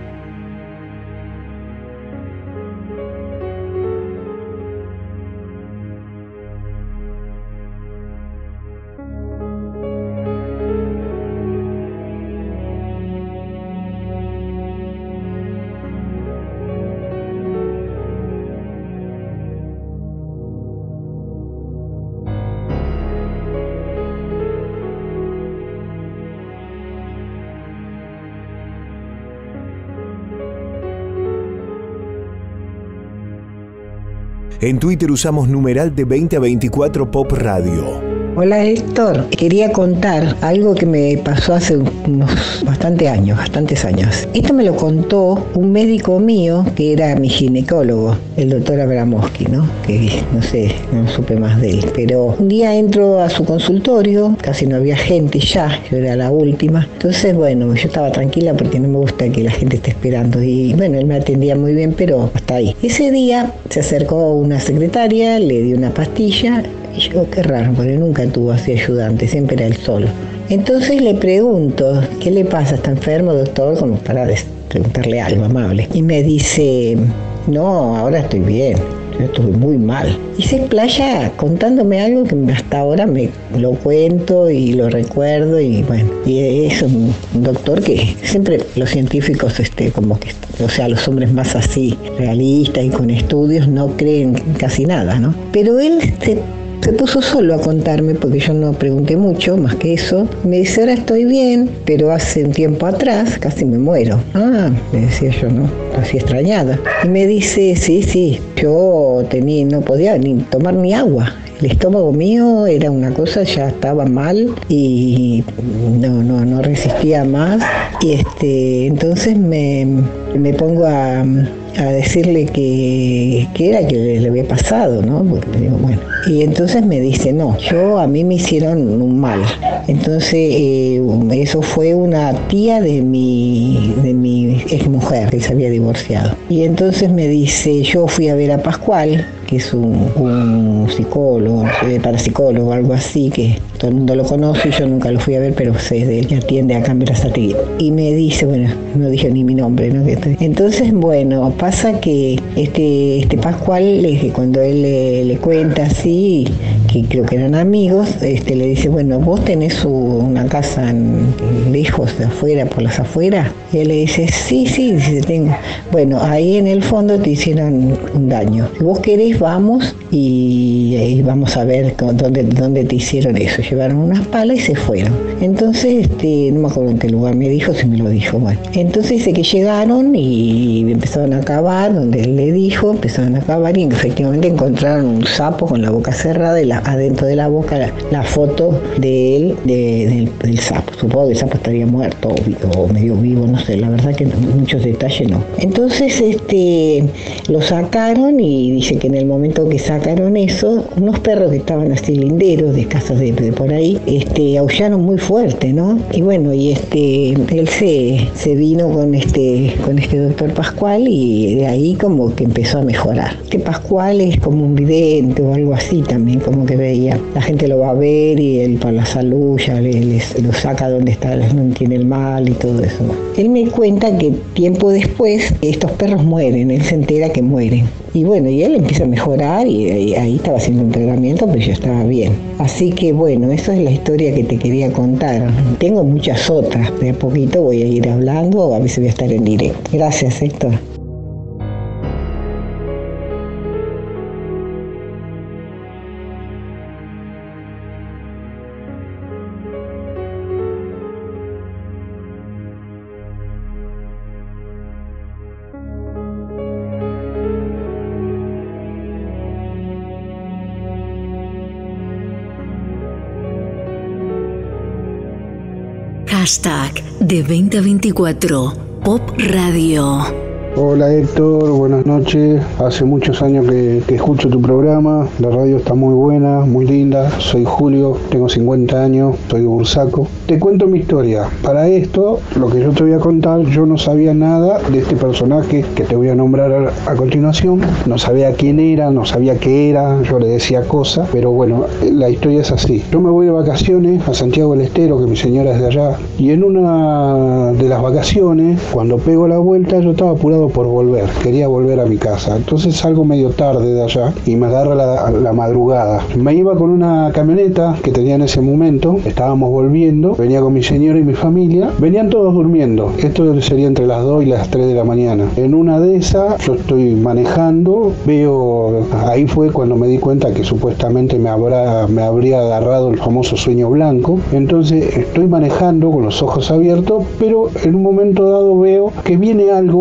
En Twitter usamos numeral de veinte a veinticuatro Pop Radio. Hola Héctor, quería contar algo que me pasó hace unos bastantes años, bastantes años. Esto me lo contó un médico mío que era mi ginecólogo, el doctor Abramowski, ¿no? Que no sé, no supe más de él. Pero un día entro a su consultorio, casi no había gente ya, yo era la última. Entonces, bueno, yo estaba tranquila porque no me gusta que la gente esté esperando. Y bueno, él me atendía muy bien, pero hasta ahí. Ese día se acercó una secretaria, le dio una pastilla. Y yo, qué raro, porque nunca tuvo así ayudante, siempre era él solo. Entonces le pregunto, ¿qué le pasa? ¿Está enfermo, doctor? Como para preguntarle algo amable. Y me dice, no, ahora estoy bien, yo estuve muy mal. Y se explaya contándome algo que hasta ahora me lo cuento y lo recuerdo. Y bueno, y es un doctor que siempre los científicos, este, como que, o sea, los hombres más así, realistas y con estudios, no creen casi nada, ¿no? Pero él se... Se puso solo a contarme, porque yo no pregunté mucho, más que eso. Me dice, ahora estoy bien, pero hace un tiempo atrás casi me muero. Ah, me decía yo, ¿no? Así extrañada. Y me dice, sí, sí, yo tenía, no podía ni tomar ni agua. El estómago mío era una cosa, ya estaba mal y no, no, no resistía más. Y este, entonces me, me pongo a... a decirle que, que era que le, le había pasado, ¿no? Porque digo, bueno. Y entonces me dice, no, yo a mí me hicieron un mal. Entonces eh, eso fue una tía de mi, de mi exmujer, que se había divorciado. Y entonces me dice, yo fui a ver a Pascual, que es un, un psicólogo, parapsicólogo, algo así, que todo el mundo lo conoce y yo nunca lo fui a ver, pero sé de él, que atiende acá en Berazategui. Y me dice, bueno, no dije ni mi nombre, ¿no? Entonces, bueno, pasa que este, este Pascual, cuando él le, le cuenta así, que creo que eran amigos, este, le dice, bueno, vos tenés una casa en, lejos de afuera, por las afueras, y él le dice, sí, sí, dice, tengo. Bueno, ahí en el fondo te hicieron un daño. Si vos querés, vamos y, y vamos a ver dónde, dónde te hicieron eso. Llevaron unas palas y se fueron. Entonces, este, no me acuerdo en qué lugar me dijo, si me lo dijo, bueno. Entonces dice que llegaron y empezaron a cavar, donde él le dijo, empezaron a cavar y efectivamente encontraron un sapo con la boca cerrada y la, adentro de la boca la, la foto de él, de, del, del sapo. Supongo que el sapo estaría muerto o, o medio vivo, no sé, la verdad que no, muchos detalles no. Entonces, este, lo sacaron y dice que en el momento que sacaron eso, unos perros que estaban así linderos de casas de, de por ahí, este, aullaron muy fuerte, ¿no? Y bueno, y este, él se, se vino con este, con este doctor Pascual y de ahí como que empezó a mejorar. Este Pascual es como un vidente o algo así también, como que veía. La gente lo va a ver y él para la salud ya le, les, lo saca donde está, no tiene el mal y todo eso. Él me cuenta que tiempo después estos perros mueren, él se entera que mueren. Y bueno, y él empieza a mejorar y, y ahí estaba haciendo un tratamiento, pero ya estaba bien. Así que bueno, esa es la historia que te quería contar. Tengo muchas otras, de a poquito voy a ir hablando, a veces voy a estar en directo. Gracias, Héctor. Hashtag de veinte a veinticuatro Pop Radio. Hola Héctor, buenas noches. Hace muchos años que, que escucho tu programa. La radio está muy buena, muy linda. Soy Julio, tengo cincuenta años, soy de Bursaco. Te cuento mi historia. Para esto, lo que yo te voy a contar, yo no sabía nada de este personaje que te voy a nombrar a, a continuación. No sabía quién era, no sabía qué era, yo le decía cosas, pero bueno, la historia es así. Yo me voy de vacaciones a Santiago del Estero, que mi señora es de allá, y en una de las vacaciones, cuando pego la vuelta, yo estaba apurado por volver, quería volver a mi casa. Entonces salgo medio tarde de allá y me agarra la, la madrugada. Me iba con una camioneta que tenía en ese momento, estábamos volviendo, venía con mi señora y mi familia, venían todos durmiendo. Esto sería entre las dos y las tres de la mañana. En una de esas, yo estoy manejando, veo, ahí fue cuando me di cuenta que supuestamente me, habrá, me habría agarrado el famoso sueño blanco. Entonces estoy manejando con los ojos abiertos, pero en un momento dado veo que viene algo flotando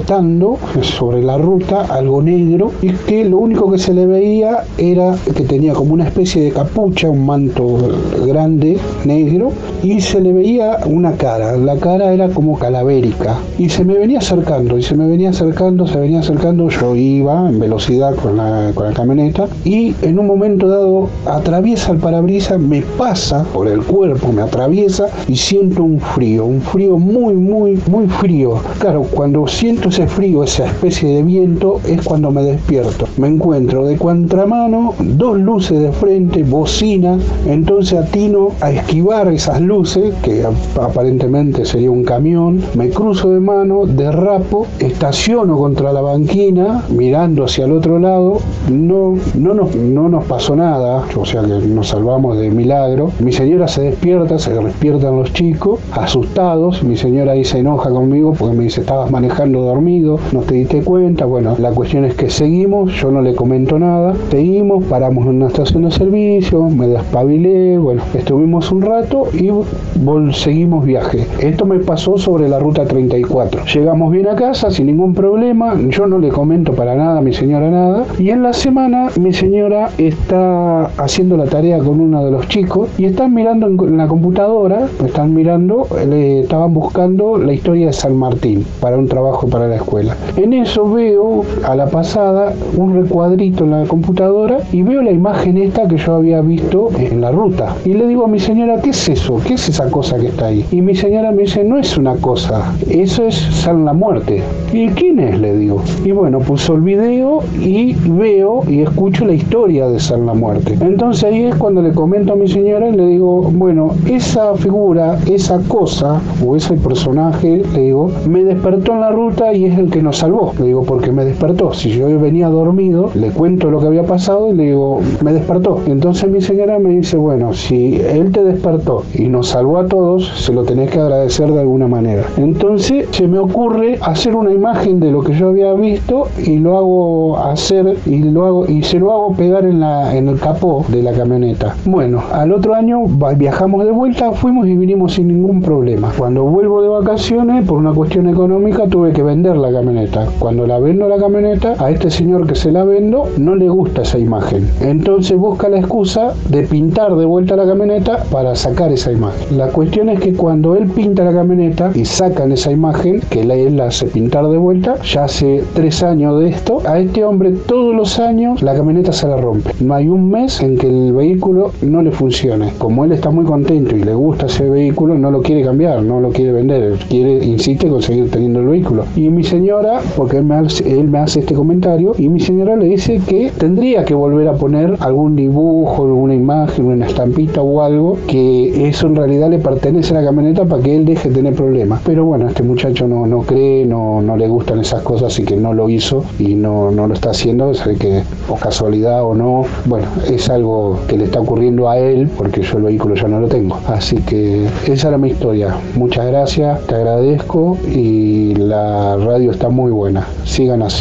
estando sobre la ruta algo negro y que lo único que se le veía era que tenía como una especie de capucha, un manto grande, negro, y se le veía una cara. La cara era como calavérica y se me venía acercando y se me venía acercando, se venía acercando. Yo iba en velocidad con la, con la camioneta y en un momento dado atraviesa el parabrisas, me pasa por el cuerpo, me atraviesa y siento un frío, un frío muy, muy, muy frío. Claro, cuando siento ese frío, esa especie de viento, es cuando me despierto. Me encuentro de contramano, dos luces de frente, bocina, entonces atino a esquivar esas luces, que aparentemente sería un camión, me cruzo de mano, derrapo, estaciono contra la banquina, mirando hacia el otro lado, no, no, nos, no nos pasó nada, o sea que nos salvamos de milagro. Mi señora se despierta, se despiertan los chicos, asustados, mi señora ahí se enoja conmigo porque me dice, estabas manejando dormido, no te diste cuenta. Bueno, la cuestión es que seguimos, yo no le comento nada, seguimos, paramos en una estación de servicio, me despabilé, bueno, estuvimos un rato y seguimos viaje. Esto me pasó sobre la ruta treinta y cuatro. Llegamos bien a casa sin ningún problema, yo no le comento para nada a mi señora nada, y en la semana mi señora está haciendo la tarea con uno de los chicos y están mirando en la computadora, están mirando, le estaban buscando la historia de San Martín para un trabajo para la escuela. En eso veo a la pasada un recuadrito en la computadora y veo la imagen esta que yo había visto en la ruta y le digo a mi señora, ¿qué es eso? ¿Qué es esa cosa que está ahí? Y mi señora me dice, no es una cosa, eso es San la Muerte. ¿Y quién es? Le digo. Y bueno, puso el video y veo y escucho la historia de San la Muerte. Entonces ahí es cuando le comento a mi señora y le digo, bueno, esa figura, esa cosa o ese personaje, le digo, me despertó en la ruta y es el que nos salvó. Le digo, porque me despertó. Si yo venía dormido, le cuento lo que había pasado y le digo, me despertó. Entonces mi señora me dice, bueno, si él te despertó y nos salvó a todos, se lo tenés que agradecer de alguna manera. Entonces se me ocurre hacer una imagen de lo que yo había visto y lo hago hacer y lo hago y se lo hago pegar en la en el capó de la camioneta. Bueno, al otro año viajamos de vuelta, fuimos y vinimos sin ningún problema. Cuando vuelvo de vacaciones, por una cuestión económica, tuve que vender la camioneta. Cuando la vendo la camioneta, a este señor que se la vendo, no le gusta esa imagen. Entonces busca la excusa de pintar de vuelta la camioneta para sacar esa imagen. La cuestión es que cuando él pinta la camioneta y sacan esa imagen, que él la hace pintar de vuelta, ya hace tres años de esto, a este hombre todos los años la camioneta se la rompe. No hay un mes en que el vehículo no le funcione. Como él está muy contento y le gusta ese vehículo, no lo quiere cambiar, no lo quiere vender, quiere, insiste con seguir teniendo el vehículo. Y mi señora, porque él me, hace, él me hace este comentario, y mi señora le dice que tendría que volver a poner algún dibujo, alguna imagen, una estampita o algo, que eso en realidad le pertenece a la camioneta para que él deje de tener problemas. Pero bueno, este muchacho no, no cree, no, no le gustan esas cosas, así que no lo hizo y no, no lo está haciendo. Sabe que, o casualidad o no, bueno, es algo que le está ocurriendo a él porque yo el vehículo ya no lo tengo. Así que esa era mi historia. Muchas gracias, te agradezco y la radio está muy buena. Sigan así.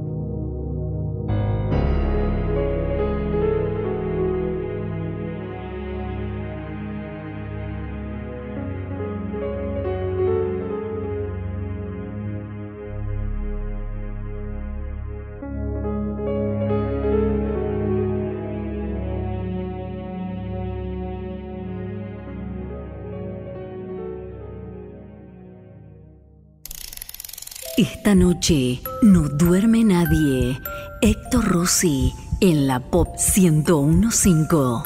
Esta noche no duerme nadie. Héctor Rossi en la Pop ciento uno punto cinco.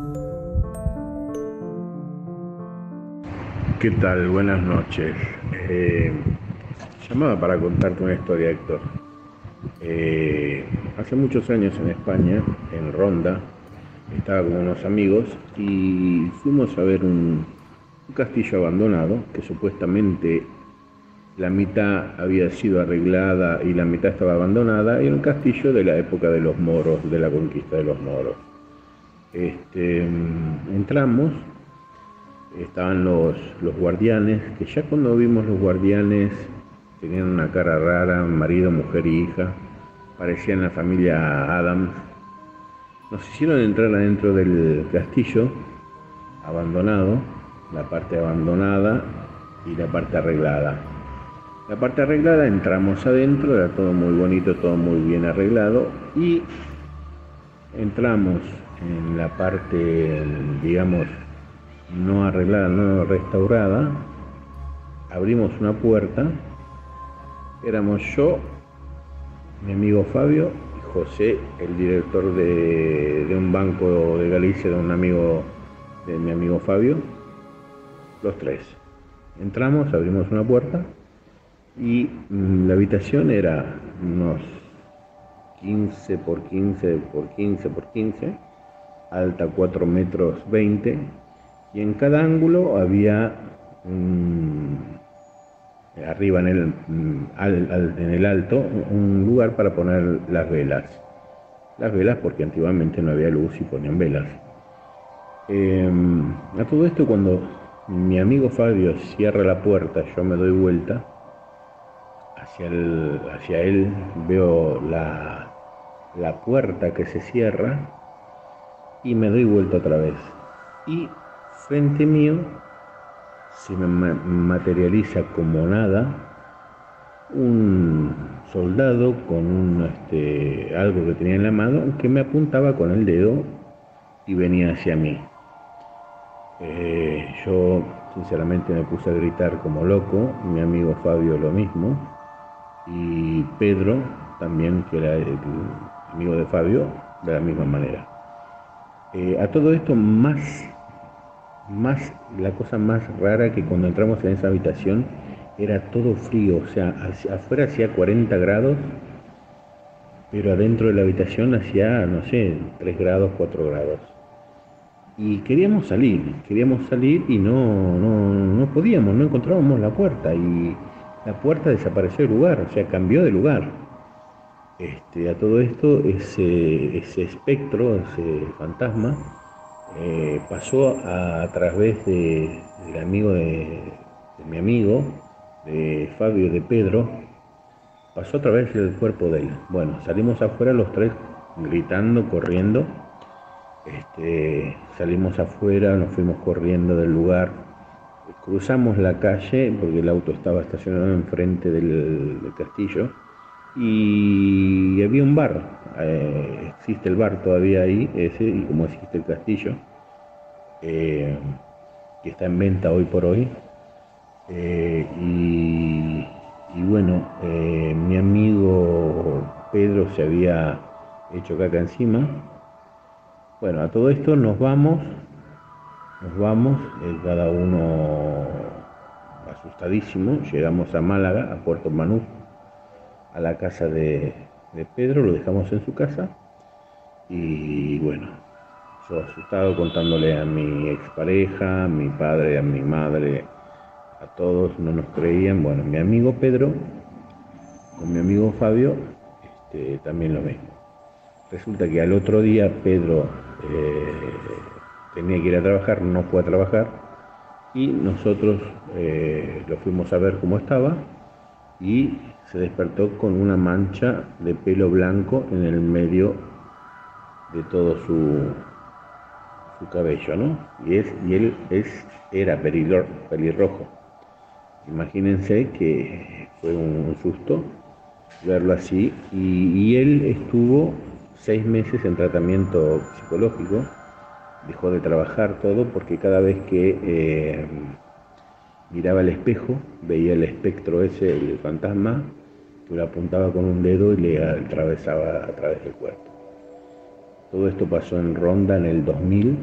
¿Qué tal? Buenas noches. Eh, llamaba para contarte una historia, Héctor. Eh, hace muchos años en España, en Ronda, estaba con unos amigos y fuimos a ver un, un castillo abandonado que supuestamente la mitad había sido arreglada y la mitad estaba abandonada, y era un castillo de la época de los moros, de la conquista de los moros. Este, entramos, estaban los, los guardianes, que ya cuando vimos los guardianes tenían una cara rara, marido, mujer y hija, parecían la familia Adams. Nos hicieron entrar adentro del castillo, abandonado, la parte abandonada y la parte arreglada. La parte arreglada, entramos adentro, era todo muy bonito, todo muy bien arreglado, y entramos en la parte, digamos, no arreglada, no restaurada. Abrimos una puerta, éramos yo, mi amigo Fabio y José, el director de, de un banco de Galicia, de un amigo, de mi amigo Fabio, los tres. Entramos, abrimos una puerta y mmm, la habitación era unos quince por quince por quince por quince, alta cuatro metros veinte, y en cada ángulo había un, arriba en el, al, al, en el alto, un lugar para poner las velas. Las velas porque antiguamente no había luz y ponían velas. Eh, a todo esto, cuando mi amigo Fabio cierra la puerta, yo me doy vuelta hacia, el, hacia él, veo la, la puerta que se cierra y me doy vuelta otra vez. Y frente mío se me materializa como nada un soldado con un, este, algo que tenía en la mano que me apuntaba con el dedo y venía hacia mí. Eh, yo sinceramente me puse a gritar como loco, mi amigo Fabio lo mismo, y Pedro también, que era el amigo de Fabio, de la misma manera. Eh, a todo esto, más, más, la cosa más rara, que cuando entramos en esa habitación era todo frío, o sea, hacia, afuera hacía cuarenta grados, pero adentro de la habitación hacía, no sé, tres grados, cuatro grados. Y queríamos salir, queríamos salir y no, no, no podíamos, no encontrábamos la puerta, y la puerta desapareció del lugar, o sea, cambió de lugar. Este, a todo esto, ese, ese espectro, ese fantasma, eh, pasó a, a través de, del amigo de, de mi amigo, de Fabio, de Pedro, pasó a través del cuerpo de él. Bueno, salimos afuera los tres gritando, corriendo. Este, salimos afuera, nos fuimos corriendo del lugar, cruzamos la calle porque el auto estaba estacionado enfrente del, del castillo, y había un bar, eh, existe el bar todavía ahí, ese, y como existe el castillo, eh, que está en venta hoy por hoy, eh, y, y bueno, eh, mi amigo Pedro se había hecho caca encima. Bueno, a todo esto nos vamos, nos vamos, eh, cada uno asustadísimo. Llegamos a Málaga, a Puerto Banús, a la casa de, de Pedro, lo dejamos en su casa, y bueno, yo asustado contándole a mi expareja, a mi padre, a mi madre, a todos, no nos creían. Bueno, mi amigo Pedro, con mi amigo Fabio, este, también lo mismo. Resulta que al otro día Pedro eh, tenía que ir a trabajar, no fue a trabajar, y nosotros eh, lo fuimos a ver cómo estaba, y se despertó con una mancha de pelo blanco en el medio de todo su, su cabello, ¿no? Y, es, y él es, era pelirro, pelirrojo. Imagínense que fue un susto verlo así, y, y él estuvo seis meses en tratamiento psicológico, dejó de trabajar todo porque cada vez que eh, miraba el espejo, veía el espectro ese, el fantasma, que lo apuntaba con un dedo y le atravesaba a través del cuerpo. Todo esto pasó en Ronda en el dos mil,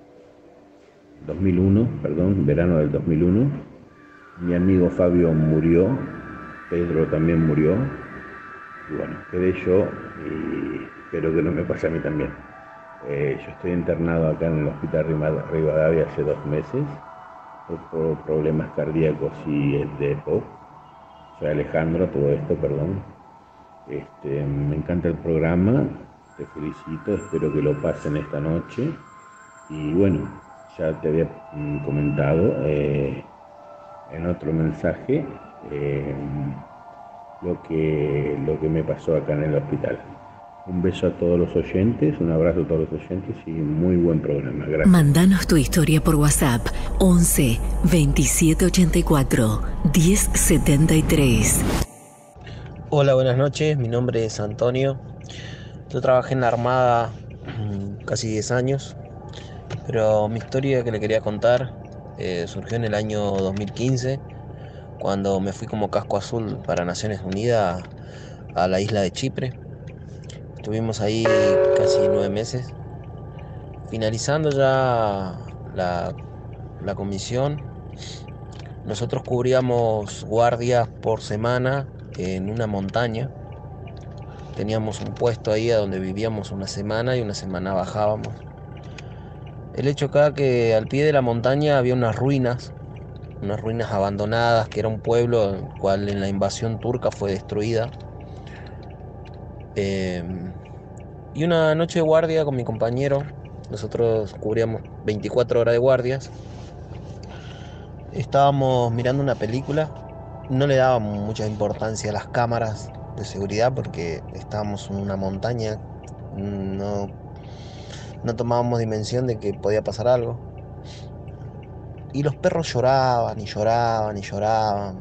dos mil uno, perdón, verano del dos mil uno. Mi amigo Fabio murió, Pedro también murió, y bueno, quedé yo, y espero que no me pase a mí también. Eh, yo estoy internado acá en el Hospital Rivadavia hace dos meses por, por problemas cardíacos y de E P O C. Soy Alejandro, todo esto, perdón. Este, me encanta el programa, te felicito, espero que lo pasen esta noche. Y bueno, ya te había comentado eh, en otro mensaje eh, lo que, lo que me pasó acá en el hospital. Un beso a todos los oyentes, un abrazo a todos los oyentes y muy buen programa. Gracias. Mandanos tu historia por WhatsApp once veintisiete ochenta y cuatro diez setenta y tres. Hola, buenas noches, mi nombre es Antonio. Yo trabajé en la Armada casi diez años, pero mi historia que le quería contar eh, surgió en el año dos mil quince, cuando me fui como casco azul para Naciones Unidas a la isla de Chipre. Estuvimos ahí casi nueve meses. Finalizando ya la, la comisión, nosotros cubríamos guardias por semana en una montaña. Teníamos un puesto ahí a donde vivíamos una semana y una semana bajábamos. El hecho acá que al pie de la montaña había unas ruinas, unas ruinas abandonadas, que era un pueblo el cual en la invasión turca fue destruida. Eh, y una noche de guardia con mi compañero, nosotros cubríamos veinticuatro horas de guardias. Estábamos mirando una película, no le dábamos mucha importancia a las cámaras de seguridad porque estábamos en una montaña, no, no tomábamos dimensión de que podía pasar algo. Y los perros lloraban y lloraban y lloraban.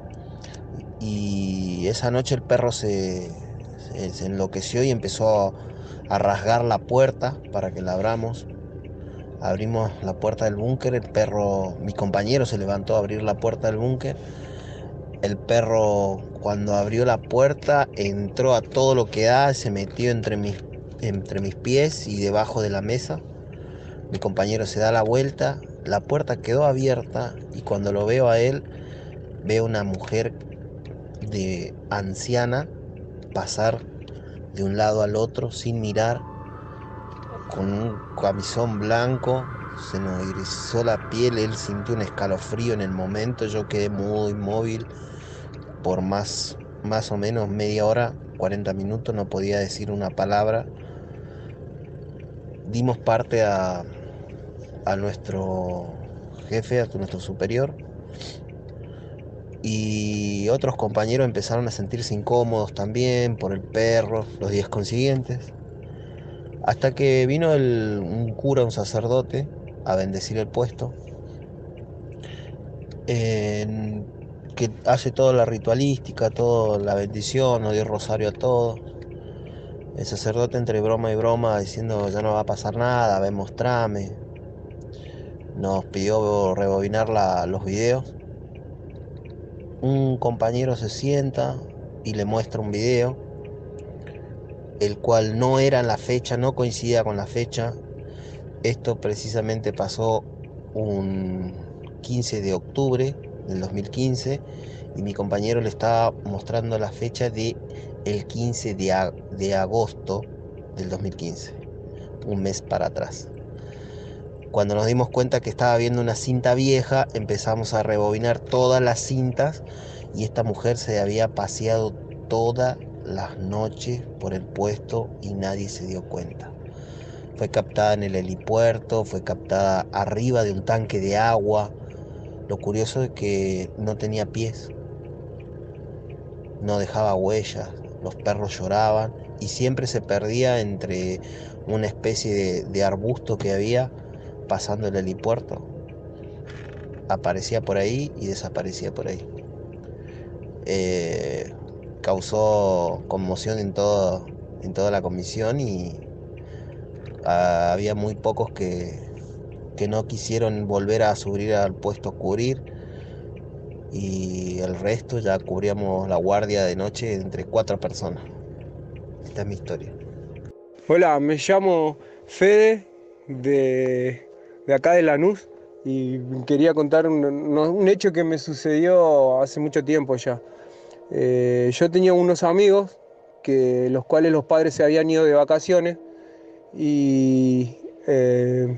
Y esa noche el perro se, se, se enloqueció y empezó a rasgar la puerta para que la abramos. Abrimos la puerta del búnker, el perro, mi compañero se levantó a abrir la puerta del búnker. El perro, cuando abrió la puerta, entró a todo lo que da, se metió entre mis, entre mis pies y debajo de la mesa. Mi compañero se da la vuelta, la puerta quedó abierta y cuando lo veo a él, veo una mujer de anciana pasar de un lado al otro sin mirar, con un camisón blanco, se nos erizó la piel, él sintió un escalofrío en el momento, yo quedé muy inmóvil por más, más o menos media hora, cuarenta minutos, no podía decir una palabra. Dimos parte a, a nuestro jefe, a nuestro superior, y otros compañeros empezaron a sentirse incómodos también por el perro los días consiguientes, hasta que vino el, un cura, un sacerdote, a bendecir el puesto, eh, que hace toda la ritualística, toda la bendición, nos dio rosario a todos. El sacerdote entre broma y broma diciendo ya no va a pasar nada, ven, mostrame. Nos pidió rebobinar la, los videos. Un compañero se sienta y le muestra un video, el cual no era en la fecha, no coincidía con la fecha. Esto precisamente pasó un quince de octubre del dos mil quince y mi compañero le estaba mostrando la fecha de el quince de agosto del dos mil quince, un mes para atrás. Cuando nos dimos cuenta que estaba viendo una cinta vieja, empezamos a rebobinar todas las cintas y esta mujer se había paseado todas las noches por el puesto y nadie se dio cuenta. Fue captada en el helipuerto, fue captada arriba de un tanque de agua. Lo curioso es que no tenía pies, no dejaba huellas, los perros lloraban y siempre se perdía entre una especie de, de arbusto que había pasando el helipuerto. Aparecía por ahí y desaparecía por ahí. Eh, causó conmoción en, todo, en toda la comisión y uh, había muy pocos que, que no quisieron volver a subir al puesto a cubrir y el resto ya cubríamos la guardia de noche entre cuatro personas. Esta es mi historia. Hola, me llamo Fede de, de acá de Lanús y quería contar un, un hecho que me sucedió hace mucho tiempo ya. Eh, yo tenía unos amigos que los cuales los padres se habían ido de vacaciones y eh,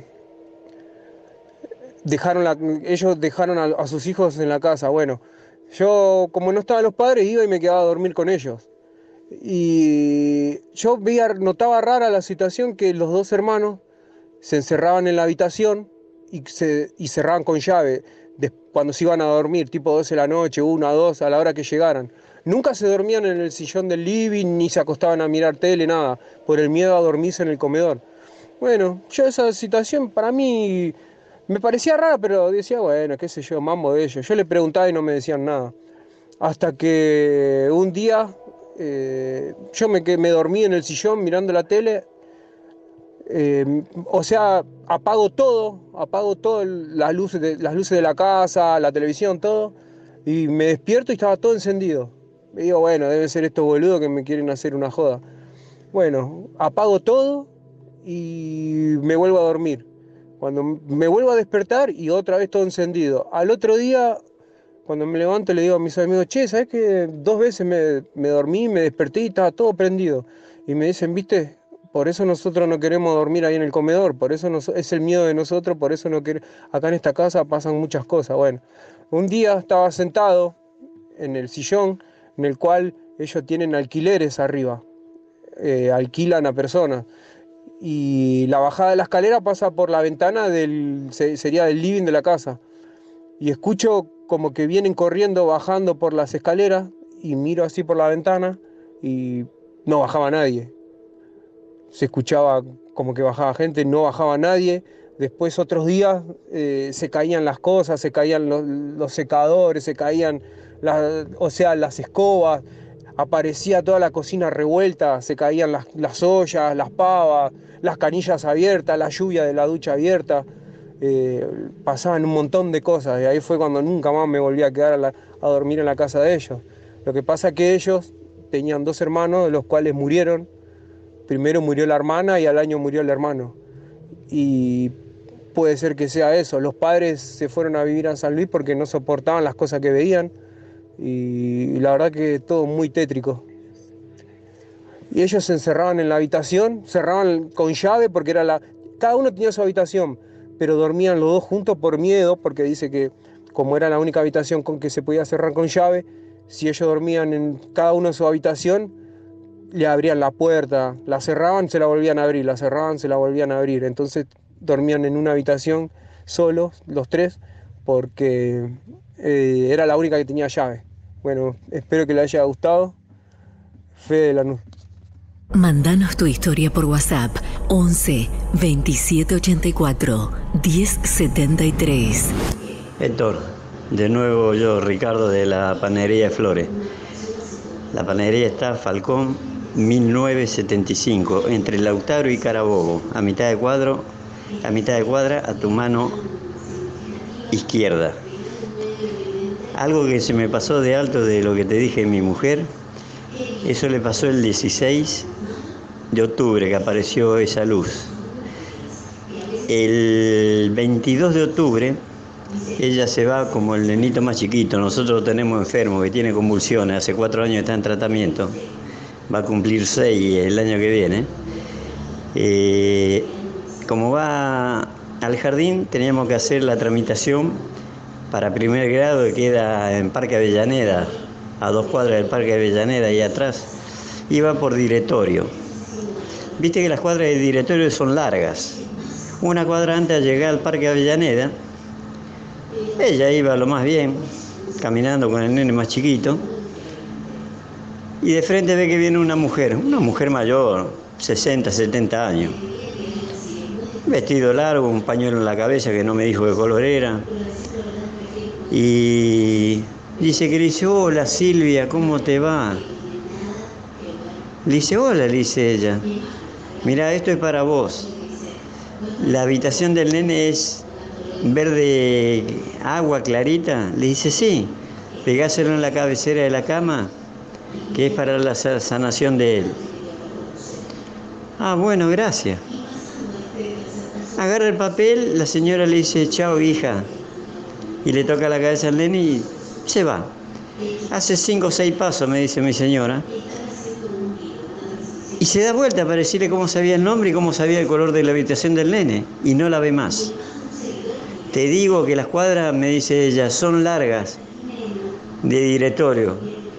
dejaron la, ellos dejaron a, a sus hijos en la casa. Bueno, yo como no estaban los padres iba y me quedaba a dormir con ellos. Y yo veía, notaba rara la situación que los dos hermanos se encerraban en la habitación y, se, y cerraban con llave de, cuando se iban a dormir, tipo doce de la noche, una, dos, a la hora que llegaran. Nunca se dormían en el sillón del living, ni se acostaban a mirar tele, nada, por el miedo a dormirse en el comedor. Bueno, yo esa situación para mí me parecía rara, pero decía, bueno, qué sé yo, mambo de ellos. Yo le preguntaba y no me decían nada. Hasta que un día eh, yo me, me dormí en el sillón mirando la tele. Eh, o sea, apago todo, apago todo, las luces, de, las luces de la casa, la televisión, todo. Y me despierto y estaba todo encendido. Me digo, bueno, deben ser estos boludos que me quieren hacer una joda. Bueno, apago todo y me vuelvo a dormir. Cuando me vuelvo a despertar y otra vez todo encendido. Al otro día, cuando me levanto, le digo a mis amigos, che, ¿sabes que dos veces me, me dormí, me desperté y estaba todo prendido? Y me dicen, ¿viste? Por eso nosotros no queremos dormir ahí en el comedor, por eso nos, es el miedo de nosotros, por eso no queremos. Acá en esta casa pasan muchas cosas. Bueno, un día estaba sentado en el sillón en el cual ellos tienen alquileres arriba, eh, alquilan a personas. Y la bajada de la escalera pasa por la ventana del, sería del living de la casa. Y escucho como que vienen corriendo, bajando por las escaleras, y miro así por la ventana y no bajaba nadie. Se escuchaba como que bajaba gente, no bajaba nadie. Después otros días eh, se caían las cosas, se caían los, los secadores, se caían, las, o sea, las escobas. Aparecía toda la cocina revuelta, se caían las, las ollas, las pavas, las canillas abiertas, la lluvia de la ducha abierta. Eh, pasaban un montón de cosas y ahí fue cuando nunca más me volví a quedar a, la, a dormir en la casa de ellos. Lo que pasa es que ellos tenían dos hermanos, de los cuales murieron. Primero murió la hermana y al año murió el hermano. Y puede ser que sea eso. Los padres se fueron a vivir a San Luis porque no soportaban las cosas que veían. Y la verdad que todo muy tétrico. Y ellos se encerraban en la habitación, cerraban con llave porque era la... Cada uno tenía su habitación, pero dormían los dos juntos por miedo, porque dice que como era la única habitación con que se podía cerrar con llave, si ellos dormían en cada uno en su habitación, le abrían la puerta, la cerraban, se la volvían a abrir, la cerraban, se la volvían a abrir. Entonces dormían en una habitación solos, los tres, porque eh, era la única que tenía llave. Bueno, espero que les haya gustado. Fede Lanús. Mándanos tu historia por WhatsApp once veintisiete ochenta y cuatro diez setenta y tres. Héctor, de nuevo yo, Ricardo, de la Panadería de Flores. La panadería está Falcón mil novecientos setenta y cinco, entre Lautaro y Carabobo, a mitad de cuadro, a mitad de cuadra, a tu mano izquierda. Algo que se me pasó de alto de lo que te dije mi mujer, eso le pasó el dieciséis de octubre que apareció esa luz. El veintidós de octubre ella se va como el nenito más chiquito. Nosotros lo tenemos enfermo, que tiene convulsiones, hace cuatro años está en tratamiento, va a cumplir seis el año que viene. Eh, como va al jardín, teníamos que hacer la tramitación para primer grado, que queda en Parque Avellaneda, a dos cuadras del Parque Avellaneda y atrás. Iba por directorio. Viste que las cuadras de directorio son largas. Una cuadra antes de llegar al Parque Avellaneda, ella iba lo más bien, caminando con el nene más chiquito, y de frente ve que viene una mujer, una mujer mayor, sesenta, setenta años. Vestido largo, un pañuelo en la cabeza que no me dijo qué color era. Y dice que le dice, hola Silvia, ¿cómo te va? Le dice, hola, le dice ella. Mira, esto es para vos. La habitación del nene es verde agua clarita. Le dice, sí, pegáselo en la cabecera de la cama, que es para la sanación de él. Ah, bueno, gracias. Agarra el papel, la señora le dice, chao hija, y le toca la cabeza al nene y se va. Hace cinco o seis pasos, me dice mi señora, y se da vuelta para decirle cómo sabía el nombre y cómo sabía el color de la habitación del nene, y no la ve más. Te digo que las cuadras, me dice ella, son largas de directorio,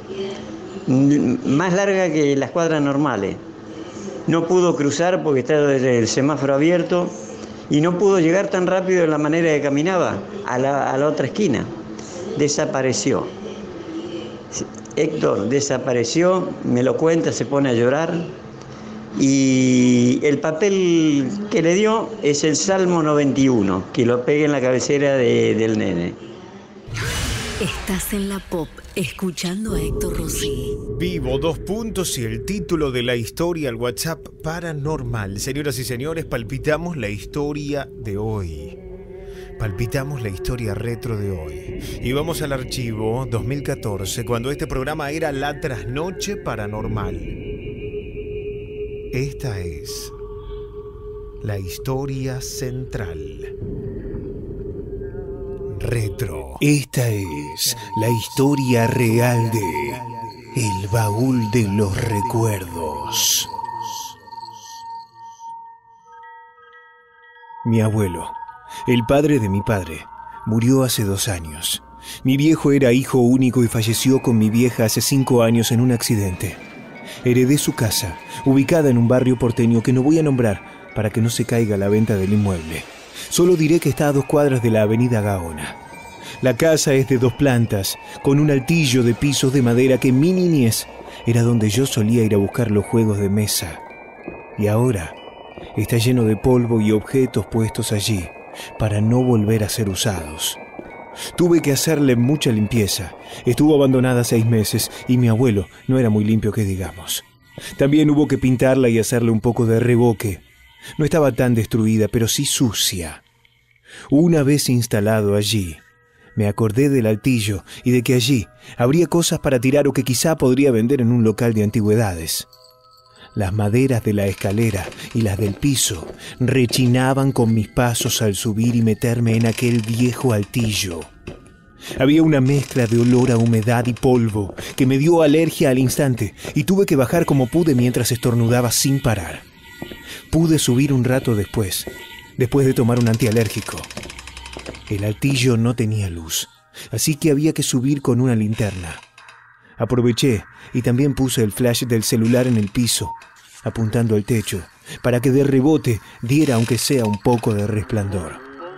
más largas que las cuadras normales. No pudo cruzar porque estaba el semáforo abierto y no pudo llegar tan rápido en la manera que caminaba a la, a la otra esquina. Desapareció. Héctor desapareció, me lo cuenta, se pone a llorar y el papel que le dio es el Salmo noventa y uno, que lo pegue en la cabecera de, del nene. Estás en la pop, escuchando a Héctor Rossi. Vivo, dos puntos y el título de la historia al WhatsApp paranormal. Señoras y señores, palpitamos la historia de hoy. Palpitamos la historia retro de hoy. Y vamos al archivo dos mil catorce, cuando este programa era La Trasnoche Paranormal. Esta es la historia central. Retro. Esta es la historia real de El Baúl de los Recuerdos. Mi abuelo, el padre de mi padre, murió hace dos años. Mi viejo era hijo único y falleció con mi vieja hace cinco años en un accidente. Heredé su casa, ubicada en un barrio porteño que no voy a nombrar para que no se caiga la venta del inmueble. Solo diré que está a dos cuadras de la avenida Gaona. La casa es de dos plantas, con un altillo de pisos de madera que en mi niñez era donde yo solía ir a buscar los juegos de mesa. Y ahora está lleno de polvo y objetos puestos allí para no volver a ser usados. Tuve que hacerle mucha limpieza. Estuvo abandonada seis meses y mi abuelo no era muy limpio que digamos. También hubo que pintarla y hacerle un poco de reboque. No estaba tan destruida, pero sí sucia. Una vez instalado allí, me acordé del altillo y de que allí habría cosas para tirar o que quizá podría vender en un local de antigüedades. Las maderas de la escalera y las del piso rechinaban con mis pasos al subir y meterme en aquel viejo altillo. Había una mezcla de olor a humedad y polvo que me dio alergia al instante y tuve que bajar como pude mientras estornudaba sin parar. Pude subir un rato después, después de tomar un antialérgico. El altillo no tenía luz, así que había que subir con una linterna. Aproveché y también puse el flash del celular en el piso, apuntando al techo, para que de rebote diera aunque sea un poco de resplandor.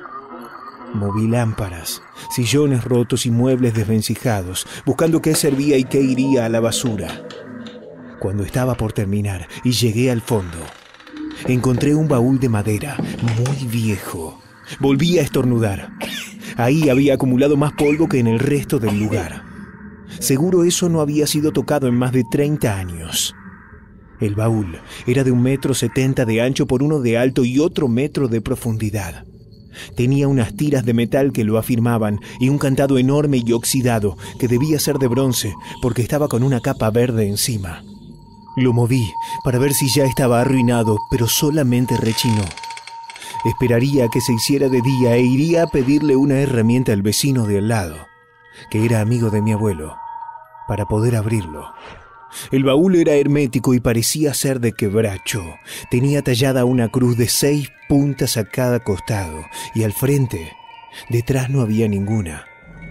Moví lámparas, sillones rotos y muebles desvencijados, buscando qué servía y qué iría a la basura. Cuando estaba por terminar y llegué al fondo, encontré un baúl de madera muy viejo. Volví a estornudar. Ahí había acumulado más polvo que en el resto del lugar. Seguro eso no había sido tocado en más de treinta años. El baúl era de un metro setenta de ancho por uno de alto y otro metro de profundidad. Tenía unas tiras de metal que lo afirmaban y un candado enorme y oxidado que debía ser de bronce porque estaba con una capa verde encima. Lo moví para ver si ya estaba arruinado, pero solamente rechinó. Esperaría que se hiciera de día e iría a pedirle una herramienta al vecino de al lado, que era amigo de mi abuelo, para poder abrirlo. El baúl era hermético y parecía ser de quebracho. Tenía tallada una cruz de seis puntas a cada costado y al frente, detrás no había ninguna.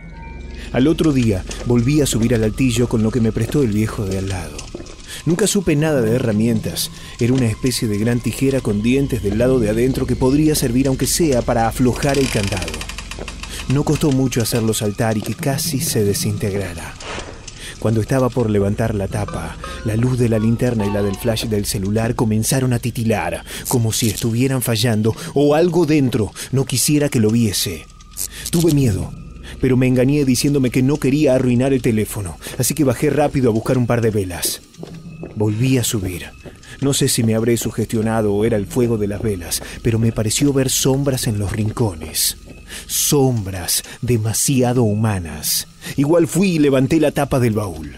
Al otro día volví a subir al altillo con lo que me prestó el viejo de al lado. Nunca supe nada de herramientas. Era una especie de gran tijera con dientes del lado de adentro que podría servir aunque sea para aflojar el candado. No costó mucho hacerlo saltar y que casi se desintegrara. Cuando estaba por levantar la tapa, la luz de la linterna y la del flash del celular comenzaron a titilar, como si estuvieran fallando o algo dentro no quisiera que lo viese. Tuve miedo, pero me engañé diciéndome que no quería arruinar el teléfono, así que bajé rápido a buscar un par de velas. Volví a subir. No sé si me habré sugestionado o era el fuego de las velas, pero me pareció ver sombras en los rincones. Sombras demasiado humanas. Igual fui y levanté la tapa del baúl.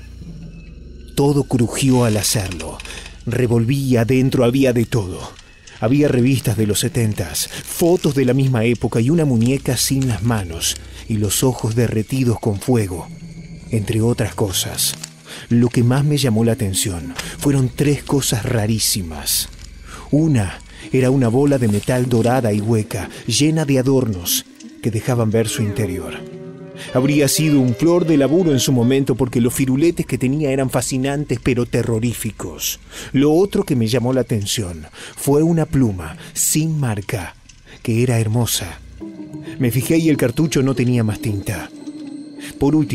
Todo crujió al hacerlo. Revolví y adentro había de todo. Había revistas de los setentas, fotos de la misma época y una muñeca sin las manos y los ojos derretidos con fuego, entre otras cosas. Lo que más me llamó la atención fueron tres cosas rarísimas. Una era una bola de metal dorada y hueca, llena de adornos que dejaban ver su interior. Habría sido un flor de laburo en su momento porque los firuletes que tenía eran fascinantes pero terroríficos. Lo otro que me llamó la atención fue una pluma sin marca que era hermosa. Me fijé y el cartucho no tenía más tinta. Por último,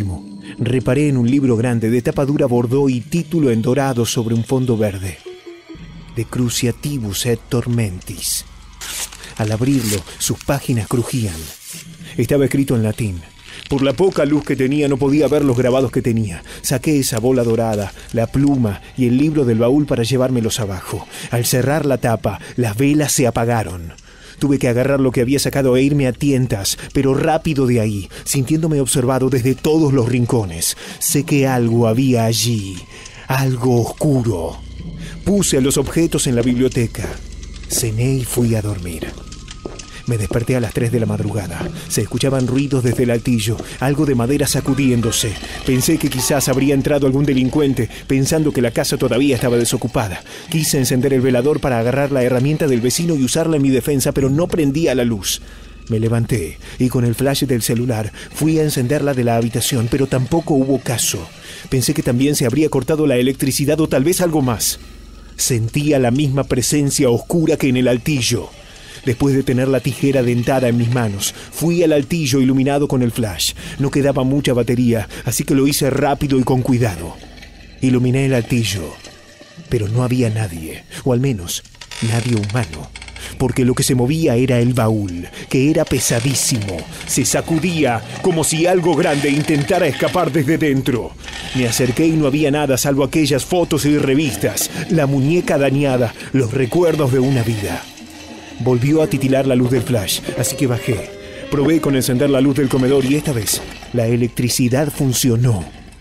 Reparé en un libro grande de tapa dura bordó y título en dorado sobre un fondo verde. De Cruciatibus et Tormentis. Al abrirlo, sus páginas crujían. Estaba escrito en latín. Por la poca luz que tenía no podía ver los grabados que tenía. Saqué esa bola dorada, la pluma y el libro del baúl para llevármelos abajo. Al cerrar la tapa, las velas se apagaron. Tuve que agarrar lo que había sacado e irme a tientas, pero rápido de ahí, sintiéndome observado desde todos los rincones. Sé que algo había allí, algo oscuro. Puse a los objetos en la biblioteca. Cené y fui a dormir. Me desperté a las tres de la madrugada. Se escuchaban ruidos desde el altillo, algo de madera sacudiéndose. Pensé que quizás habría entrado algún delincuente, pensando que la casa todavía estaba desocupada. Quise encender el velador para agarrar la herramienta del vecino y usarla en mi defensa, pero no prendía la luz. Me levanté y con el flash del celular fui a encenderla de la habitación, pero tampoco hubo caso. Pensé que también se habría cortado la electricidad o tal vez algo más. Sentía la misma presencia oscura que en el altillo. Después de tener la tijera dentada en mis manos, fui al altillo iluminado con el flash. No quedaba mucha batería, así que lo hice rápido y con cuidado. Iluminé el altillo, pero no había nadie, o al menos nadie humano, porque lo que se movía era el baúl, que era pesadísimo. Se sacudía como si algo grande intentara escapar desde dentro. Me acerqué y no había nada salvo aquellas fotos y revistas, la muñeca dañada, los recuerdos de una vida. Volvió a titilar la luz del flash, así que bajé. Probé con encender la luz del comedor y esta vez la electricidad funcionó.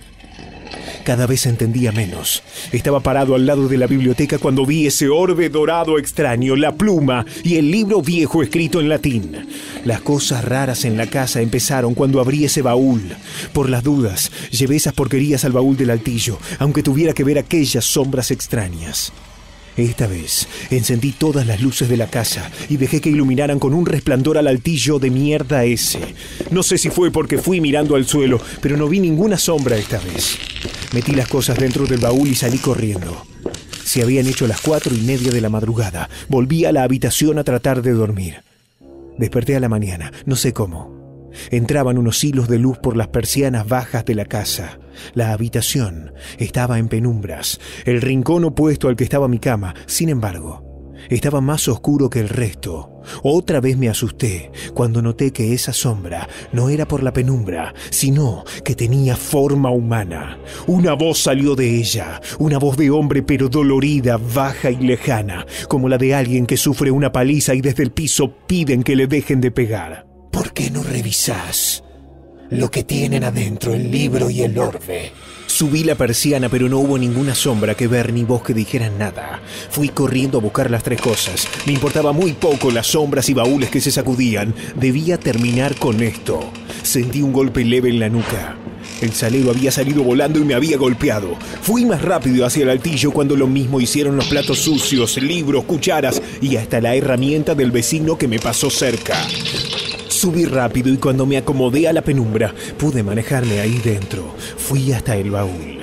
Cada vez entendía menos. Estaba parado al lado de la biblioteca cuando vi ese orbe dorado extraño, la pluma y el libro viejo escrito en latín. Las cosas raras en la casa empezaron cuando abrí ese baúl. Por las dudas, llevé esas porquerías al baúl del altillo, aunque tuviera que ver aquellas sombras extrañas. Esta vez encendí todas las luces de la casa y dejé que iluminaran con un resplandor al altillo de mierda ese. No sé si fue porque fui mirando al suelo, pero no vi ninguna sombra esta vez. Metí las cosas dentro del baúl y salí corriendo. Se habían hecho las cuatro y media de la madrugada. Volví a la habitación a tratar de dormir. Desperté a la mañana, no sé cómo. Entraban unos hilos de luz por las persianas bajas de la casa. La habitación estaba en penumbras. El rincón opuesto al que estaba mi cama, sin embargo, estaba más oscuro que el resto. Otra vez me asusté cuando noté que esa sombra no era por la penumbra, sino que tenía forma humana. Una voz salió de ella, una voz de hombre pero dolorida, baja y lejana, como la de alguien que sufre una paliza y desde el piso piden que le dejen de pegar. ¿Por qué no revisás lo que tienen adentro el libro y el orbe? Subí la persiana, pero no hubo ninguna sombra que ver ni voz que dijeran nada. Fui corriendo a buscar las tres cosas. Me importaba muy poco las sombras y baúles que se sacudían. Debía terminar con esto. Sentí un golpe leve en la nuca. El salero había salido volando y me había golpeado. Fui más rápido hacia el altillo cuando lo mismo hicieron los platos sucios, libros, cucharas y hasta la herramienta del vecino que me pasó cerca. Subí rápido y cuando me acomodé a la penumbra, pude manejarme ahí dentro. Fui hasta el baúl.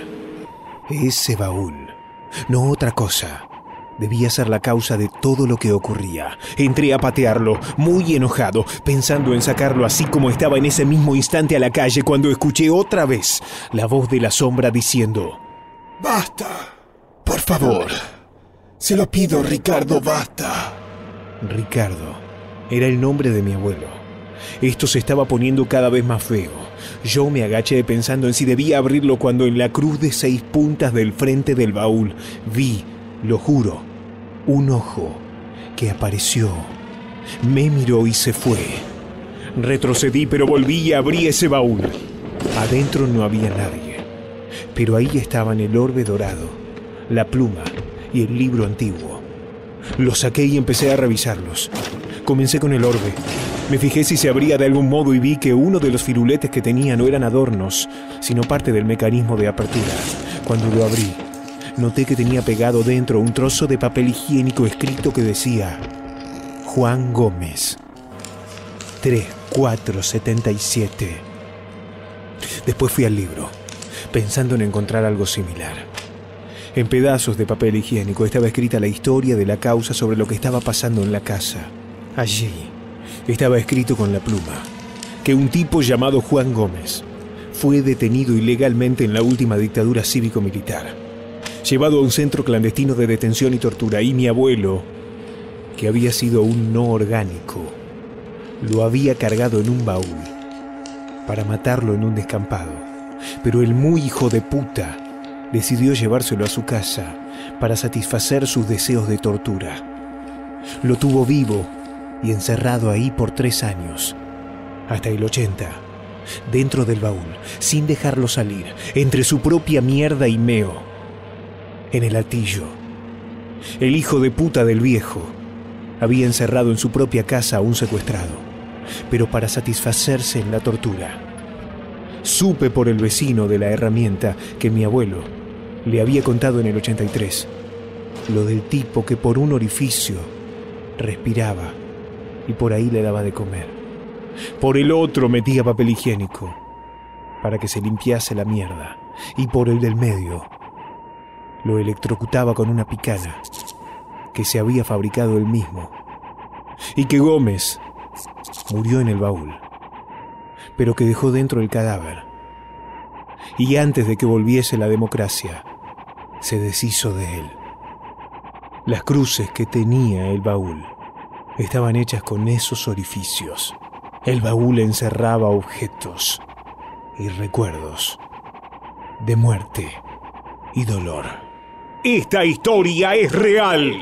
Ese baúl, no otra cosa, debía ser la causa de todo lo que ocurría. Entré a patearlo, muy enojado, pensando en sacarlo así como estaba en ese mismo instante a la calle cuando escuché otra vez la voz de la sombra diciendo: ¡Basta! ¡Por favor! Se lo pido, Ricardo, basta. Ricardo era el nombre de mi abuelo. Esto se estaba poniendo cada vez más feo. Yo me agaché pensando en si debía abrirlo cuando en la cruz de seis puntas del frente del baúl vi, lo juro, un ojo que apareció. Me miró y se fue. Retrocedí, pero volví y abrí ese baúl. Adentro no había nadie, pero ahí estaban el orbe dorado, la pluma y el libro antiguo. Los saqué y empecé a revisarlos. Comencé con el orbe. Me fijé si se abría de algún modo y vi que uno de los firuletes que tenía no eran adornos, sino parte del mecanismo de apertura. Cuando lo abrí, noté que tenía pegado dentro un trozo de papel higiénico escrito que decía: Juan Gómez, tres cuatro setenta y siete. Después fui al libro, pensando en encontrar algo similar. En pedazos de papel higiénico estaba escrita la historia de la causa sobre lo que estaba pasando en la casa. Allí estaba escrito con la pluma que un tipo llamado Juan Gómez fue detenido ilegalmente en la última dictadura cívico-militar, llevado a un centro clandestino de detención y tortura, y mi abuelo, que había sido un no orgánico, lo había cargado en un baúl para matarlo en un descampado. Pero el muy hijo de puta decidió llevárselo a su casa para satisfacer sus deseos de tortura. Lo tuvo vivo y encerrado ahí por tres años, hasta el ochenta, dentro del baúl, sin dejarlo salir, entre su propia mierda y meo, en el altillo. El hijo de puta del viejo había encerrado en su propia casa a un secuestrado, pero para satisfacerse en la tortura. Supe por el vecino de la herramienta que mi abuelo le había contado en el ochenta y tres, lo del tipo que por un orificio respiraba y por ahí le daba de comer. Por el otro metía papel higiénico para que se limpiase la mierda, y por el del medio lo electrocutaba con una picana que se había fabricado él mismo, y que Gómez murió en el baúl, pero que dejó dentro el cadáver, y antes de que volviese la democracia se deshizo de él. Las cruces que tenía el baúl estaban hechas con esos orificios. El baúl encerraba objetos y recuerdos de muerte y dolor. Esta historia es real.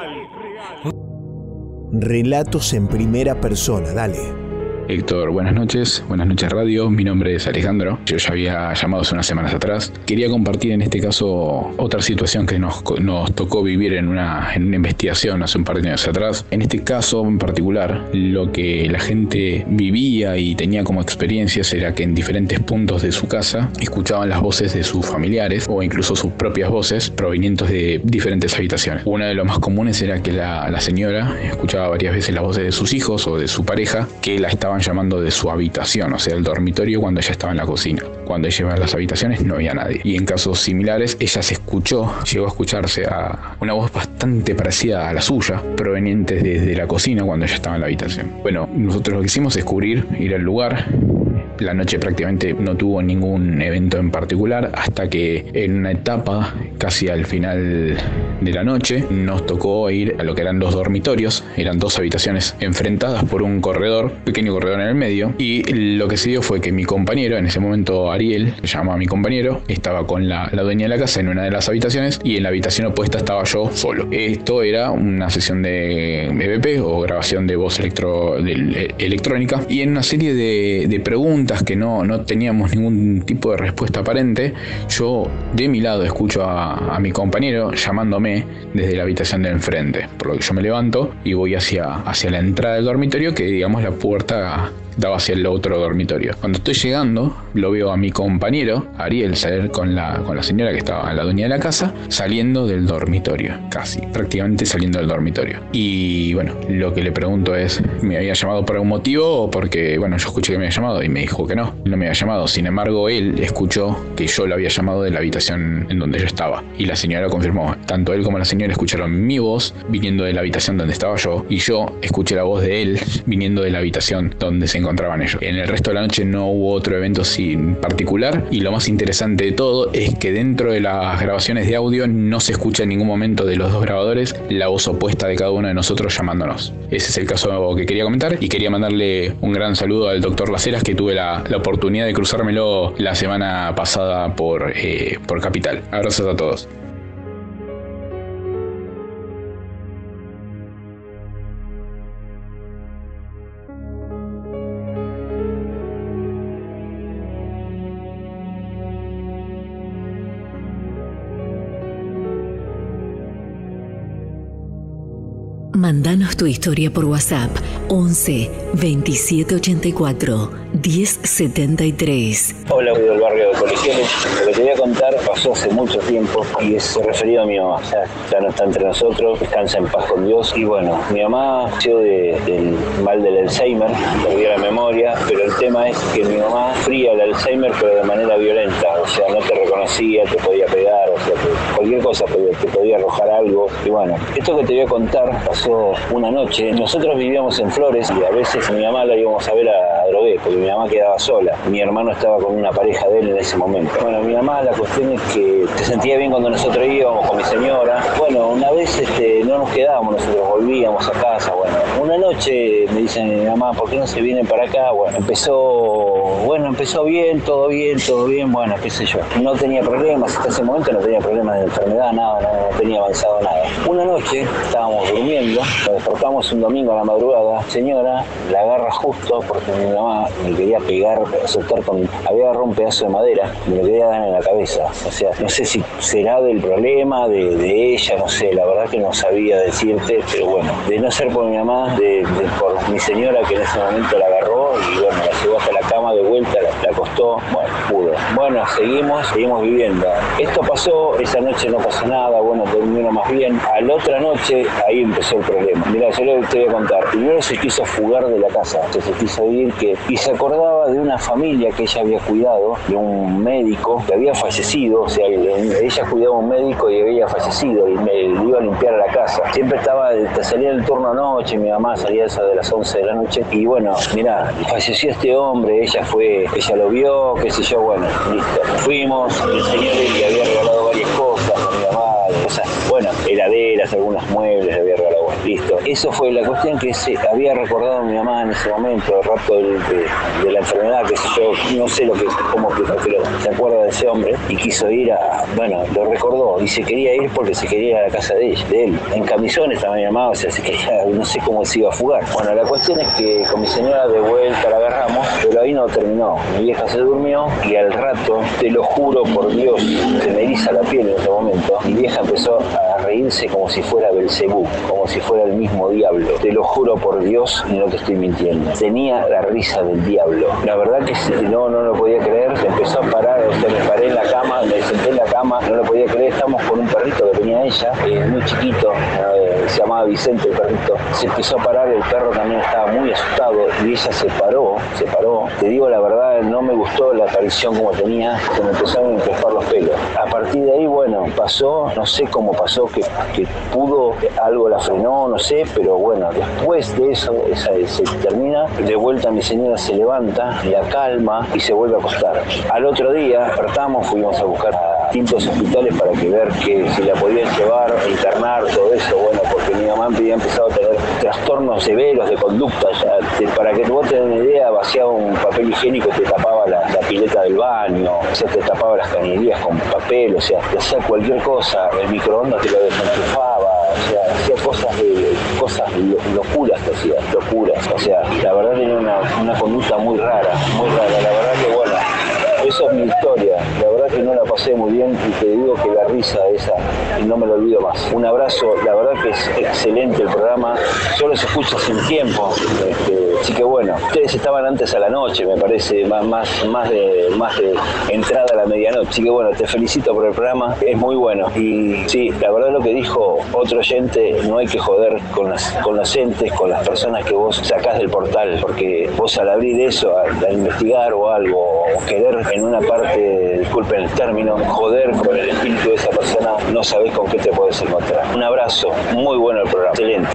Relatos en primera persona, dale. Héctor, buenas noches, buenas noches radio, mi nombre es Alejandro, yo ya había llamado hace unas semanas atrás. Quería compartir en este caso otra situación que nos, nos tocó vivir en una, en una investigación hace un par de años atrás. En este caso en particular, lo que la gente vivía y tenía como experiencias era que en diferentes puntos de su casa escuchaban las voces de sus familiares o incluso sus propias voces provenientes de diferentes habitaciones. Una de los más comunes era que la, la señora escuchaba varias veces las voces de sus hijos o de su pareja que la estaban llamando de su habitación, o sea, el dormitorio, cuando ella estaba en la cocina. Cuando ella iba a las habitaciones no había nadie. Y en casos similares, ella se escuchó, llegó a escucharse a una voz bastante parecida a la suya, proveniente desde la cocina cuando ella estaba en la habitación. Bueno, nosotros lo que hicimos es cubrir, ir al lugar. La noche prácticamente no tuvo ningún evento en particular, hasta que en una etapa, casi al final de la noche, nos tocó ir a lo que eran dos dormitorios. Eran dos habitaciones enfrentadas por un corredor, pequeño corredor en el medio, y lo que se dio fue que mi compañero, en ese momento Ariel, se llamaba mi compañero, estaba con la, la dueña de la casa en una de las habitaciones, y en la habitación opuesta estaba yo solo. Esto era una sesión de E V P o grabación de voz electro, de, electrónica, y en una serie de, de preguntas que no, no teníamos ningún tipo de respuesta aparente, yo de mi lado escucho a, a mi compañero llamándome desde la habitación de enfrente, por lo que yo me levanto y voy hacia, hacia la entrada del dormitorio, que digamos la puerta daba hacia el otro dormitorio. Cuando estoy llegando, lo veo a mi compañero Ariel salir con la, con la señora que estaba, la dueña de la casa, saliendo del dormitorio, casi, prácticamente saliendo del dormitorio. Y bueno, lo que le pregunto es, ¿me había llamado por algún motivo o porque, bueno, yo escuché que me había llamado? Y me dijo que no, no me había llamado. Sin embargo, él escuchó que yo lo había llamado de la habitación en donde yo estaba. Y la señora confirmó, tanto él como la señora escucharon mi voz viniendo de la habitación donde estaba yo, y yo escuché la voz de él viniendo de la habitación donde se encontraban ellos. En el resto de la noche no hubo otro evento sin particular, y lo más interesante de todo es que dentro de las grabaciones de audio no se escucha en ningún momento de los dos grabadores la voz opuesta de cada uno de nosotros llamándonos. Ese es el caso que quería comentar, y quería mandarle un gran saludo al doctor Laceras, que tuve la, la oportunidad de cruzármelo la semana pasada por, eh, por Capital. Abrazos a todos. Mándanos tu historia por WhatsApp once veintisiete ochenta y cuatro diez setenta y tres. Hola, soy del barrio de Colegiales. Lo que te voy a contar pasó hace mucho tiempo y es referido a mi mamá. Ya, ya no está entre nosotros, descansa en paz con Dios. Y bueno, mi mamá nació de, del mal del Alzheimer, perdió la memoria, pero el tema es que mi mamá sufría el Alzheimer pero de manera violenta. O sea, no te reconocía, te podía pegar, o sea, te, cualquier cosa te, te podía arrojar algo. Y bueno, esto que te voy a contar pasó una noche. Nosotros vivíamos en Flores y a veces mi mamá la íbamos a ver a drogar recordé, porque mi mamá quedaba sola. Mi hermano estaba con una pareja de él en ese momento. Bueno, mi mamá, la cuestión es que se sentía bien cuando nosotros íbamos con mi señora. Bueno, una vez este, no nos quedábamos, nosotros volvíamos a casa. Bueno, una noche me dicen, mi mamá, ¿por qué no se vienen para acá? Bueno, empezó, bueno, empezó bien, todo bien, todo bien, bueno, qué sé yo. No tenía problemas, hasta ese momento no tenía problemas de enfermedad, nada, no, no tenía avanzado nada. Una noche estábamos durmiendo, nos despertamos un domingo a la madrugada, señora la agarra justo porque mi mamá me quería pegar, soltar con, había agarrado un pedazo de madera y me quería dar en la cabeza. O sea, no sé si será del problema de, de ella, no sé, la verdad que no sabía decirte, pero bueno, de no ser por mi mamá, de, de por mi señora que en ese momento la agarró y bueno, la llevó hasta la cama de vuelta, la, la acostó, bueno, pudo. Bueno, seguimos, seguimos viviendo. Esto pasó, esa noche no pasó nada, bueno, terminó más bien. A la otra noche, ahí empezó el problema. Mirá, yo le te voy a contar. Primero se quiso fugar de la casa, se quiso ir que, y se acordaba de una familia que ella había cuidado, de un médico que había fallecido, o sea, ella cuidaba a un médico y había fallecido y me le iba a limpiar a la casa. Siempre estaba, salía el turno anoche, mi mamá salía esa de las once de la noche y bueno, mirá, falleció este hombre, ella fue, ella lo vio, qué sé yo, bueno, listo. Fuimos, el señor le había regalado varias cosas a mi mamá, cosas, bueno, heladeras, algunos muebles le había regalado, bueno, listo. Eso fue la cuestión que se había recordado a mi mamá en ese momento, el rato de, de, de la enfermedad, que sé yo, no sé lo que, cómo que, pero se acuerda de ese hombre y quiso ir a, bueno, lo recordó y se quería ir porque se quería ir a la casa de, ella, de él. En camisones estaba mi mamá, o sea, se quería, no sé cómo se iba a fugar. Bueno, la cuestión es que con mi señora de vuelta la agarramos, pero ahí no terminó. Mi vieja se durmió y al rato, te lo juro por Dios, se me eriza la piel en ese momento, mi vieja empezó a reírse como si fuera Belcebú, como si fuera el mismo diablo. Te lo juro por Dios y no te estoy mintiendo. Tenía la risa del diablo. La verdad que no, no lo podía creer. Se empezó a parar, o sea, me paré en la cama, me senté en la cama, no lo podía creer. Estamos con un perrito que tenía ella, eh, muy chiquito, eh, se llamaba Vicente el perrito. Se empezó a parar, el perro también estaba muy asustado y ella se paró, se paró. Te digo la verdad, no me gustó la aparición como tenía, se me empezaron a encrespar los pelos. A partir de ahí, bueno, pasó, no sé cómo pasó, que, que pudo, algo la frenó, no sé, pero bueno, después de eso, esa, se termina, de vuelta mi señora se levanta, la calma y se vuelve a acostar. Al otro día, despertamos, fuimos a buscar a distintos hospitales para que ver que si la podían llevar, internar, todo eso, bueno, porque mi mamá había empezado a tener trastornos severos de conducta, ya, te, para que vos tengas una idea, vaciaba un papel higiénico y te tapaba la, la pileta del baño, o sea, te tapaba las cañerías con papel, o sea, te hacía cualquier cosa, el microondas te lo desenchufaba, o sea, hacía cosas de cosas locuras, te hacía, locuras, o sea, la verdad tenía una, una conducta muy rara, muy rara, la verdad que bueno, eso es mi historia, la verdad que no la pasé muy bien y te digo que la risa esa, y no me lo olvido más. Un abrazo, la verdad que es excelente el programa, solo se escucha sin tiempo, este, así que bueno, ustedes estaban antes a la noche, me parece, más, más, más, de, más de entrada a la medianoche, así que bueno, te felicito por el programa, es muy bueno. Y sí, la verdad lo que dijo otro oyente, no hay que joder con, las, con los entes, con las personas que vos sacás del portal, porque vos al abrir eso, al, al investigar o algo, o querer en una parte, disculpen el término, joder con el espíritu de esa persona, no sabés con qué te podés encontrar. Un abrazo, muy bueno el programa, excelente.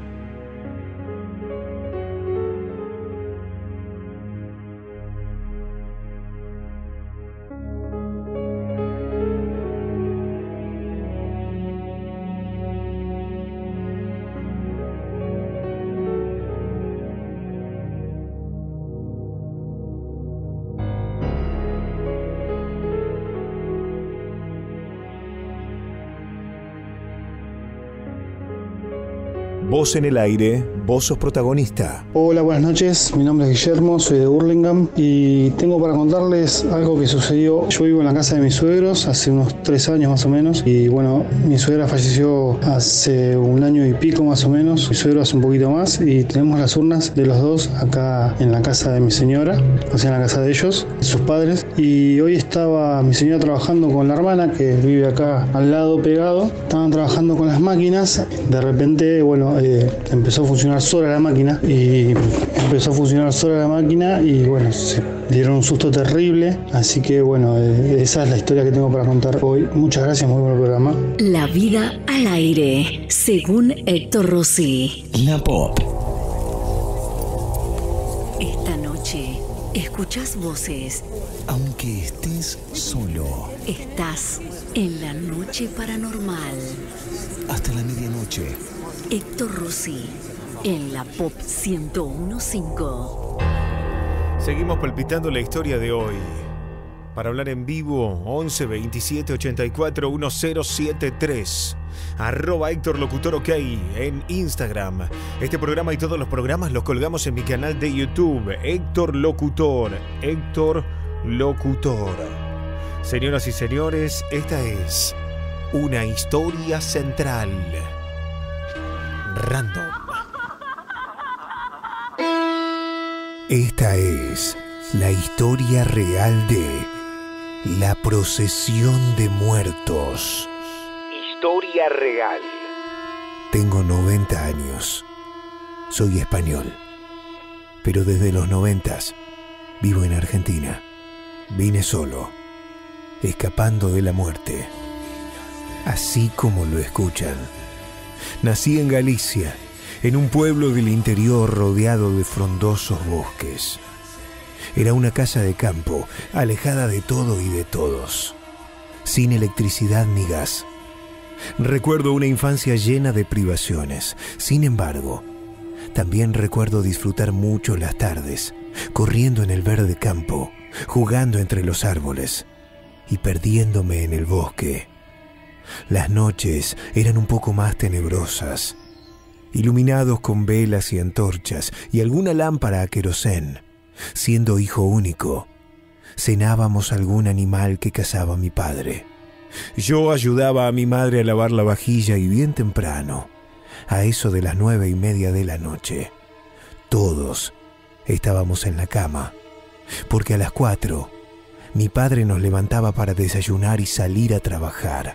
Voz en el aire, vos sos protagonista. Hola, buenas noches. Mi nombre es Guillermo, soy de Hurlingham y tengo para contarles algo que sucedió. Yo vivo en la casa de mis suegros hace unos tres años más o menos y bueno, mi suegra falleció hace un año y pico más o menos, mi suegro hace un poquito más y tenemos las urnas de los dos acá en la casa de mi señora, o sea en la casa de ellos, de sus padres, y hoy estaba mi señora trabajando con la hermana que vive acá al lado pegado, estaban trabajando con las máquinas, de repente bueno, Eh, empezó a funcionar sola la máquina y empezó a funcionar sola la máquina y bueno, se dieron un susto terrible, así que bueno, eh, esa es la historia que tengo para contar hoy. Muchas gracias, muy buen programa. La vida al aire, según Héctor Rossi. La Pop. Esta noche, escuchás voces. Aunque estés solo. Estás en la noche paranormal. Hasta la medianoche. Héctor Rossi, en la Pop ciento uno punto cinco. Seguimos palpitando la historia de hoy. Para hablar en vivo, once veintisiete ochenta y cuatro diez setenta y tres. Arroba Héctor Locutor OK en Instagram. Este programa y todos los programas los colgamos en mi canal de YouTube, Héctor Locutor. Héctor Locutor. Señoras y señores, esta es una historia central. Random. Esta es la historia real de la procesión de muertos. Historia real. Tengo noventa años. Soy español. Pero desde los noventas vivo en Argentina. Vine solo, escapando de la muerte. Así como lo escuchan. Nací en Galicia, en un pueblo del interior rodeado de frondosos bosques. Era una casa de campo, alejada de todo y de todos, sin electricidad ni gas. Recuerdo una infancia llena de privaciones. Sin embargo, también recuerdo disfrutar mucho las tardes, corriendo en el verde campo, jugando entre los árboles y perdiéndome en el bosque. Las noches eran un poco más tenebrosas, iluminados con velas y antorchas y alguna lámpara a querosén. Siendo hijo único, cenábamos algún animal que cazaba mi padre. Yo ayudaba a mi madre a lavar la vajilla y bien temprano, a eso de las nueve y media de la noche, todos estábamos en la cama, porque a las cuatro mi padre nos levantaba para desayunar y salir a trabajar.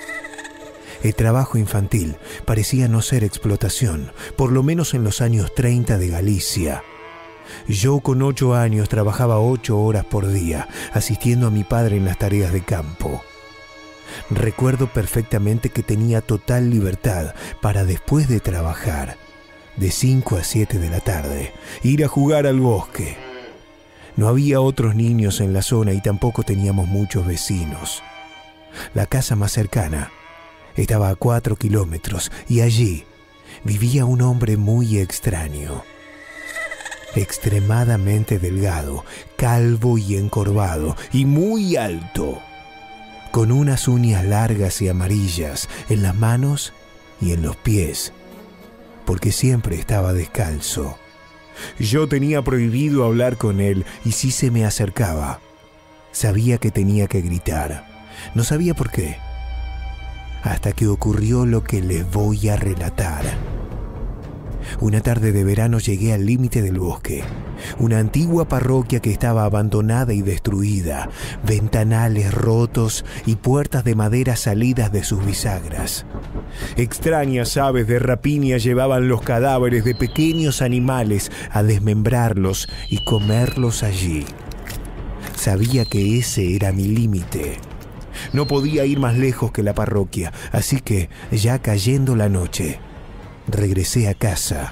El trabajo infantil parecía no ser explotación, por lo menos en los años treinta de Galicia. Yo con ocho años trabajaba ocho horas por día, asistiendo a mi padre en las tareas de campo. Recuerdo perfectamente que tenía total libertad para, después de trabajar, de cinco a siete de la tarde, ir a jugar al bosque. No había otros niños en la zona y tampoco teníamos muchos vecinos. La casa más cercana estaba a cuatro kilómetros y allí vivía un hombre muy extraño. Extremadamente delgado, calvo y encorvado, y muy alto, con unas uñas largas y amarillas en las manos y en los pies, porque siempre estaba descalzo. Yo tenía prohibido hablar con él y si se me acercaba, sabía que tenía que gritar. No sabía por qué, hasta que ocurrió lo que les voy a relatar. Una tarde de verano llegué al límite del bosque, una antigua parroquia que estaba abandonada y destruida, ventanales rotos y puertas de madera salidas de sus bisagras. Extrañas aves de rapiña llevaban los cadáveres de pequeños animales a desmembrarlos y comerlos allí. Sabía que ese era mi límite. No podía ir más lejos que la parroquia, así que, ya cayendo la noche, regresé a casa.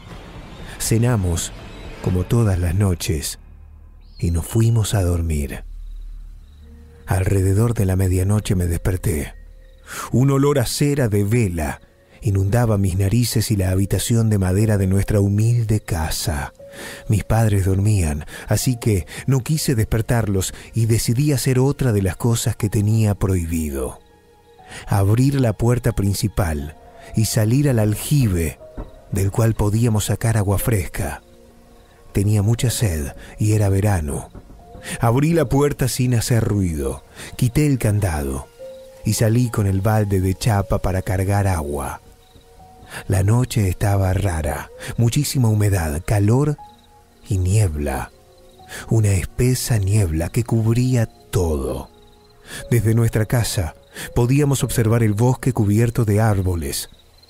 Cenamos, como todas las noches, y nos fuimos a dormir. Alrededor de la medianoche me desperté. Un olor a cera de vela inundaba mis narices y la habitación de madera de nuestra humilde casa. Mis padres dormían, así que no quise despertarlos y decidí hacer otra de las cosas que tenía prohibido: abrir la puerta principal y salir al aljibe, del cual podíamos sacar agua fresca. Tenía mucha sed y era verano. Abrí la puerta sin hacer ruido, quité el candado y salí con el balde de chapa para cargar agua. La noche estaba rara, muchísima humedad, calor y niebla. Una espesa niebla que cubría todo. Desde nuestra casa podíamos observar el bosque cubierto de árboles.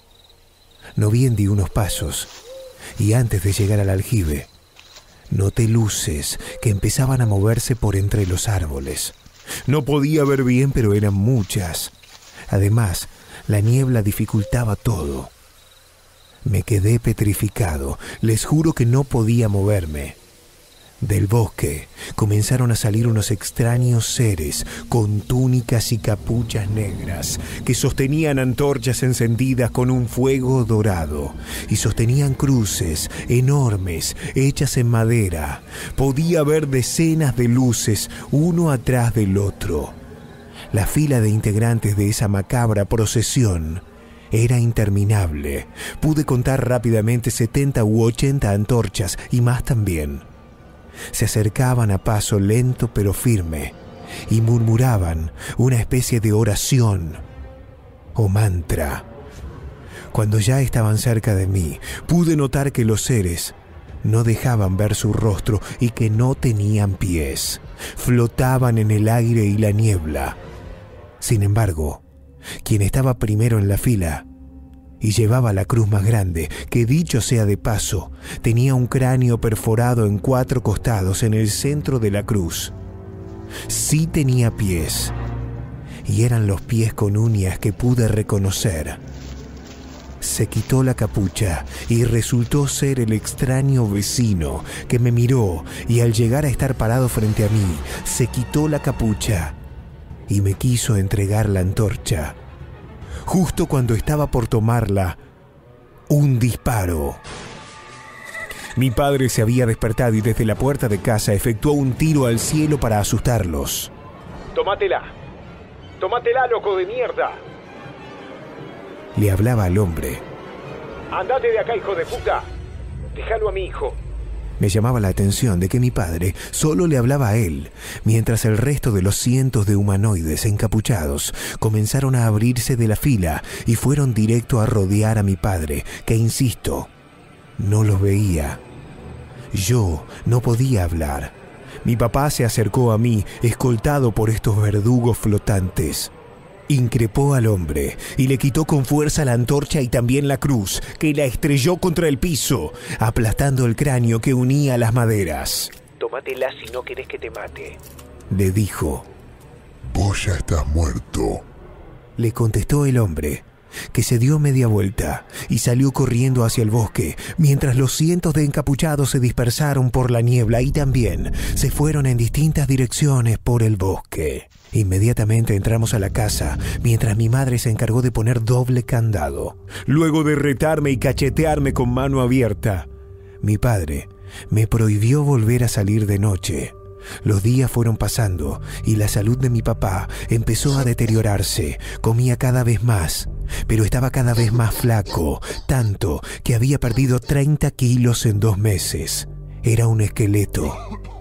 No bien di unos pasos y antes de llegar al aljibe, noté luces que empezaban a moverse por entre los árboles. No podía ver bien, pero eran muchas. Además, la niebla dificultaba todo. Me quedé petrificado. Les juro que no podía moverme. Del bosque comenzaron a salir unos extraños seres con túnicas y capuchas negras que sostenían antorchas encendidas con un fuego dorado y sostenían cruces enormes hechas en madera. Podía ver decenas de luces uno atrás del otro. La fila de integrantes de esa macabra procesión era interminable. Pude contar rápidamente setenta u ochenta antorchas y más también. Se acercaban a paso lento pero firme y murmuraban una especie de oración o mantra. Cuando ya estaban cerca de mí, pude notar que los seres no dejaban ver su rostro y que no tenían pies. Flotaban en el aire y la niebla. Sin embargo, quien estaba primero en la fila y llevaba la cruz más grande, que dicho sea de paso, tenía un cráneo perforado en cuatro costados en el centro de la cruz. Sí tenía pies, y eran los pies con uñas que pude reconocer. Se quitó la capucha y resultó ser el extraño vecino que me miró y al llegar a estar parado frente a mí, se quitó la capucha y me quiso entregar la antorcha. Justo cuando estaba por tomarla, un disparo. Mi padre se había despertado y desde la puerta de casa efectuó un tiro al cielo para asustarlos. ¡Tómatela! ¡Tómatela, loco de mierda! Le hablaba al hombre. ¡Andate de acá, hijo de puta! ¡Déjalo a mi hijo! Me llamaba la atención de que mi padre solo le hablaba a él, mientras el resto de los cientos de humanoides encapuchados comenzaron a abrirse de la fila y fueron directo a rodear a mi padre, que, insisto, no los veía. Yo no podía hablar. Mi papá se acercó a mí, escoltado por estos verdugos flotantes. Increpó al hombre y le quitó con fuerza la antorcha y también la cruz, que la estrelló contra el piso, aplastando el cráneo que unía las maderas. Tómatela si no querés que te mate, le dijo. Vos ya estás muerto, le contestó el hombre, que se dio media vuelta y salió corriendo hacia el bosque, mientras los cientos de encapuchados se dispersaron por la niebla y también se fueron en distintas direcciones por el bosque. Inmediatamente entramos a la casa, mientras mi madre se encargó de poner doble candado. Luego de retarme y cachetearme con mano abierta, mi padre me prohibió volver a salir de noche. Los días fueron pasando y la salud de mi papá empezó a deteriorarse. Comía cada vez más, pero estaba cada vez más flaco, tanto que había perdido treinta kilos en dos meses. Era un esqueleto.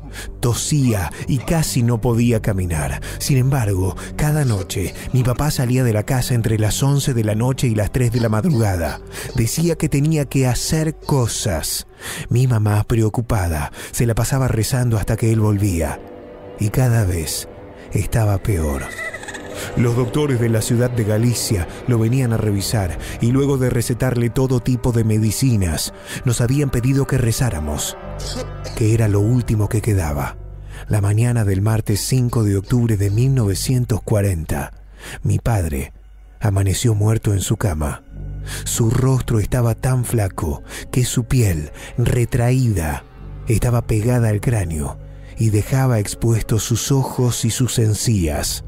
Tosía y casi no podía caminar. Sin embargo, cada noche mi papá salía de la casa entre las once de la noche y las tres de la madrugada. Decía que tenía que hacer cosas. Mi mamá, preocupada, se la pasaba rezando hasta que él volvía. Y cada vez estaba peor. Los doctores de la ciudad de Galicia lo venían a revisar y luego de recetarle todo tipo de medicinas, nos habían pedido que rezáramos, que era lo último que quedaba. La mañana del martes cinco de octubre de mil novecientos cuarenta, mi padre amaneció muerto en su cama. Su rostro estaba tan flaco que su piel, retraída, estaba pegada al cráneo y dejaba expuestos sus ojos y sus encías.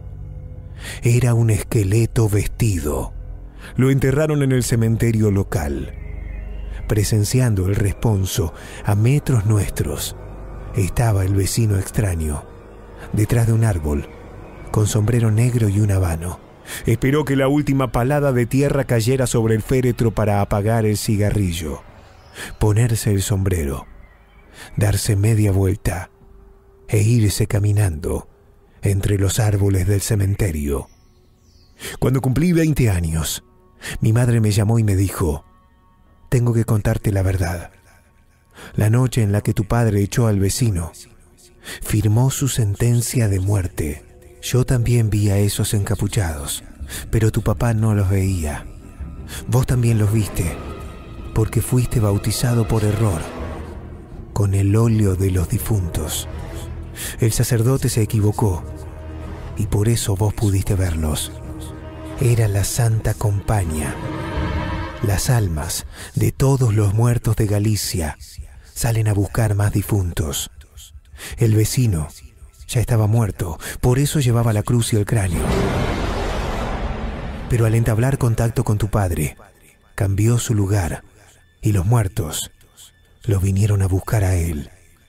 Era un esqueleto vestido. Lo enterraron en el cementerio local. Presenciando el responso, a metros nuestros, estaba el vecino extraño, detrás de un árbol, con sombrero negro y un habano. Esperó que la última palada de tierra cayera sobre el féretro para apagar el cigarrillo, ponerse el sombrero, darse media vuelta e irse caminando entre los árboles del cementerio. Cuando cumplí veinte años, mi madre me llamó y me dijo: tengo que contarte la verdad. La noche en la que tu padre echó al vecino, firmó su sentencia de muerte. Yo también vi a esos encapuchados, pero tu papá no los veía. Vos también los viste, porque fuiste bautizado por error con el óleo de los difuntos. El sacerdote se equivocó y por eso vos pudiste verlos. Era la Santa Compañía. Las almas de todos los muertos de Galicia salen a buscar más difuntos. El vecino ya estaba muerto, por eso llevaba la cruz y el cráneo. Pero al entablar contacto con tu padre, cambió su lugar y los muertos lo vinieron a buscar a él.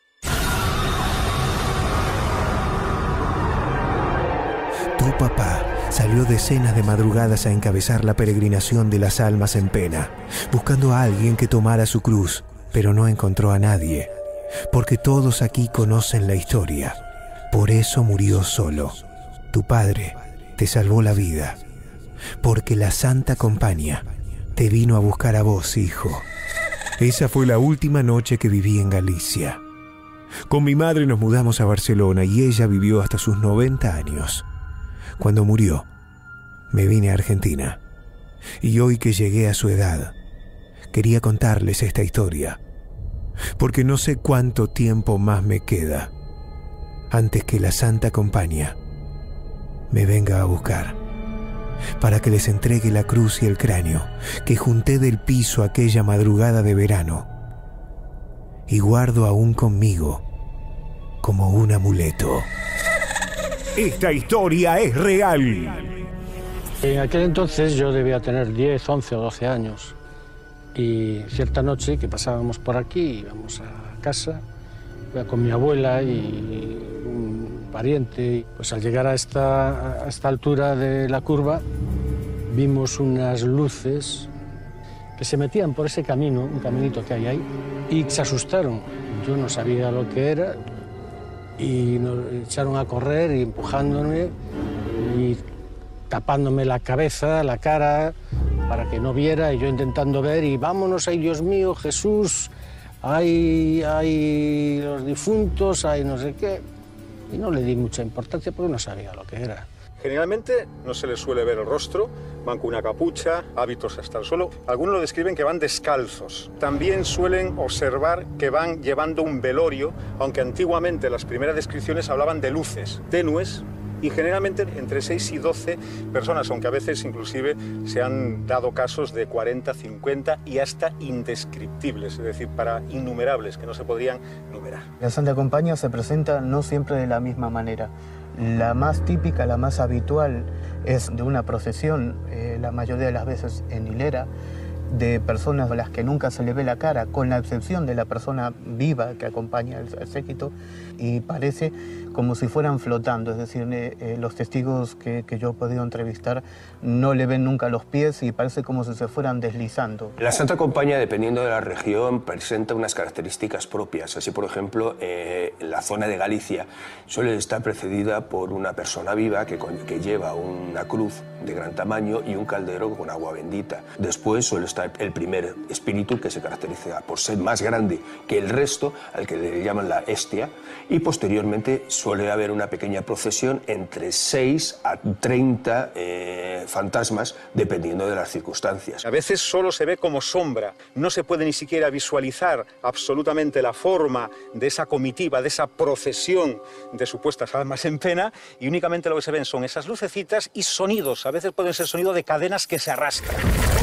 Tu papá salió decenas de madrugadas a encabezar la peregrinación de las almas en pena, buscando a alguien que tomara su cruz, pero no encontró a nadie, porque todos aquí conocen la historia. Por eso murió solo. Tu padre te salvó la vida, porque la Santa Compañía te vino a buscar a vos, hijo. Esa fue la última noche que viví en Galicia. Con mi madre nos mudamos a Barcelona y ella vivió hasta sus noventa años. Cuando murió, me vine a Argentina. Y hoy que llegué a su edad, quería contarles esta historia, porque no sé cuánto tiempo más me queda antes que la Santa Compañía me venga a buscar, para que les entregue la cruz y el cráneo que junté del piso aquella madrugada de verano y guardo aún conmigo como un amuleto. Esta historia es real. En aquel entonces yo debía tener diez, once o doce años. Y cierta noche que pasábamos por aquí, íbamos a casa, iba con mi abuela y un pariente. Pues al llegar a esta, a esta altura de la curva, vimos unas luces que se metían por ese camino, un caminito que hay ahí, y se asustaron. Yo no sabía lo que era. Y nos echaron a correr y empujándome y tapándome la cabeza, la cara, para que no viera, y yo intentando ver, y vámonos, ay Dios mío, Jesús, hay, hay los difuntos, hay no sé qué. Y no le di mucha importancia porque no sabía lo que era. Generalmente no se les suele ver el rostro, van con una capucha, hábitos hasta el suelo. Algunos lo describen que van descalzos. También suelen observar que van llevando un velorio, aunque antiguamente las primeras descripciones hablaban de luces tenues, y generalmente entre seis y doce personas, aunque a veces inclusive se han dado casos de cuarenta, cincuenta y hasta indescriptibles, es decir, para innumerables, que no se podrían numerar. La Santa Compañía se presenta no siempre de la misma manera. La más típica, la más habitual, es de una procesión, eh, la mayoría de las veces en hilera, de personas a las que nunca se le ve la cara, con la excepción de la persona viva que acompaña al séquito, y parece como si fueran flotando, es decir, eh, eh, los testigos que, que yo he podido entrevistar no le ven nunca los pies y parece como si se fueran deslizando. La Santa Compañía, dependiendo de la región, presenta unas características propias. Así, por ejemplo, eh, en la zona de Galicia suele estar precedida por una persona viva que, que lleva una cruz de gran tamaño y un caldero con agua bendita. Después suele estar el primer espíritu, que se caracteriza por ser más grande que el resto, al que le llaman la hestia, y posteriormente suele haber una pequeña procesión entre seis a treinta eh, fantasmas, dependiendo de las circunstancias. A veces solo se ve como sombra, no se puede ni siquiera visualizar absolutamente la forma de esa comitiva, de esa procesión de supuestas almas en pena, y únicamente lo que se ven son esas lucecitas y sonidos. A veces pueden ser sonidos de cadenas que se arrastran.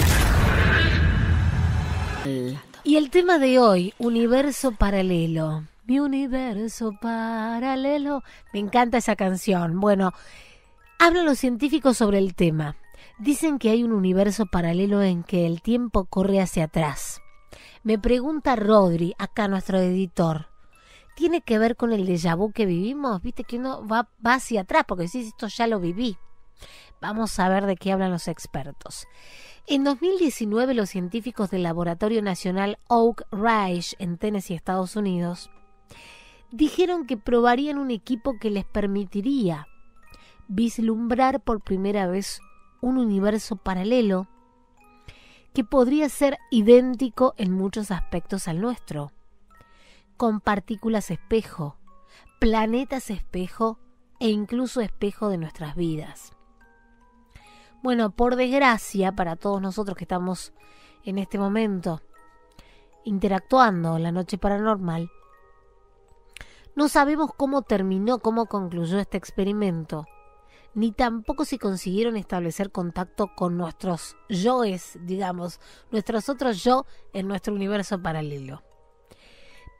Y el tema de hoy, universo paralelo. Mi universo paralelo. Me encanta esa canción. Bueno, hablan los científicos sobre el tema. Dicen que hay un universo paralelo en que el tiempo corre hacia atrás. Me pregunta Rodri, acá nuestro editor, ¿tiene que ver con el déjà vu que vivimos? Viste que uno va, va hacia atrás, porque si esto ya lo viví. Vamos a ver de qué hablan los expertos. En dos mil diecinueve, los científicos del Laboratorio Nacional Oak Ridge en Tennessee, Estados Unidos, dijeron que probarían un equipo que les permitiría vislumbrar por primera vez un universo paralelo que podría ser idéntico en muchos aspectos al nuestro, con partículas espejo, planetas espejo e incluso espejo de nuestras vidas. Bueno, por desgracia, para todos nosotros que estamos en este momento interactuando en la noche paranormal, no sabemos cómo terminó, cómo concluyó este experimento, ni tampoco si consiguieron establecer contacto con nuestros yoes, digamos, nuestros otros yo en nuestro universo paralelo.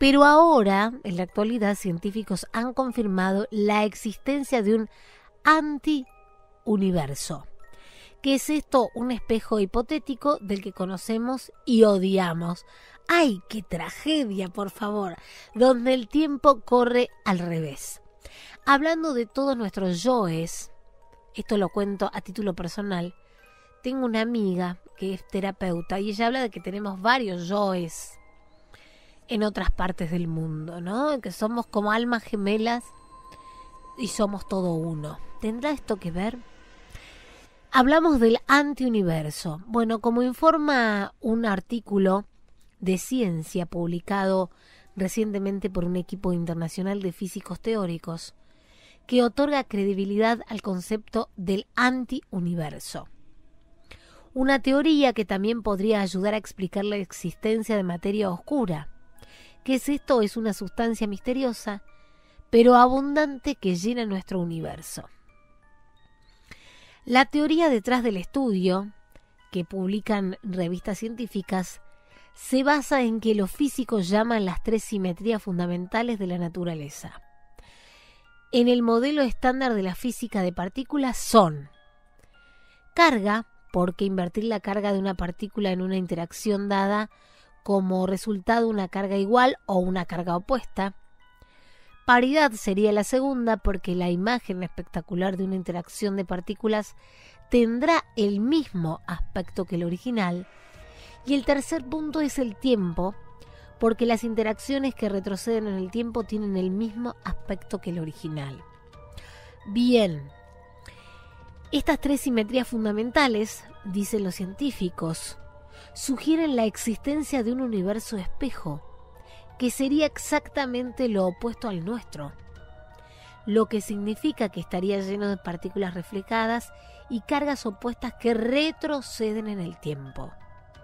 Pero ahora, en la actualidad, científicos han confirmado la existencia de un anti-universo. ¿Qué es esto? Un espejo hipotético del que conocemos y odiamos. ¡Ay, qué tragedia, por favor! Donde el tiempo corre al revés. Hablando de todos nuestros yoes, esto lo cuento a título personal, tengo una amiga que es terapeuta y ella habla de que tenemos varios yoes en otras partes del mundo, ¿no? Que somos como almas gemelas y somos todo uno. ¿Tendrá esto que ver? Hablamos del antiuniverso. Bueno, como informa un artículo de ciencia publicado recientemente por un equipo internacional de físicos teóricos, que otorga credibilidad al concepto del antiuniverso. Una teoría que también podría ayudar a explicar la existencia de materia oscura. ¿Qué es esto? Es una sustancia misteriosa, pero abundante que llena nuestro universo. La teoría detrás del estudio, que publican revistas científicas, se basa en que los físicos llaman las tres simetrías fundamentales de la naturaleza. En el modelo estándar de la física de partículas son carga, porque invertir la carga de una partícula en una interacción dada como resultado una carga igual o una carga opuesta. Paridad sería la segunda, porque la imagen espectacular de una interacción de partículas tendrá el mismo aspecto que el original. Y el tercer punto es el tiempo, porque las interacciones que retroceden en el tiempo tienen el mismo aspecto que el original. Bien, estas tres simetrías fundamentales, dicen los científicos, sugieren la existencia de un universo espejo, que sería exactamente lo opuesto al nuestro, lo que significa que estaría lleno de partículas reflejadas y cargas opuestas que retroceden en el tiempo.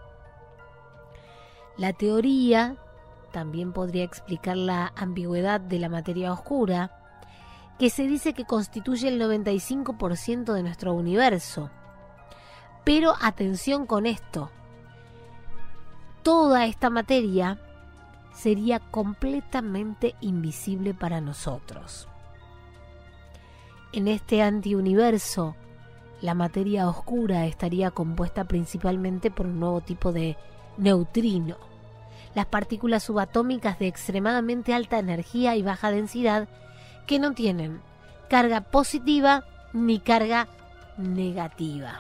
La teoría también podría explicar la ambigüedad de la materia oscura, que se dice que constituye el noventa y cinco por ciento de nuestro universo. Pero atención con esto, toda esta materia sería completamente invisible para nosotros. En este antiuniverso, la materia oscura estaría compuesta principalmente por un nuevo tipo de neutrino, las partículas subatómicas de extremadamente alta energía y baja densidad que no tienen carga positiva ni carga negativa.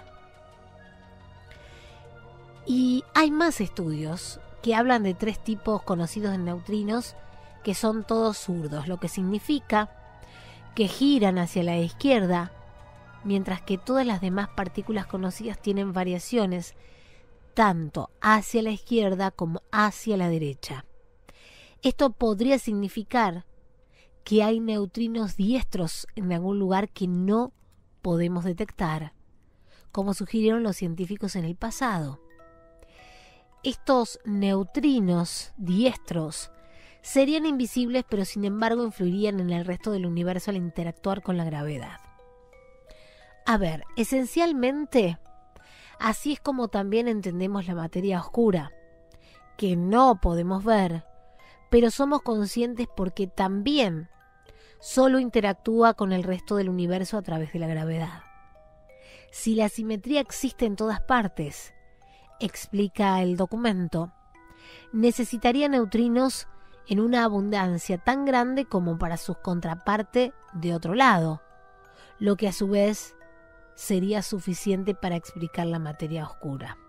Y hay más estudios que hablan de tres tipos conocidos de neutrinos que son todos zurdos, lo que significa que giran hacia la izquierda, mientras que todas las demás partículas conocidas tienen variaciones tanto hacia la izquierda como hacia la derecha. Esto podría significar que hay neutrinos diestros en algún lugar que no podemos detectar, como sugirieron los científicos en el pasado. Estos neutrinos diestros serían invisibles, pero sin embargo influirían en el resto del universo al interactuar con la gravedad. A ver, esencialmente, así es como también entendemos la materia oscura, que no podemos ver, pero somos conscientes porque también solo interactúa con el resto del universo a través de la gravedad. Si la simetría existe en todas partes, explica el documento, necesitaría neutrinos en una abundancia tan grande como para su contraparte de otro lado, lo que a su vez sería suficiente para explicar la materia oscura.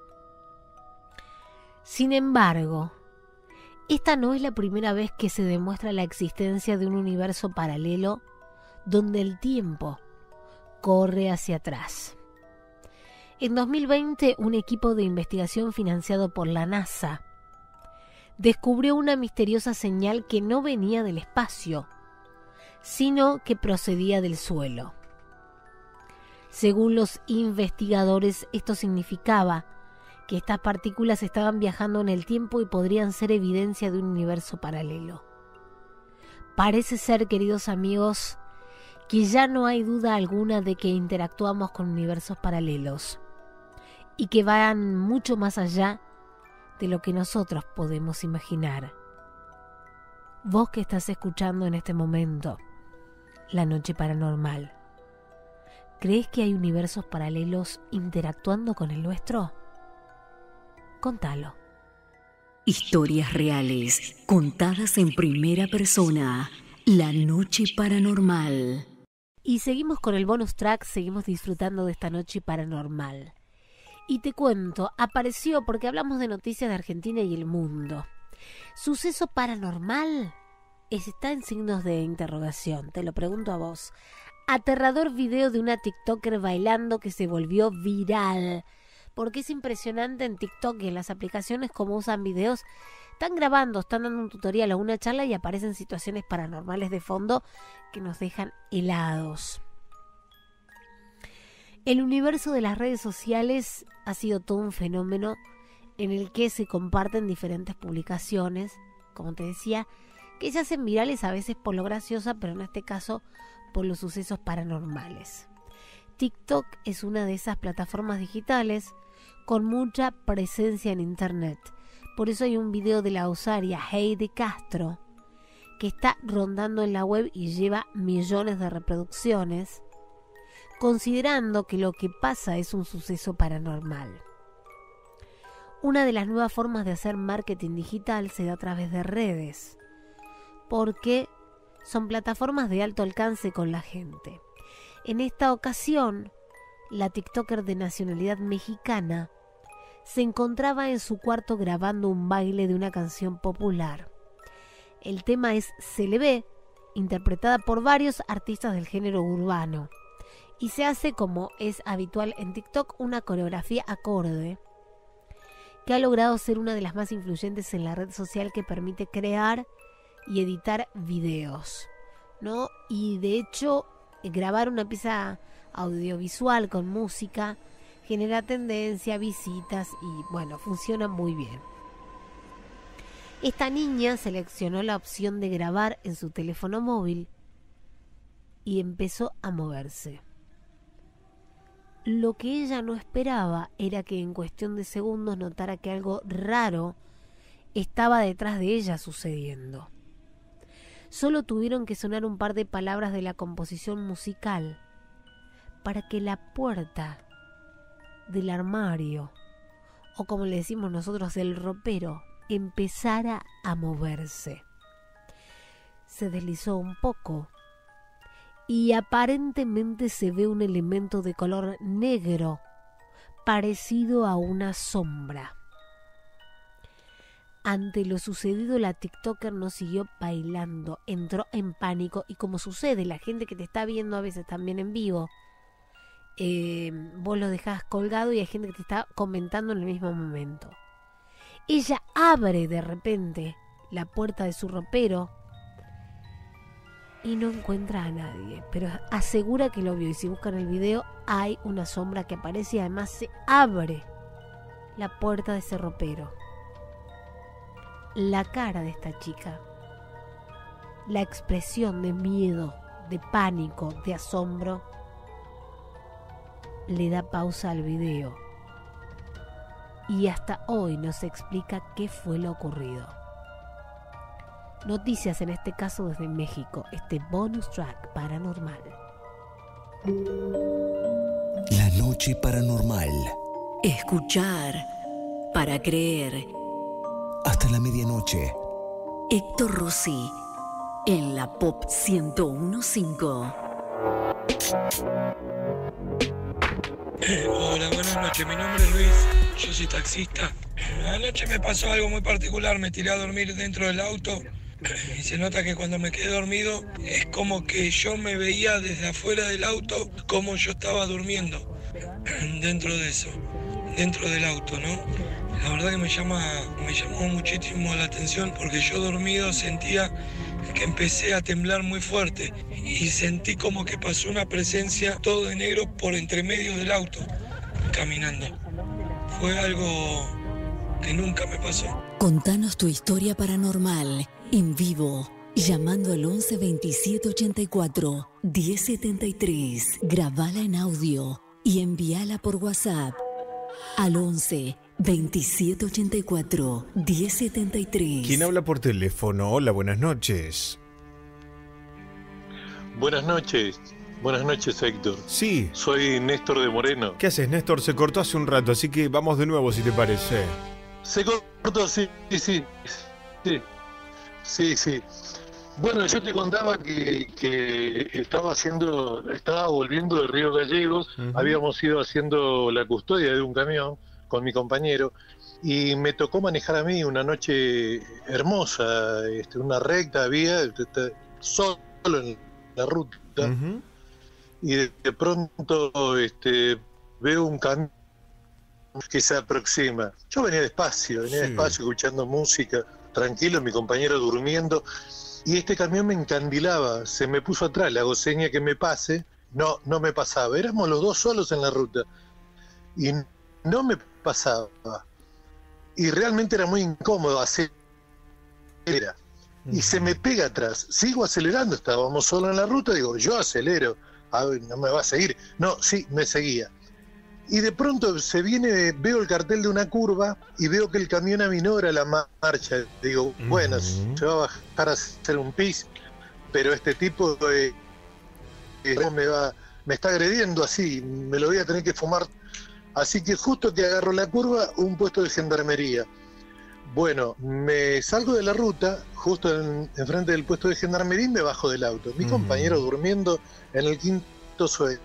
Sin embargo, esta no es la primera vez que se demuestra la existencia de un universo paralelo donde el tiempo corre hacia atrás. En dos mil veinte, un equipo de investigación financiado por la NASA descubrió una misteriosa señal que no venía del espacio, sino que procedía del suelo. Según los investigadores, esto significaba que estas partículas estaban viajando en el tiempo y podrían ser evidencia de un universo paralelo. Parece ser, queridos amigos, que ya no hay duda alguna de que interactuamos con universos paralelos y que van mucho más allá de lo que nosotros podemos imaginar. Vos que estás escuchando en este momento La Noche Paranormal, ¿crees que hay universos paralelos interactuando con el nuestro? Contalo. Historias reales, contadas en primera persona. La Noche Paranormal. Y seguimos con el bonus track, seguimos disfrutando de esta noche paranormal. Y te cuento, apareció porque hablamos de noticias de Argentina y el mundo. ¿Suceso paranormal? Está en signos de interrogación, te lo pregunto a vos. Aterrador video de una TikToker bailando que se volvió viral. Porque es impresionante en TikTok y en las aplicaciones cómo usan videos. Están grabando, están dando un tutorial o una charla y aparecen situaciones paranormales de fondo que nos dejan helados. El universo de las redes sociales ha sido todo un fenómeno en el que se comparten diferentes publicaciones, como te decía, que se hacen virales a veces por lo graciosa, pero en este caso por los sucesos paranormales. TikTok es una de esas plataformas digitales con mucha presencia en internet. Por eso hay un video de la usuaria Heidi Castro que está rondando en la web y lleva millones de reproducciones, considerando que lo que pasa es un suceso paranormal. Una de las nuevas formas de hacer marketing digital se da a través de redes, porque son plataformas de alto alcance con la gente. En esta ocasión, la TikToker de nacionalidad mexicana se encontraba en su cuarto grabando un baile de una canción popular. El tema es Se le ve, interpretada por varios artistas del género urbano, y se hace, como es habitual en TikTok, una coreografía acorde que ha logrado ser una de las más influyentes en la red social que permite crear y editar videos, ¿no? Y de hecho, grabar una pieza audiovisual con música genera tendencia, visitas y bueno, funciona muy bien. Esta niña seleccionó la opción de grabar en su teléfono móvil y empezó a moverse. Lo que ella no esperaba era que en cuestión de segundos notara que algo raro estaba detrás de ella sucediendo. Solo tuvieron que sonar un par de palabras de la composición musical para que la puerta del armario, o como le decimos nosotros, del ropero, empezara a moverse. Se deslizó un poco y aparentemente se ve un elemento de color negro parecido a una sombra. Ante lo sucedido, la TikToker no siguió bailando, entró en pánico y, como sucede, la gente que te está viendo a veces también en vivo, eh, vos lo dejás colgado y hay gente que te está comentando en el mismo momento. Ella abre de repente la puerta de su ropero y no encuentra a nadie, pero asegura que lo vio, y si buscan el video hay una sombra que aparece y además se abre la puerta de ese ropero. La cara de esta chica, la expresión de miedo, de pánico, de asombro, le da pausa al video. Y hasta hoy no se explica qué fue lo ocurrido. Noticias en este caso desde México, este bonus track paranormal. La Noche Paranormal. Escuchar para creer. Hasta la medianoche. Héctor Rossi en la Pop ciento uno punto cinco. Eh, hola, buenas noches, mi nombre es Luis, yo soy taxista. Anoche me pasó algo muy particular, me tiré a dormir dentro del auto y se nota que cuando me quedé dormido es como que yo me veía desde afuera del auto como yo estaba durmiendo dentro de eso, dentro del auto, ¿no? La verdad que me llama, me llamó muchísimo la atención porque yo dormido sentía que empecé a temblar muy fuerte y sentí como que pasó una presencia todo de negro por entre medio del auto, caminando. Fue algo que nunca me pasó. Contanos tu historia paranormal en vivo, llamando al once veintisiete ochenta y cuatro diez setenta y tres. Grabala en audio y envíala por WhatsApp al once veintisiete ochenta y cuatro, diez setenta y tres. ¿Quién habla por teléfono? Hola, buenas noches. Buenas noches. Buenas noches, Héctor. Sí. Soy Néstor de Moreno. ¿Qué haces, Néstor? Se cortó hace un rato, así que vamos de nuevo, si te parece. Se cortó, sí, sí, sí. Sí, sí. sí. Bueno, yo te contaba que, que estaba haciendo, estaba volviendo de Río Gallegos, uh-huh. Habíamos ido haciendo la custodia de un camión con mi compañero y me tocó manejar a mí una noche hermosa, este, una recta, había solo en la ruta, uh-huh. Y de, de pronto este, veo un camión que se aproxima. Yo venía despacio, venía sí. despacio escuchando música, tranquilo, mi compañero durmiendo. Y este camión me encandilaba, se me puso atrás, le hago seña que me pase, no, no me pasaba, éramos los dos solos en la ruta, y no me pasaba, y realmente era muy incómodo, acelera, y se me pega atrás, sigo acelerando, estábamos solos en la ruta, digo, yo acelero, a ver, no me va a seguir, no, sí, me seguía. Y de pronto se viene, veo el cartel de una curva y veo que el camión aminora la marcha. Digo, uh-huh. Bueno, se va a bajar a hacer un pis, pero este tipo eh, eh, me va, me está agrediendo así, me lo voy a tener que fumar. Así que justo que agarro la curva, un puesto de gendarmería. Bueno, me salgo de la ruta, justo en, enfrente del puesto de gendarmería y me bajo del auto. Mi uh-huh. compañero durmiendo en el quinto sueño.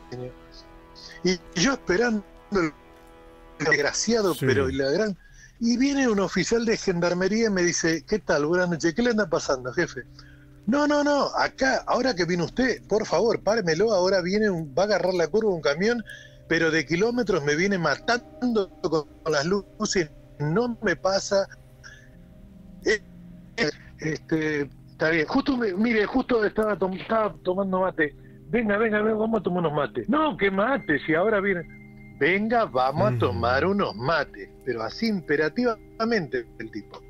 Y yo esperando el desgraciado, sí. pero la gran... Y viene un oficial de gendarmería y me dice, ¿qué tal? Buenas noches, ¿qué le anda pasando, jefe? No, no, no, acá, ahora que viene usted, por favor, páremelo, ahora viene, un, va a agarrar la curva un camión, pero de kilómetros me viene matando con, con las luces, no me pasa... Eh, este, está bien, justo, me, mire, justo estaba, tom, estaba tomando mate. Venga, venga, venga, vamos a tomar unos mates. No, ¿qué mates? Si ahora viene... Venga, vamos mm. a tomar unos mates. Pero así imperativamente el tipo.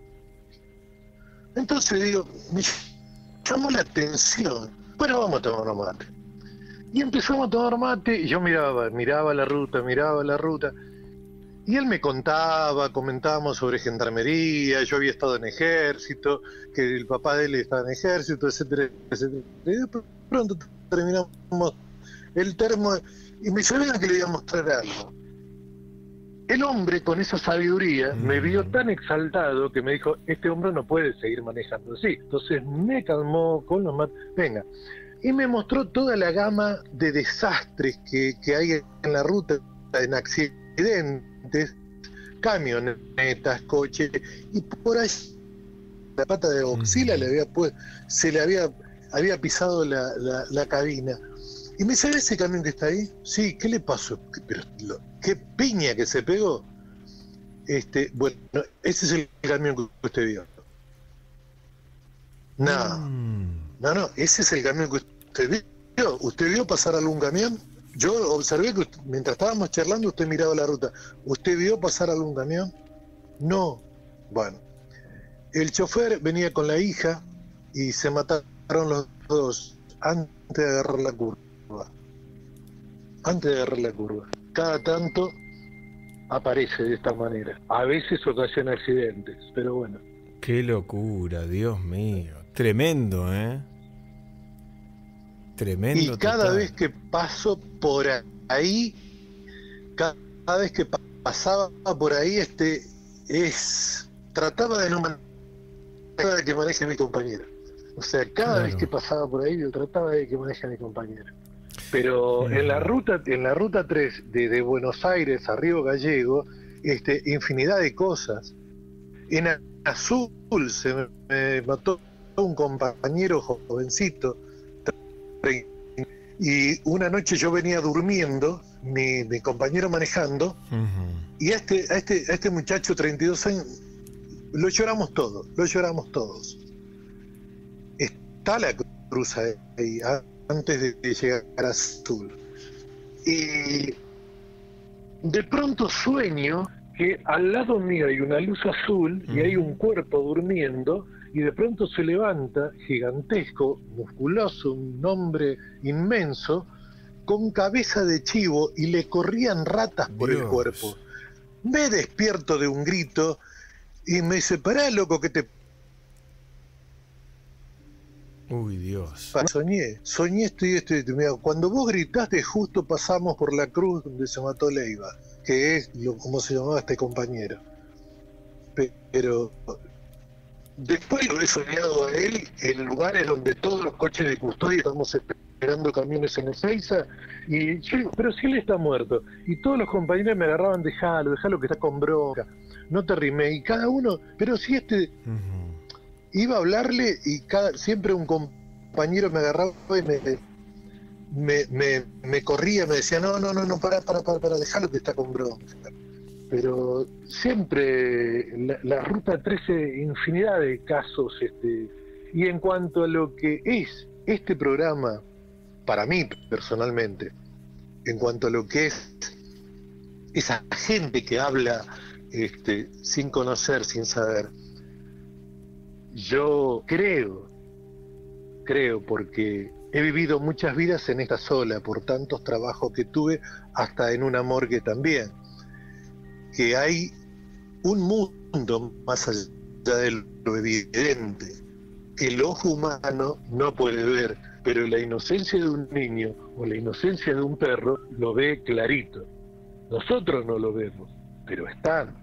Entonces digo, me llamó la atención. Bueno, vamos a tomar unos mates. Y empezamos a tomar mate y yo miraba, miraba la ruta, miraba la ruta. Y él me contaba, comentábamos sobre gendarmería, yo había estado en ejército, que el papá de él estaba en ejército, etcétera, etcétera. Y de pronto terminamos el termo y me dice, venga que le voy a mostrar algo. El hombre con esa sabiduría mm. me vio tan exaltado que me dijo, este hombre no puede seguir manejando así. Entonces me calmó con los mates, venga. Y me mostró toda la gama de desastres que, que hay en la ruta, en accidentes, camionetas, coches, y por ahí la pata de Oxila mm. le había pues, se le había había pisado la, la, la cabina. Y me dice, ¿ves ese camión que está ahí? Sí, ¿qué le pasó? Pero, lo, ¿qué piña que se pegó? Este, bueno, ese es el camión que usted vio. No, mm. no, no, ese es el camión que usted vio. ¿Usted vio pasar algún camión? Yo observé que usted, mientras estábamos charlando, usted miraba la ruta. ¿Usted vio pasar algún camión? No. Bueno, el chofer venía con la hija y se mataron los dos antes de agarrar la curva. Antes de agarrar la curva. Cada tanto aparece de esta manera. A veces ocasiona accidentes, pero bueno. Qué locura, Dios mío. Tremendo, ¿eh? Tremendo. Y cada total. vez que paso por ahí, cada vez que pasaba por ahí, este es trataba de no manejar de que maneje a mi compañero. O sea, cada claro. vez que pasaba por ahí, yo trataba de que maneje a mi compañero. Pero sí. en la ruta, en la ruta tres de, de Buenos Aires a Río Gallego, este, infinidad de cosas. En Azul se me, me mató un compañero jovencito. Y una noche yo venía durmiendo, mi, mi compañero manejando, uh-huh. y a este, a este, a este muchacho, treinta y dos años, lo lloramos todos, lo lloramos todos. Está la cruz ahí, antes de, de llegar a Azul. Y de pronto sueño que al lado mío hay una luz azul uh-huh. y hay un cuerpo durmiendo, y de pronto se levanta, gigantesco, musculoso, un hombre inmenso, con cabeza de chivo, y le corrían ratas por Dios. El cuerpo. Me despierto de un grito y me dice, pará, loco, que te... Uy, Dios. Soñé, soñé esto y esto y esto. Mira, cuando vos gritaste, justo pasamos por la cruz donde se mató Leiva, que es lo, como se llamaba este compañero. Pero después lo he soñado a él en lugares donde todos los coches de custodia estamos esperando camiones en Ezeiza, y yo digo, pero si él está muerto, y todos los compañeros me agarraban, dejalo, dejalo que está con bronca, no te rimes, y cada uno, pero si este uh-huh. iba a hablarle y cada, siempre un compañero me agarraba y me, me, me, me corría, me decía, no, no, no, no, para, para, para, para, dejalo que está con bronca. Pero siempre la, la Ruta trece, infinidad de casos, este, y en cuanto a lo que es este programa, para mí personalmente, en cuanto a lo que es esa gente que habla este, sin conocer, sin saber, yo creo, creo, porque he vivido muchas vidas en esta sola, por tantos trabajos que tuve, hasta en una morgue también, que hay un mundo más allá de lo evidente, que el ojo humano no puede ver, pero la inocencia de un niño o la inocencia de un perro lo ve clarito. Nosotros no lo vemos, pero están.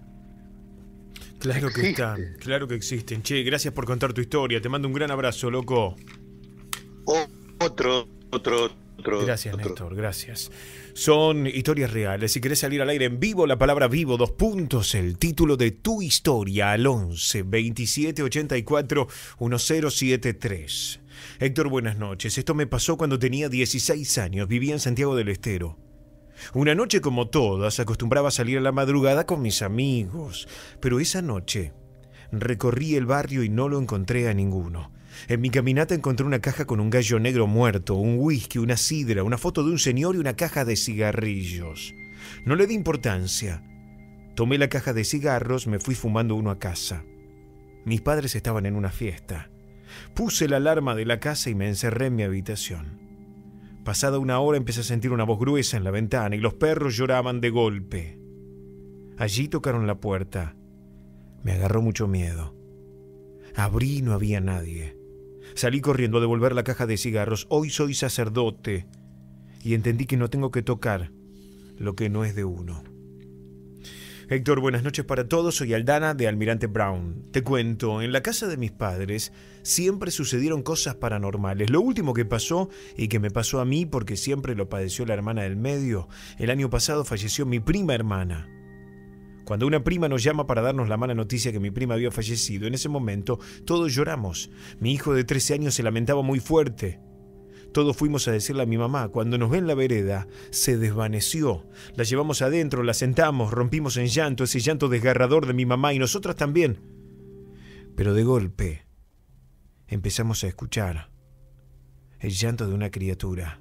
Claro que están, claro que existen. Che, gracias por contar tu historia. Te mando un gran abrazo, loco. O, otro, otro, otro. Gracias, otro. Néstor, gracias. Son historias reales. Si querés salir al aire en vivo, la palabra vivo, dos puntos, el título de tu historia al once veintisiete ochenta y cuatro diez setenta y tres. Héctor, buenas noches. Esto me pasó cuando tenía dieciséis años. Vivía en Santiago del Estero. Una noche, como todas, acostumbraba a salir a la madrugada con mis amigos. Pero esa noche recorrí el barrio y no lo encontré a ninguno. En mi caminata encontré una caja con un gallo negro muerto, un whisky, una sidra, una foto de un señor y una caja de cigarrillos. No le di importancia. Tomé la caja de cigarros, me fui fumando uno a casa. Mis padres estaban en una fiesta. Puse la alarma de la casa y me encerré en mi habitación. Pasada una hora empecé a sentir una voz gruesa en la ventana y los perros lloraban de golpe. Allí tocaron la puerta. Me agarró mucho miedo. Abrí y no había nadie. Salí corriendo a devolver la caja de cigarros. Hoy soy sacerdote y entendí que no tengo que tocar lo que no es de uno. Héctor, buenas noches para todos. Soy Aldana de Almirante Brown. Te cuento, en la casa de mis padres siempre sucedieron cosas paranormales. Lo último que pasó, y que me pasó a mí porque siempre lo padeció la hermana del medio, el año pasado falleció mi prima hermana. Cuando una prima nos llama para darnos la mala noticia que mi prima había fallecido, en ese momento todos lloramos. Mi hijo de trece años se lamentaba muy fuerte. Todos fuimos a decirle a mi mamá. Cuando nos ve en la vereda, se desvaneció. La llevamos adentro, la sentamos, rompimos en llanto, ese llanto desgarrador de mi mamá y nosotras también. Pero de golpe empezamos a escuchar el llanto de una criatura.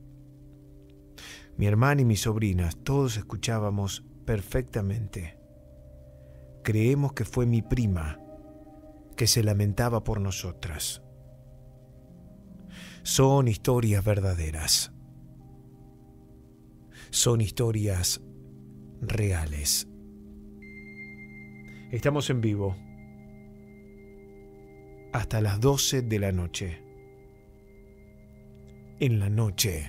Mi hermana y mis sobrinas, todos escuchábamos perfectamente. Creemos que fue mi prima que se lamentaba por nosotras. Son historias verdaderas. Son historias reales. Estamos en vivo hasta las doce de la noche. En la noche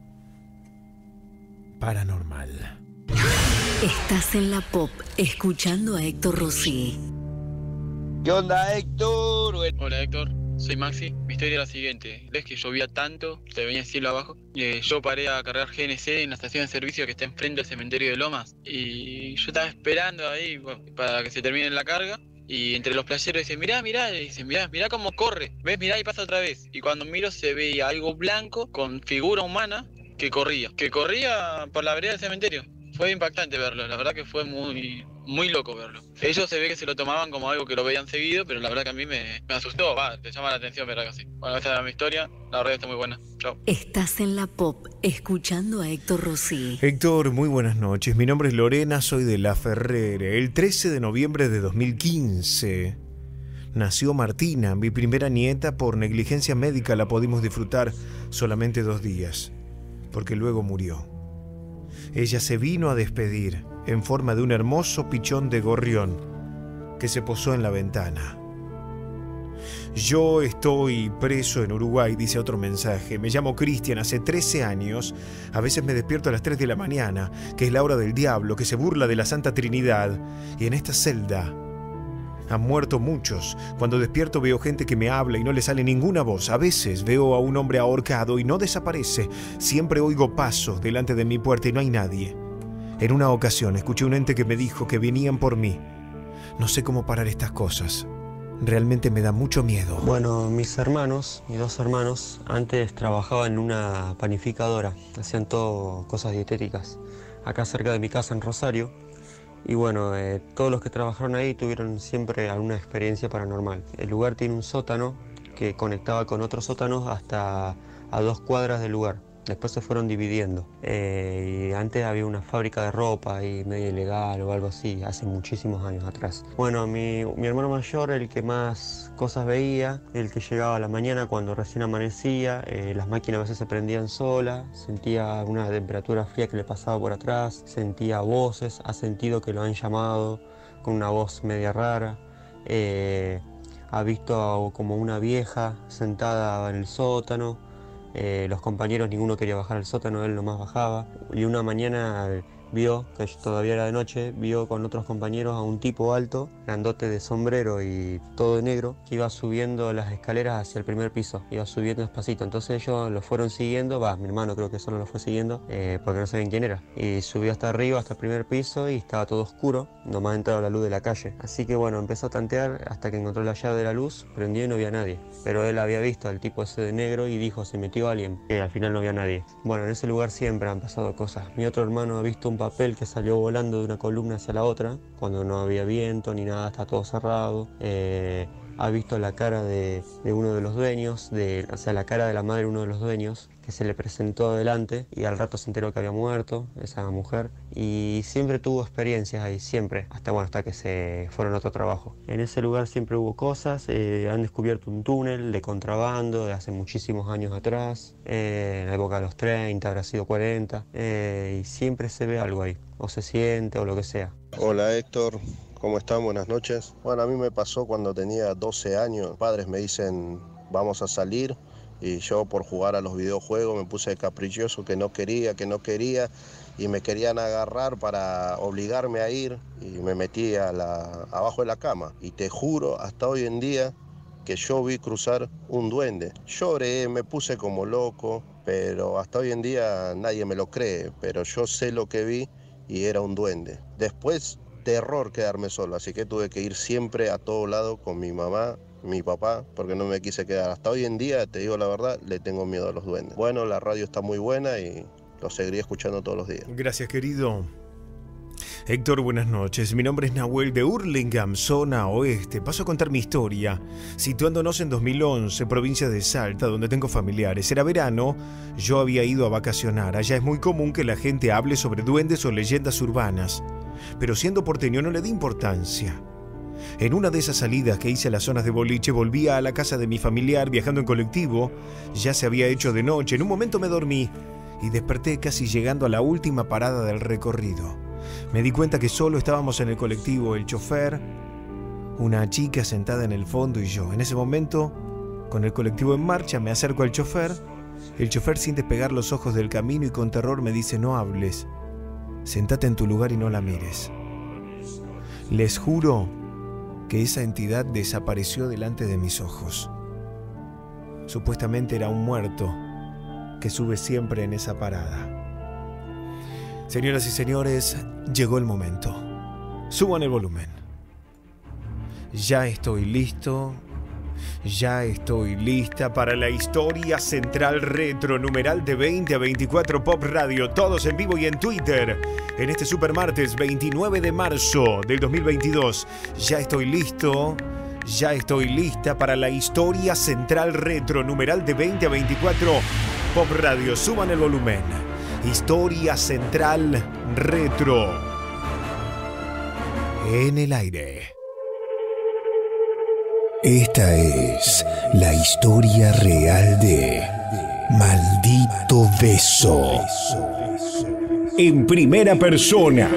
paranormal. Estás en la pop escuchando a Héctor Rossi. ¿Qué onda, Héctor? Hola, Héctor. Soy Maxi. Mi historia era la siguiente. Ves que llovía tanto, se venía el cielo abajo. Y eh, yo paré a cargar G N C en la estación de servicio que está enfrente del cementerio de Lomas. Y yo estaba esperando ahí bueno, para que se termine la carga. Y entre los playeros dicen, mirá, mirá, y dicen, mirá, mirá cómo corre. ¿Ves? Mirá y pasa otra vez. Y cuando miro se veía algo blanco con figura humana que corría. Que corría por la vereda del cementerio. Fue impactante verlo, la verdad que fue muy, muy loco verlo. Ellos se ve que se lo tomaban como algo que lo veían seguido, pero la verdad que a mí me, me asustó, va, te llama la atención, verdad que sí. Bueno, esa era mi historia, la verdad que está muy buena. Chao. Estás en la pop escuchando a Héctor Rossi. Héctor, muy buenas noches. Mi nombre es Lorena, soy de La Ferrere. El trece de noviembre de dos mil quince nació Martina, mi primera nieta. Por negligencia médica la pudimos disfrutar solamente dos días, porque luego murió. Ella se vino a despedir en forma de un hermoso pichón de gorrión que se posó en la ventana. Yo estoy preso en Uruguay, dice otro mensaje. Me llamo Cristian, hace trece años. A veces me despierto a las tres de la mañana, que es la hora del diablo, que se burla de la Santa Trinidad. Y en esta celda han muerto muchos. Cuando despierto veo gente que me habla y no le sale ninguna voz. A veces veo a un hombre ahorcado y no desaparece. Siempre oigo pasos delante de mi puerta y no hay nadie. En una ocasión escuché un ente que me dijo que venían por mí. No sé cómo parar estas cosas. Realmente me da mucho miedo. Bueno, mis hermanos, mis dos hermanos, antes trabajaban en una panificadora. Hacían todo cosas dietéticas. Acá cerca de mi casa en Rosario. Y bueno, eh, todos los que trabajaron ahí tuvieron siempre alguna experiencia paranormal. El lugar tiene un sótano que conectaba con otros sótanos hasta a dos cuadras del lugar. Después se fueron dividiendo. Eh, y antes había una fábrica de ropa ahí medio ilegal o algo así, hace muchísimos años atrás. Bueno, mi, mi hermano mayor, el que más cosas veía, el que llegaba a la mañana cuando recién amanecía, eh, las máquinas a veces se prendían solas, sentía una temperatura fría que le pasaba por atrás, sentía voces, ha sentido que lo han llamado con una voz media rara. Eh, ha visto como una vieja sentada en el sótano. Eh, los compañeros, ninguno quería bajar al sótano, él nomás bajaba. Y una mañana vio, que todavía era de noche, vio con otros compañeros a un tipo alto, grandote de sombrero y todo de negro, que iba subiendo las escaleras hacia el primer piso, iba subiendo despacito. Entonces ellos lo fueron siguiendo, va, mi hermano creo que solo lo fue siguiendo, eh, porque no sabían quién era. Y subió hasta arriba, hasta el primer piso, y estaba todo oscuro, nomás entraba la luz de la calle. Así que bueno, empezó a tantear hasta que encontró la llave de la luz, prendió y no había nadie. Pero él había visto al tipo ese de negro y dijo, se metió alguien, que al final no había nadie. Bueno, en ese lugar siempre han pasado cosas. Mi otro hermano ha visto un papel que salió volando de una columna hacia la otra, cuando no había viento ni nada, está todo cerrado. Eh, ha visto la cara de, de uno de los dueños, de, o sea, la cara de la madre de uno de los dueños, que se le presentó adelante y al rato se enteró que había muerto esa mujer. Y siempre tuvo experiencias ahí, siempre, hasta, bueno, hasta que se fueron a otro trabajo. En ese lugar siempre hubo cosas, eh, han descubierto un túnel de contrabando de hace muchísimos años atrás, eh, en la época de los treinta, habrá sido cuarenta, eh, y siempre se ve algo ahí, o se siente o lo que sea. Hola Héctor, ¿cómo están? Buenas noches. Bueno, a mí me pasó cuando tenía doce años, mis padres me dicen vamos a salir, y yo por jugar a los videojuegos me puse caprichoso, que no quería, que no quería, y me querían agarrar para obligarme a ir, y me metí a la, abajo de la cama. Y te juro, hasta hoy en día, que yo vi cruzar un duende. Lloré, me puse como loco, pero hasta hoy en día nadie me lo cree, pero yo sé lo que vi y era un duende. Después, terror quedarme solo, así que tuve que ir siempre a todo lado con mi mamá, mi papá, porque no me quise quedar. Hasta hoy en día, te digo la verdad, le tengo miedo a los duendes. Bueno, la radio está muy buena y lo seguiría escuchando todos los días. Gracias, querido. Héctor, buenas noches. Mi nombre es Nahuel de Hurlingham, zona oeste. Paso a contar mi historia, situándonos en dos mil once, provincia de Salta, donde tengo familiares. Era verano, yo había ido a vacacionar. Allá es muy común que la gente hable sobre duendes o leyendas urbanas, pero siendo porteño no le di importancia. En una de esas salidas que hice a las zonas de boliche, volvía a la casa de mi familiar viajando en colectivo. Ya se había hecho de noche. En un momento me dormí y desperté casi llegando a la última parada del recorrido. Me di cuenta que solo estábamos en el colectivo, el chofer, una chica sentada en el fondo y yo. En ese momento, con el colectivo en marcha, me acerco al chofer. El chofer, sin despegar los ojos del camino y con terror, me dice: no hables, sentate en tu lugar y no la mires. Les juro que esa entidad desapareció delante de mis ojos. Supuestamente era un muerto que sube siempre en esa parada. Señoras y señores, llegó el momento. Suban el volumen. Ya estoy listo. Ya estoy lista para la historia central retro, numeral de veinte a veinticuatro Pop Radio, todos en vivo y en Twitter, en este super martes veintinueve de marzo del dos mil veintidós. Ya estoy listo, ya estoy lista para la historia central retro, numeral de veinte a veinticuatro Pop Radio. Suban el volumen. Historia central retro en el aire. Esta es la historia real de Maldito Beso. en primera persona.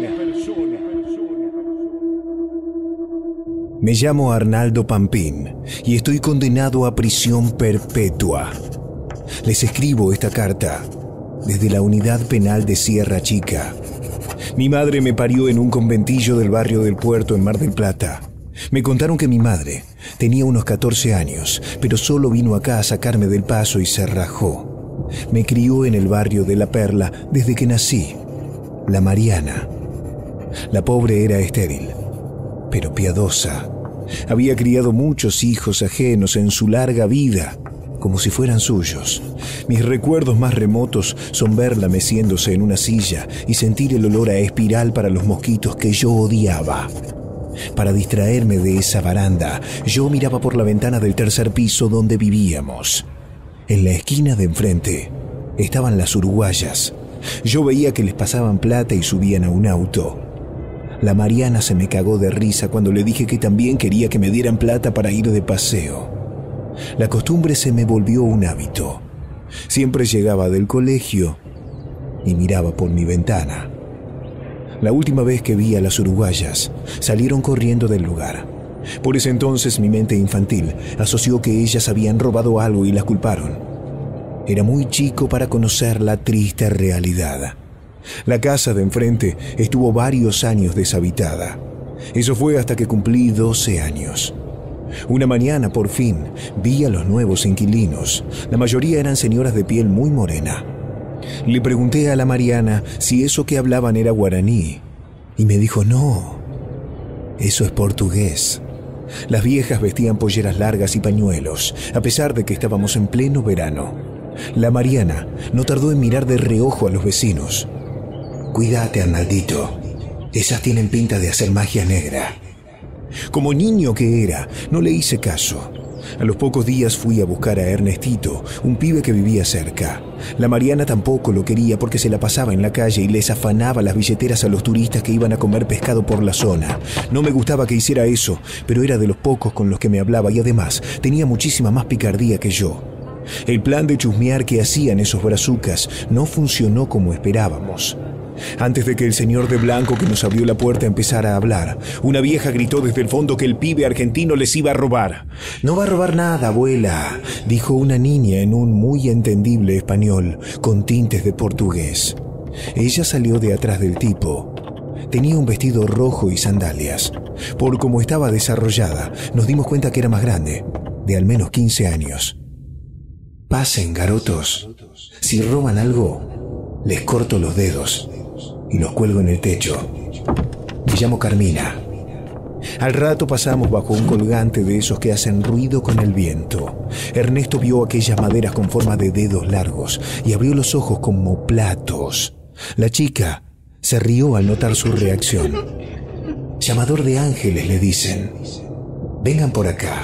Me llamo Arnaldo Pampín y estoy condenado a prisión perpetua. Les escribo esta carta desde la unidad penal de Sierra Chica. Mi madre me parió en un conventillo del barrio del Puerto en Mar del Plata. Me contaron que mi madre tenía unos catorce años, pero solo vino acá a sacarme del paso y se rajó. Me crió en el barrio de La Perla desde que nací, La Mariana. La pobre era estéril, pero piadosa. Había criado muchos hijos ajenos en su larga vida, como si fueran suyos. Mis recuerdos más remotos son verla meciéndose en una silla y sentir el olor a espiral para los mosquitos que yo odiaba. Para distraerme de esa baranda, yo miraba por la ventana del tercer piso donde vivíamos. En la esquina de enfrente estaban las uruguayas. Yo veía que les pasaban plata y subían a un auto. La Mariana se me cagó de risa cuando le dije que también quería que me dieran plata para ir de paseo. La costumbre se me volvió un hábito. Siempre llegaba del colegio y miraba por mi ventana. La última vez que vi a las uruguayas, salieron corriendo del lugar. Por ese entonces mi mente infantil asoció que ellas habían robado algo y las culparon. Era muy chico para conocer la triste realidad. La casa de enfrente estuvo varios años deshabitada. Eso fue hasta que cumplí doce años. Una mañana, por fin, vi a los nuevos inquilinos. La mayoría eran señoras de piel muy morena. Le pregunté a la Mariana si eso que hablaban era guaraní, y me dijo no, eso es portugués. Las viejas vestían polleras largas y pañuelos, a pesar de que estábamos en pleno verano. La Mariana no tardó en mirar de reojo a los vecinos. Cuídate, Arnaldito, esas tienen pinta de hacer magia negra. Como niño que era, no le hice caso. A los pocos días fui a buscar a Ernestito, un pibe que vivía cerca. La Mariana tampoco lo quería porque se la pasaba en la calle y les afanaba las billeteras a los turistas que iban a comer pescado por la zona. No me gustaba que hiciera eso, pero era de los pocos con los que me hablaba y además tenía muchísima más picardía que yo. El plan de chusmear que hacían esos brazucas no funcionó como esperábamos. Antes de que el señor de blanco que nos abrió la puerta empezara a hablar, una vieja gritó desde el fondo que el pibe argentino les iba a robar. «No va a robar nada, abuela», dijo una niña en un muy entendible español con tintes de portugués. Ella salió de atrás del tipo. Tenía un vestido rojo y sandalias. Por cómo estaba desarrollada, nos dimos cuenta que era más grande, de al menos quince años. «Pasen, garotos. Si roban algo, les corto los dedos y los cuelgo en el techo. Me llamo Carmina». Al rato pasamos bajo un colgante de esos que hacen ruido con el viento. Ernesto vio aquellas maderas con forma de dedos largos y abrió los ojos como platos. La chica se rió al notar su reacción. «Llamador de ángeles», le dicen. «Vengan por acá».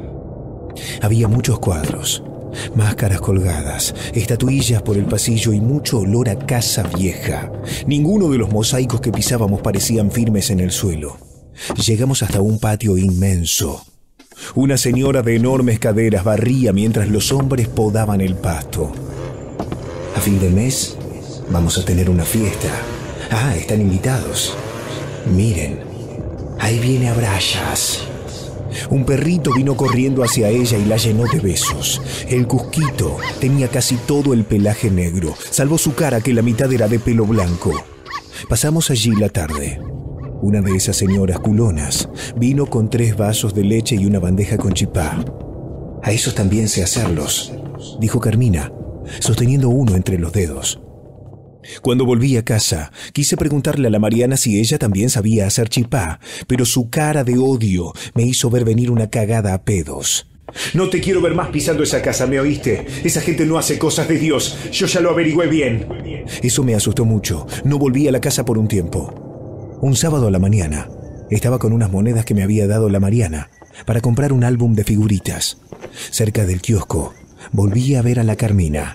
Había muchos cuadros, máscaras colgadas, estatuillas por el pasillo y mucho olor a casa vieja. Ninguno de los mosaicos que pisábamos parecían firmes en el suelo. Llegamos hasta un patio inmenso. Una señora de enormes caderas barría mientras los hombres podaban el pasto. A fin de mes vamos a tener una fiesta. Ah, están invitados. Miren, ahí viene Abrayas. Un perrito vino corriendo hacia ella y la llenó de besos. El cusquito tenía casi todo el pelaje negro, salvo su cara que la mitad era de pelo blanco. Pasamos allí la tarde. Una de esas señoras culonas vino con tres vasos de leche y una bandeja con chipá. «A esos también sé hacerlos», dijo Carmina, sosteniendo uno entre los dedos. Cuando volví a casa, quise preguntarle a la Mariana si ella también sabía hacer chipá, pero su cara de odio me hizo ver venir una cagada a pedos. «No te quiero ver más pisando esa casa, ¿me oíste? Esa gente no hace cosas de Dios, yo ya lo averigüé bien». Eso me asustó mucho. No volví a la casa por un tiempo. Un sábado a la mañana, estaba con unas monedas que me había dado la Mariana para comprar un álbum de figuritas. Cerca del kiosco, volví a ver a la Carmina.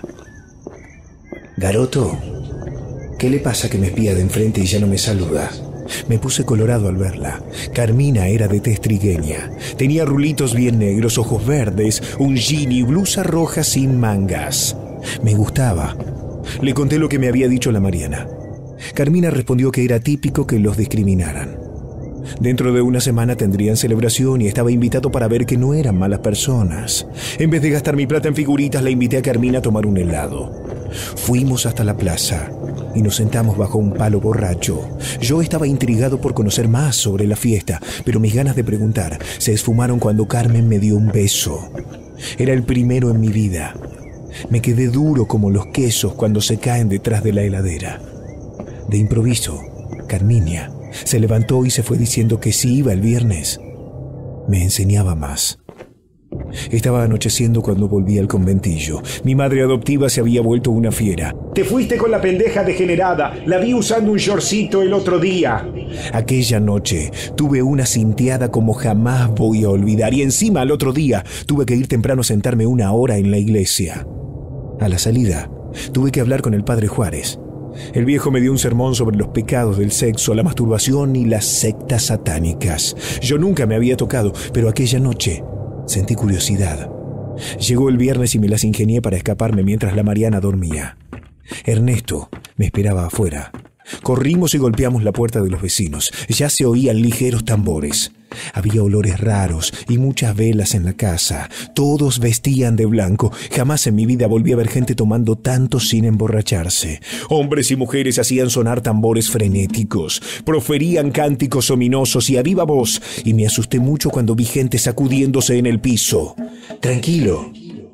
«Garoto, ¿qué le pasa que me espía de enfrente y ya no me saluda?» Me puse colorado al verla. Carmina era de tez trigueña. Tenía rulitos bien negros, ojos verdes, un jean y blusa roja sin mangas. Me gustaba. Le conté lo que me había dicho la Mariana. Carmina respondió que era típico que los discriminaran. Dentro de una semana tendrían celebración y estaba invitado para ver que no eran malas personas. En vez de gastar mi plata en figuritas, la invité a Carmina a tomar un helado. Fuimos hasta la plaza y nos sentamos bajo un palo borracho. Yo estaba intrigado por conocer más sobre la fiesta, pero mis ganas de preguntar se esfumaron cuando Carmen me dio un beso. Era el primero en mi vida. Me quedé duro como los quesos cuando se caen detrás de la heladera. De improviso, Carminia se levantó y se fue diciendo que si iba el viernes, me enseñaba más. Estaba anocheciendo cuando volví al conventillo. Mi madre adoptiva se había vuelto una fiera. Te fuiste con la pendeja degenerada. La vi usando un shortcito el otro día. Aquella noche tuve una cinteada como jamás voy a olvidar. Y encima al otro día tuve que ir temprano a sentarme una hora en la iglesia. A la salida tuve que hablar con el padre Juárez. El viejo me dio un sermón sobre los pecados del sexo, la masturbación y las sectas satánicas. Yo nunca me había tocado, pero aquella noche sentí curiosidad. Llegó el viernes y me las ingenié para escaparme mientras la Mariana dormía. Ernesto me esperaba afuera. Corrimos y golpeamos la puerta de los vecinos. Ya se oían ligeros tambores. Había olores raros y muchas velas en la casa. Todos vestían de blanco. Jamás en mi vida volví a ver gente tomando tanto sin emborracharse. Hombres y mujeres hacían sonar tambores frenéticos. Proferían cánticos ominosos y a viva voz. Y me asusté mucho cuando vi gente sacudiéndose en el piso. «Tranquilo»,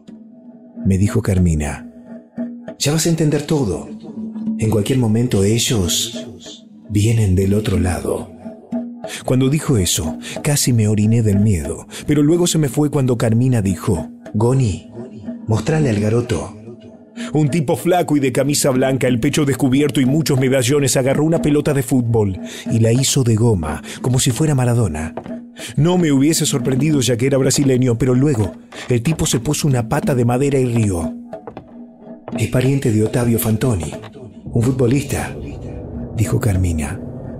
me dijo Carmina. «Ya vas a entender todo. En cualquier momento ellos vienen del otro lado». Cuando dijo eso, casi me oriné del miedo, pero luego se me fue cuando Carmina dijo: «Goni, mostrale al garoto». Un tipo flaco y de camisa blanca, el pecho descubierto y muchos medallones, agarró una pelota de fútbol y la hizo de goma, como si fuera Maradona. No me hubiese sorprendido ya que era brasileño, pero luego el tipo se puso una pata de madera y rió. «Es pariente de Ottavio Fantoni, un futbolista», dijo Carmina.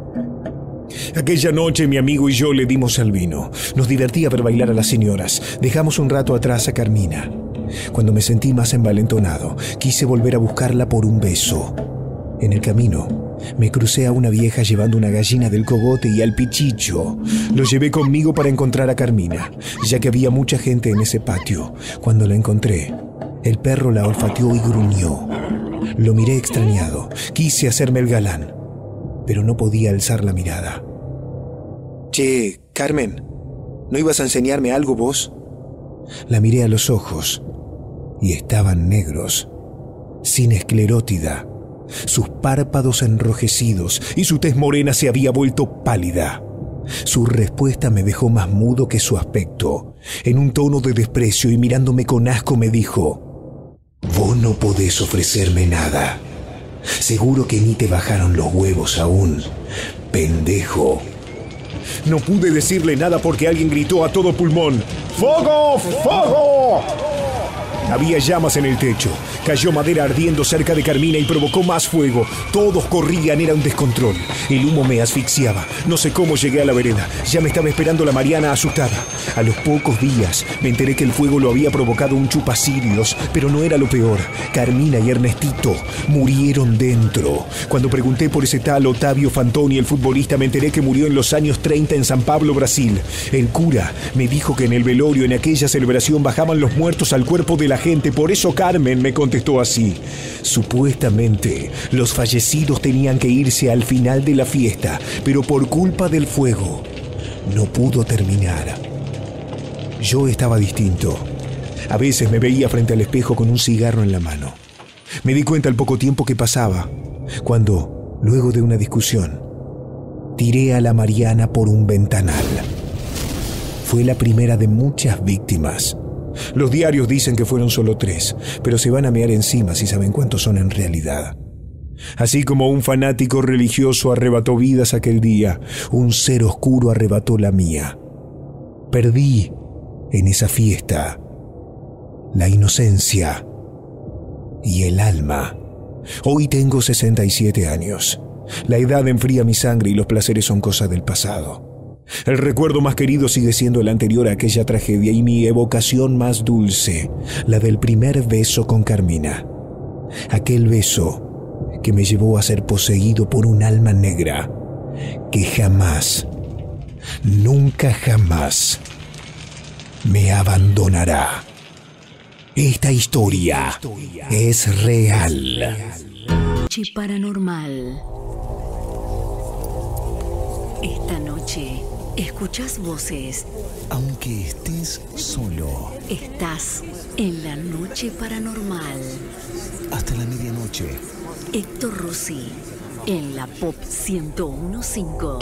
Aquella noche mi amigo y yo le dimos al vino. Nos divertía ver bailar a las señoras. Dejamos un rato atrás a Carmina. Cuando me sentí más envalentonado, quise volver a buscarla por un beso. En el camino, me crucé a una vieja llevando una gallina del cogote y al pichicho. Lo llevé conmigo para encontrar a Carmina, ya que había mucha gente en ese patio. Cuando la encontré, el perro la olfateó y gruñó. Lo miré extrañado. Quise hacerme el galán, pero no podía alzar la mirada. «Che, Carmen, ¿no ibas a enseñarme algo vos?» La miré a los ojos y estaban negros, sin esclerótida. Sus párpados enrojecidos y su tez morena se había vuelto pálida. Su respuesta me dejó más mudo que su aspecto. En un tono de desprecio y mirándome con asco me dijo: «Vos no podés ofrecerme nada. Seguro que ni te bajaron los huevos aún, pendejo». No pude decirle nada porque alguien gritó a todo pulmón: «¡Fuego! ¡Fuego!». Había llamas en el techo. Cayó madera ardiendo cerca de Carmina y provocó más fuego. Todos corrían, era un descontrol. El humo me asfixiaba. No sé cómo llegué a la vereda. Ya me estaba esperando la Mariana asustada. A los pocos días me enteré que el fuego lo había provocado un chupacirios, pero no era lo peor. Carmina y Ernestito murieron dentro. Cuando pregunté por ese tal Ottavio Fantoni, el futbolista, me enteré que murió en los años treinta en San Pablo, Brasil. El cura me dijo que en el velorio, en aquella celebración, bajaban los muertos al cuerpo de la gente. Por eso Carmen me contestó así: supuestamente los fallecidos tenían que irse al final de la fiesta, pero por culpa del fuego no pudo terminar. Yo estaba distinto. A veces me veía frente al espejo con un cigarro en la mano. Me di cuenta al poco tiempo que pasaba, cuando, luego de una discusión, tiré a la Mariana por un ventanal. Fue la primera de muchas víctimas. Los diarios dicen que fueron solo tres, pero se van a mear encima si saben cuántos son en realidad. Así como un fanático religioso arrebató vidas aquel día, un ser oscuro arrebató la mía. Perdí en esa fiesta la inocencia y el alma. Hoy tengo sesenta y siete años. La edad enfría mi sangre y los placeres son cosa del pasado. El recuerdo más querido sigue siendo el anterior a aquella tragedia y mi evocación más dulce, la del primer beso con Carmina. Aquel beso que me llevó a ser poseído por un alma negra que jamás, nunca jamás me abandonará. Esta historia es real. Noche paranormal. Esta noche escuchas voces. Aunque estés solo. Estás en la noche paranormal. Hasta la medianoche. Héctor Rossi en la Pop ciento uno punto cinco.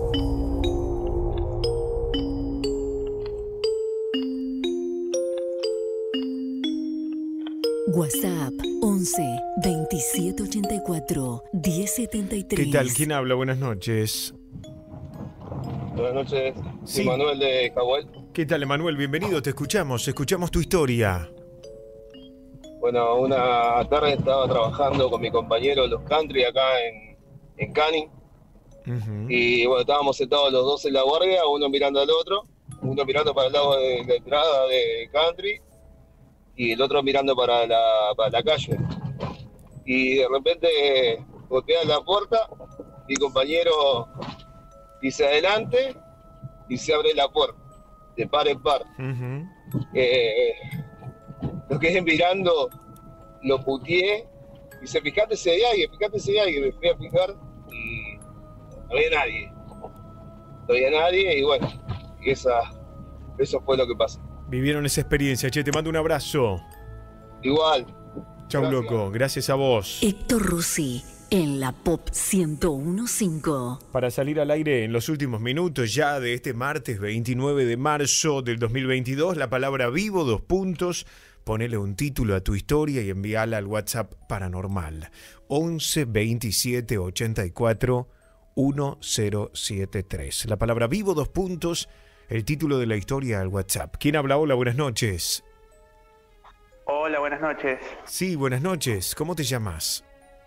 WhatsApp once veintisiete ochenta y cuatro diez setenta y tres. ¿Qué tal? ¿Quién habla? Buenas noches. Buenas noches, Sí. soy Manuel de Cahuel. ¿Qué tal, Emanuel? Bienvenido, te escuchamos, escuchamos tu historia. Bueno, una tarde estaba trabajando con mi compañero los country acá en, en Canning. Uh-huh. Y bueno, estábamos sentados los dos en la guardia, uno mirando al otro, uno mirando para el lado de la entrada de country y el otro mirando para la, para la calle. Y de repente golpea la puerta, mi compañero dice adelante y se abre la puerta, de par en par. Uh-huh. Eh, lo quedé mirando, lo puteé, y dice, fíjate si hay alguien, fíjate si hay alguien, me fui a fijar y no había nadie, no había nadie y bueno, y esa, eso fue lo que pasó. Vivieron esa experiencia, che, te mando un abrazo. Igual. Chau, Gracias. loco, gracias a vos. Héctor Rossi en la Pop ciento uno punto cinco. Para salir al aire en los últimos minutos ya de este martes veintinueve de marzo del dos mil veintidós, la palabra vivo, dos puntos, ponele un título a tu historia y envíala al WhatsApp paranormal once veintisiete ochenta y cuatro diez setenta y tres. La palabra vivo, dos puntos, el título de la historia al WhatsApp. ¿Quién habla? Hola, buenas noches. Hola, buenas noches. Sí, buenas noches. ¿Cómo te llamas?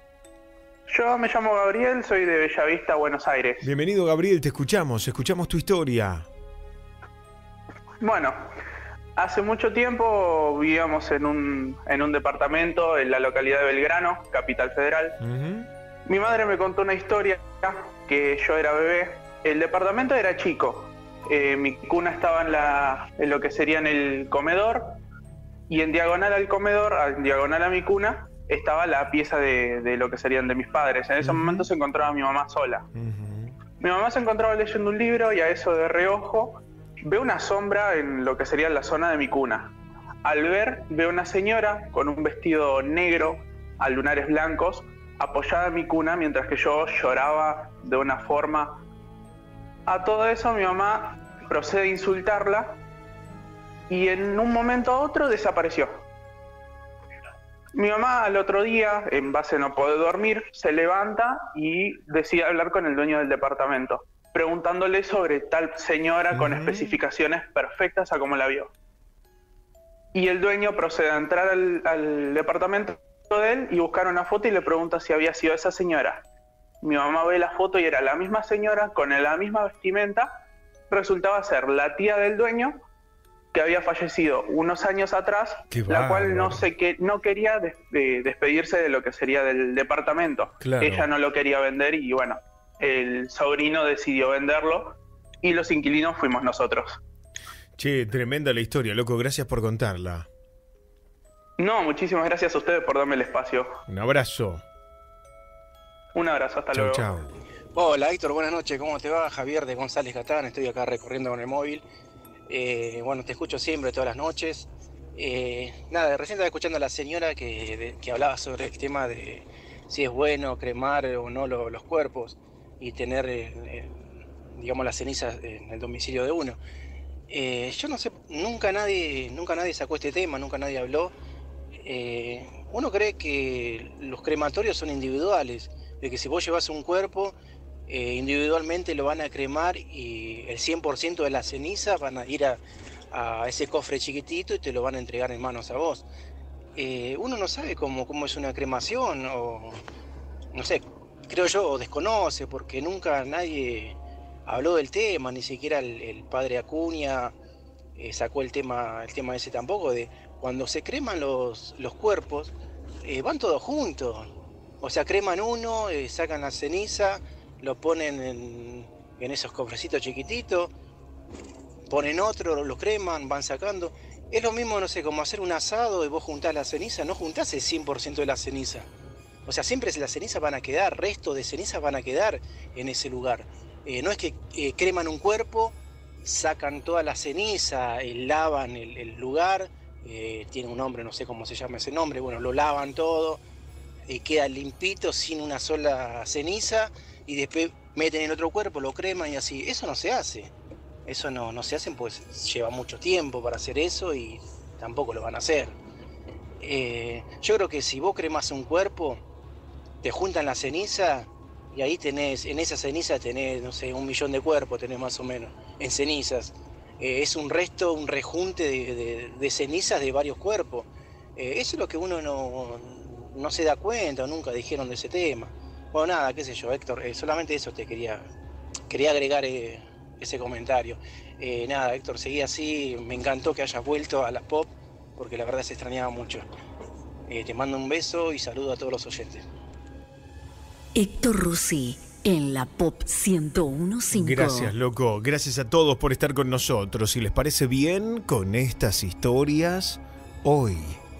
Yo me llamo Gabriel, soy de Bellavista, Buenos Aires. Bienvenido, Gabriel, te escuchamos, escuchamos tu historia. Bueno, hace mucho tiempo vivíamos en un, en un departamento en la localidad de Belgrano, Capital Federal. Uh-huh. Mi madre me contó una historia que yo era bebé. El departamento era chico. Eh, mi cuna estaba en, la, en lo que sería en el comedor y en diagonal al comedor, en diagonal a mi cuna, estaba la pieza de, de lo que serían de mis padres. En ese uh-huh. momento se encontraba mi mamá sola. Uh-huh. Mi mamá se encontraba leyendo un libro y a eso de reojo veo una sombra en lo que sería la zona de mi cuna. Al ver, veo una señora con un vestido negro a lunares blancos apoyada en mi cuna mientras que yo lloraba de una forma. A todo eso mi mamá procede a insultarla y en un momento a otro desapareció. Mi mamá al otro día, en base a no poder dormir, se levanta y decide hablar con el dueño del departamento, preguntándole sobre tal señora uh-huh. con especificaciones perfectas a cómo la vio. Y el dueño procede a entrar al, al departamento de él y buscar una foto y le pregunta si había sido esa señora. Mi mamá ve la foto y era la misma señora con la misma vestimenta. Resultaba ser la tía del dueño que había fallecido unos años atrás, Qué la bárbaro. cual no, sé qué, no quería des, de, despedirse de lo que sería del departamento. Claro. Ella no lo quería vender y bueno, el sobrino decidió venderlo y los inquilinos fuimos nosotros. Che, tremenda la historia, loco, gracias por contarla. No, muchísimas gracias a ustedes por darme el espacio. Un abrazo. Un abrazo, hasta chau, luego. Chau. Hola Héctor, buenas noches, ¿cómo te va? Javier de González Catán, estoy acá recorriendo con el móvil. Eh, bueno, te escucho siempre, todas las noches. Eh, nada, recién estaba escuchando a la señora que, de, que hablaba sobre el tema de si es bueno cremar o no lo, los cuerpos y tener, eh, eh, digamos, las cenizas en el domicilio de uno. Eh, yo no sé, nunca nadie, nunca nadie sacó este tema, nunca nadie habló. Eh, uno cree que los crematorios son individuales, de que si vos llevas un cuerpo, eh, individualmente lo van a cremar y el cien por ciento de la ceniza van a ir a, a ese cofre chiquitito y te lo van a entregar en manos a vos. Eh, uno no sabe cómo, cómo es una cremación, o no sé, creo yo, o desconoce, porque nunca nadie habló del tema, ni siquiera el, el padre Acuña eh, sacó el tema, el tema ese tampoco, de cuando se creman los, los cuerpos, eh, van todos juntos. O sea, creman uno, eh, sacan la ceniza, lo ponen en, en esos cofrecitos chiquititos, ponen otro, lo creman, van sacando. Es lo mismo, no sé, como hacer un asado y vos juntás la ceniza, no juntás el cien por ciento de la ceniza. O sea, siempre las cenizas van a quedar, restos de cenizas van a quedar en ese lugar. Eh, no es que eh, creman un cuerpo, sacan toda la ceniza, eh, lavan el, el lugar, eh, tiene un nombre, no sé cómo se llama ese nombre, bueno, lo lavan todo, eh, queda limpito, sin una sola ceniza, y después meten el otro cuerpo, lo creman y así. Eso no se hace. Eso no, no se hace, pues lleva mucho tiempo para hacer eso y tampoco lo van a hacer. Eh, yo creo que si vos cremas un cuerpo, te juntan la ceniza y ahí tenés, en esa ceniza tenés, no sé, un millón de cuerpos tenés más o menos, en cenizas. Eh, es un resto, un rejunte de, de, de cenizas de varios cuerpos. Eh, eso es lo que uno no, no se da cuenta, o nunca dijeron de ese tema. Bueno, nada, qué sé yo, Héctor, eh, solamente eso te quería, quería agregar eh, ese comentario. Eh, nada, Héctor, seguí así, me encantó que hayas vuelto a las pop, porque la verdad se extrañaba mucho. Eh, te mando un beso y saludo a todos los oyentes. Héctor Rossi en la Pop ciento uno punto cinco. Gracias, loco. Gracias a todos por estar con nosotros. Si les parece bien, con estas historias, hoy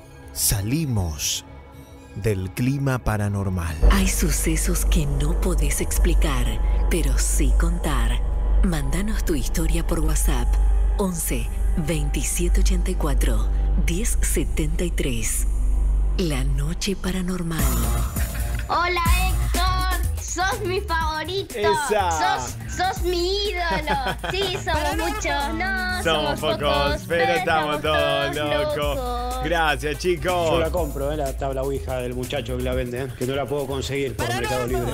salimos del clima paranormal. Hay sucesos que no podés explicar, pero sí contar. Mándanos tu historia por WhatsApp once veintisiete ochenta y cuatro diez setenta y tres. La noche paranormal. Hola Héctor, sos mi favorito. Esa. Sos, sos mi ídolo. Sí, somos muchos, no Somos, somos pocos, pocos, pero estamos todos locos. locos. Gracias, chicos. Yo la compro, ¿eh? La tabla Ouija del muchacho que la vende, ¿eh? Que no la puedo conseguir por Mercado Libre.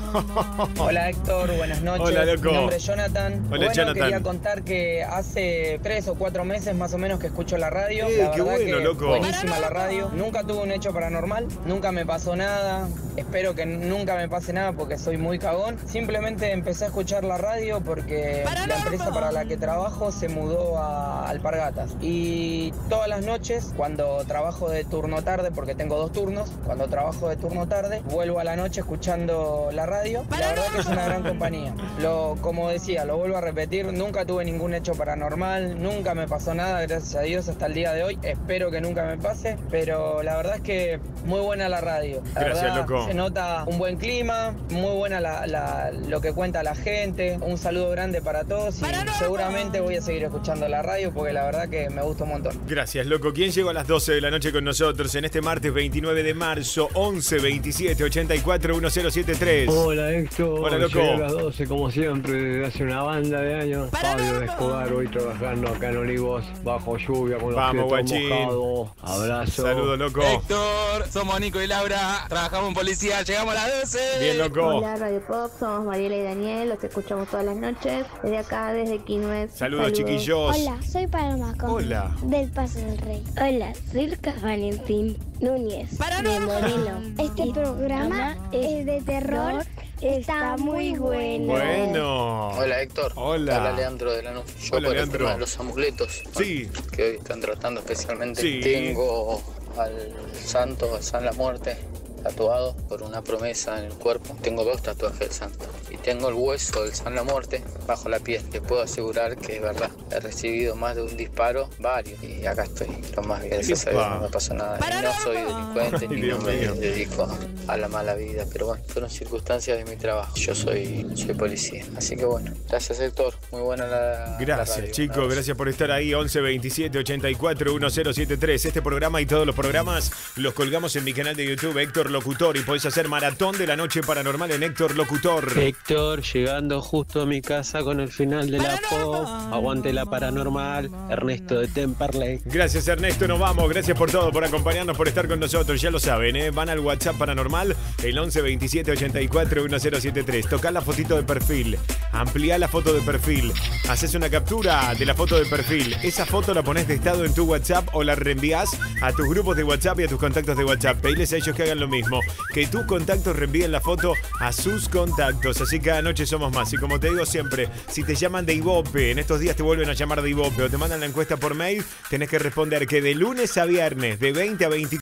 Hola Héctor, buenas noches. Hola, loco. Mi nombre es Jonathan. Hola, bueno, Jonathan. quería contar que hace tres o cuatro meses más o menos que escucho la radio. Eh, la qué verdad bueno, que loco. buenísima la radio. Nunca tuve un hecho paranormal, nunca me pasó nada. Espero que nunca me pase nada porque soy muy cagón. Simplemente empecé a escuchar la radio porque la empresa para la que trabajo se mudó a Alpargatas. Y todas las noches, cuando trabajo de turno tarde, porque tengo dos turnos, cuando trabajo de turno tarde, vuelvo a la noche escuchando la radio. La verdad que es una gran compañía. Lo, como decía, lo vuelvo a repetir, nunca tuve ningún hecho paranormal, nunca me pasó nada, gracias a Dios, hasta el día de hoy. Espero que nunca me pase, pero la verdad es que muy buena la radio. La Gracias, verdad, loco. se nota un buen clima, muy buena la, la, lo que cuenta la gente. Un saludo grande para todos y seguramente voy a seguir escuchando la radio porque la verdad que me gusta un montón. Gracias, loco. ¿Quién llegó a las doce de la noche con nosotros en este martes veintinueve de marzo? once veintisiete ochenta y cuatro diez setenta y tres. Hola Héctor, Hola, loco. llegué a las doce como siempre desde hace una banda de años. Fabio de Escobar, hoy trabajando acá en Olivos, bajo lluvia con los Vamos, pies guachín. mojados. Abrazo. Saludos, loco. Héctor, somos Nico y Laura, trabajamos en policía, llegamos a las doce. Bien, loco. Hola Radio Pop, somos Mariela y Daniel, los escuchamos todas las noches, desde acá, desde Quilmes. Saludos, chiquillos. Hola, soy Paloma Con, Hola. del Paso del Rey. Hola, soy Lucas Valentín Núñez de Moreno. Este programa es de terror, está muy bueno. Bueno. Hola Héctor. Hola. Hola Leandro de Lanús. Yo Hola, por Leandro. el tema de los amuletos. Sí. Que hoy están tratando especialmente. Sí. Tengo al santo, al San la Muerte, tatuado por una promesa en el cuerpo. Tengo dos tatuajes del santo. Y tengo el hueso del San la Muerte bajo la piel. Te puedo asegurar que es verdad. He recibido más de un disparo, varios. Y acá estoy. Lo más bien, gracias a Dios, no me pasó nada. Y no soy delincuente Ay, ni Dios no me mío. dedico a la mala vida. Pero bueno, fueron circunstancias de mi trabajo. Yo soy, soy policía. Así que bueno, gracias Héctor. Muy buena la Gracias, la radio. chicos. Gracias por estar ahí. once veintisiete ochenta y cuatro diez setenta y tres. Este programa y todos los programas los colgamos en mi canal de YouTube, Héctor Locutor. Y podés hacer maratón de la noche paranormal en Héctor Locutor. Héctor, llegando justo a mi casa con el final de la pop. Aguante la paranormal. Ernesto de Temperley. Gracias, Ernesto. Nos vamos. Gracias por todo, por acompañarnos, por estar con nosotros. Ya lo saben, ¿eh? Van al WhatsApp paranormal, el once veintisiete ochenta y cuatro diez setenta y tres. Tocá la fotito de perfil. Ampliá la foto de perfil. Haces una captura de la foto de perfil. Esa foto la pones de estado en tu WhatsApp o la reenvías a tus grupos de WhatsApp y a tus contactos de WhatsApp. Pediles a ellos que hagan lo mismo. Que tus contactos reenvíen la foto a sus contactos. Así cada noche somos más. Y como te digo siempre, si te llaman de Ibope, en estos días te vuelven a lamar de Ibope o te mandan la encuesta por mail, tenés que responder que de lunes a viernes, de veinte a veinticuatro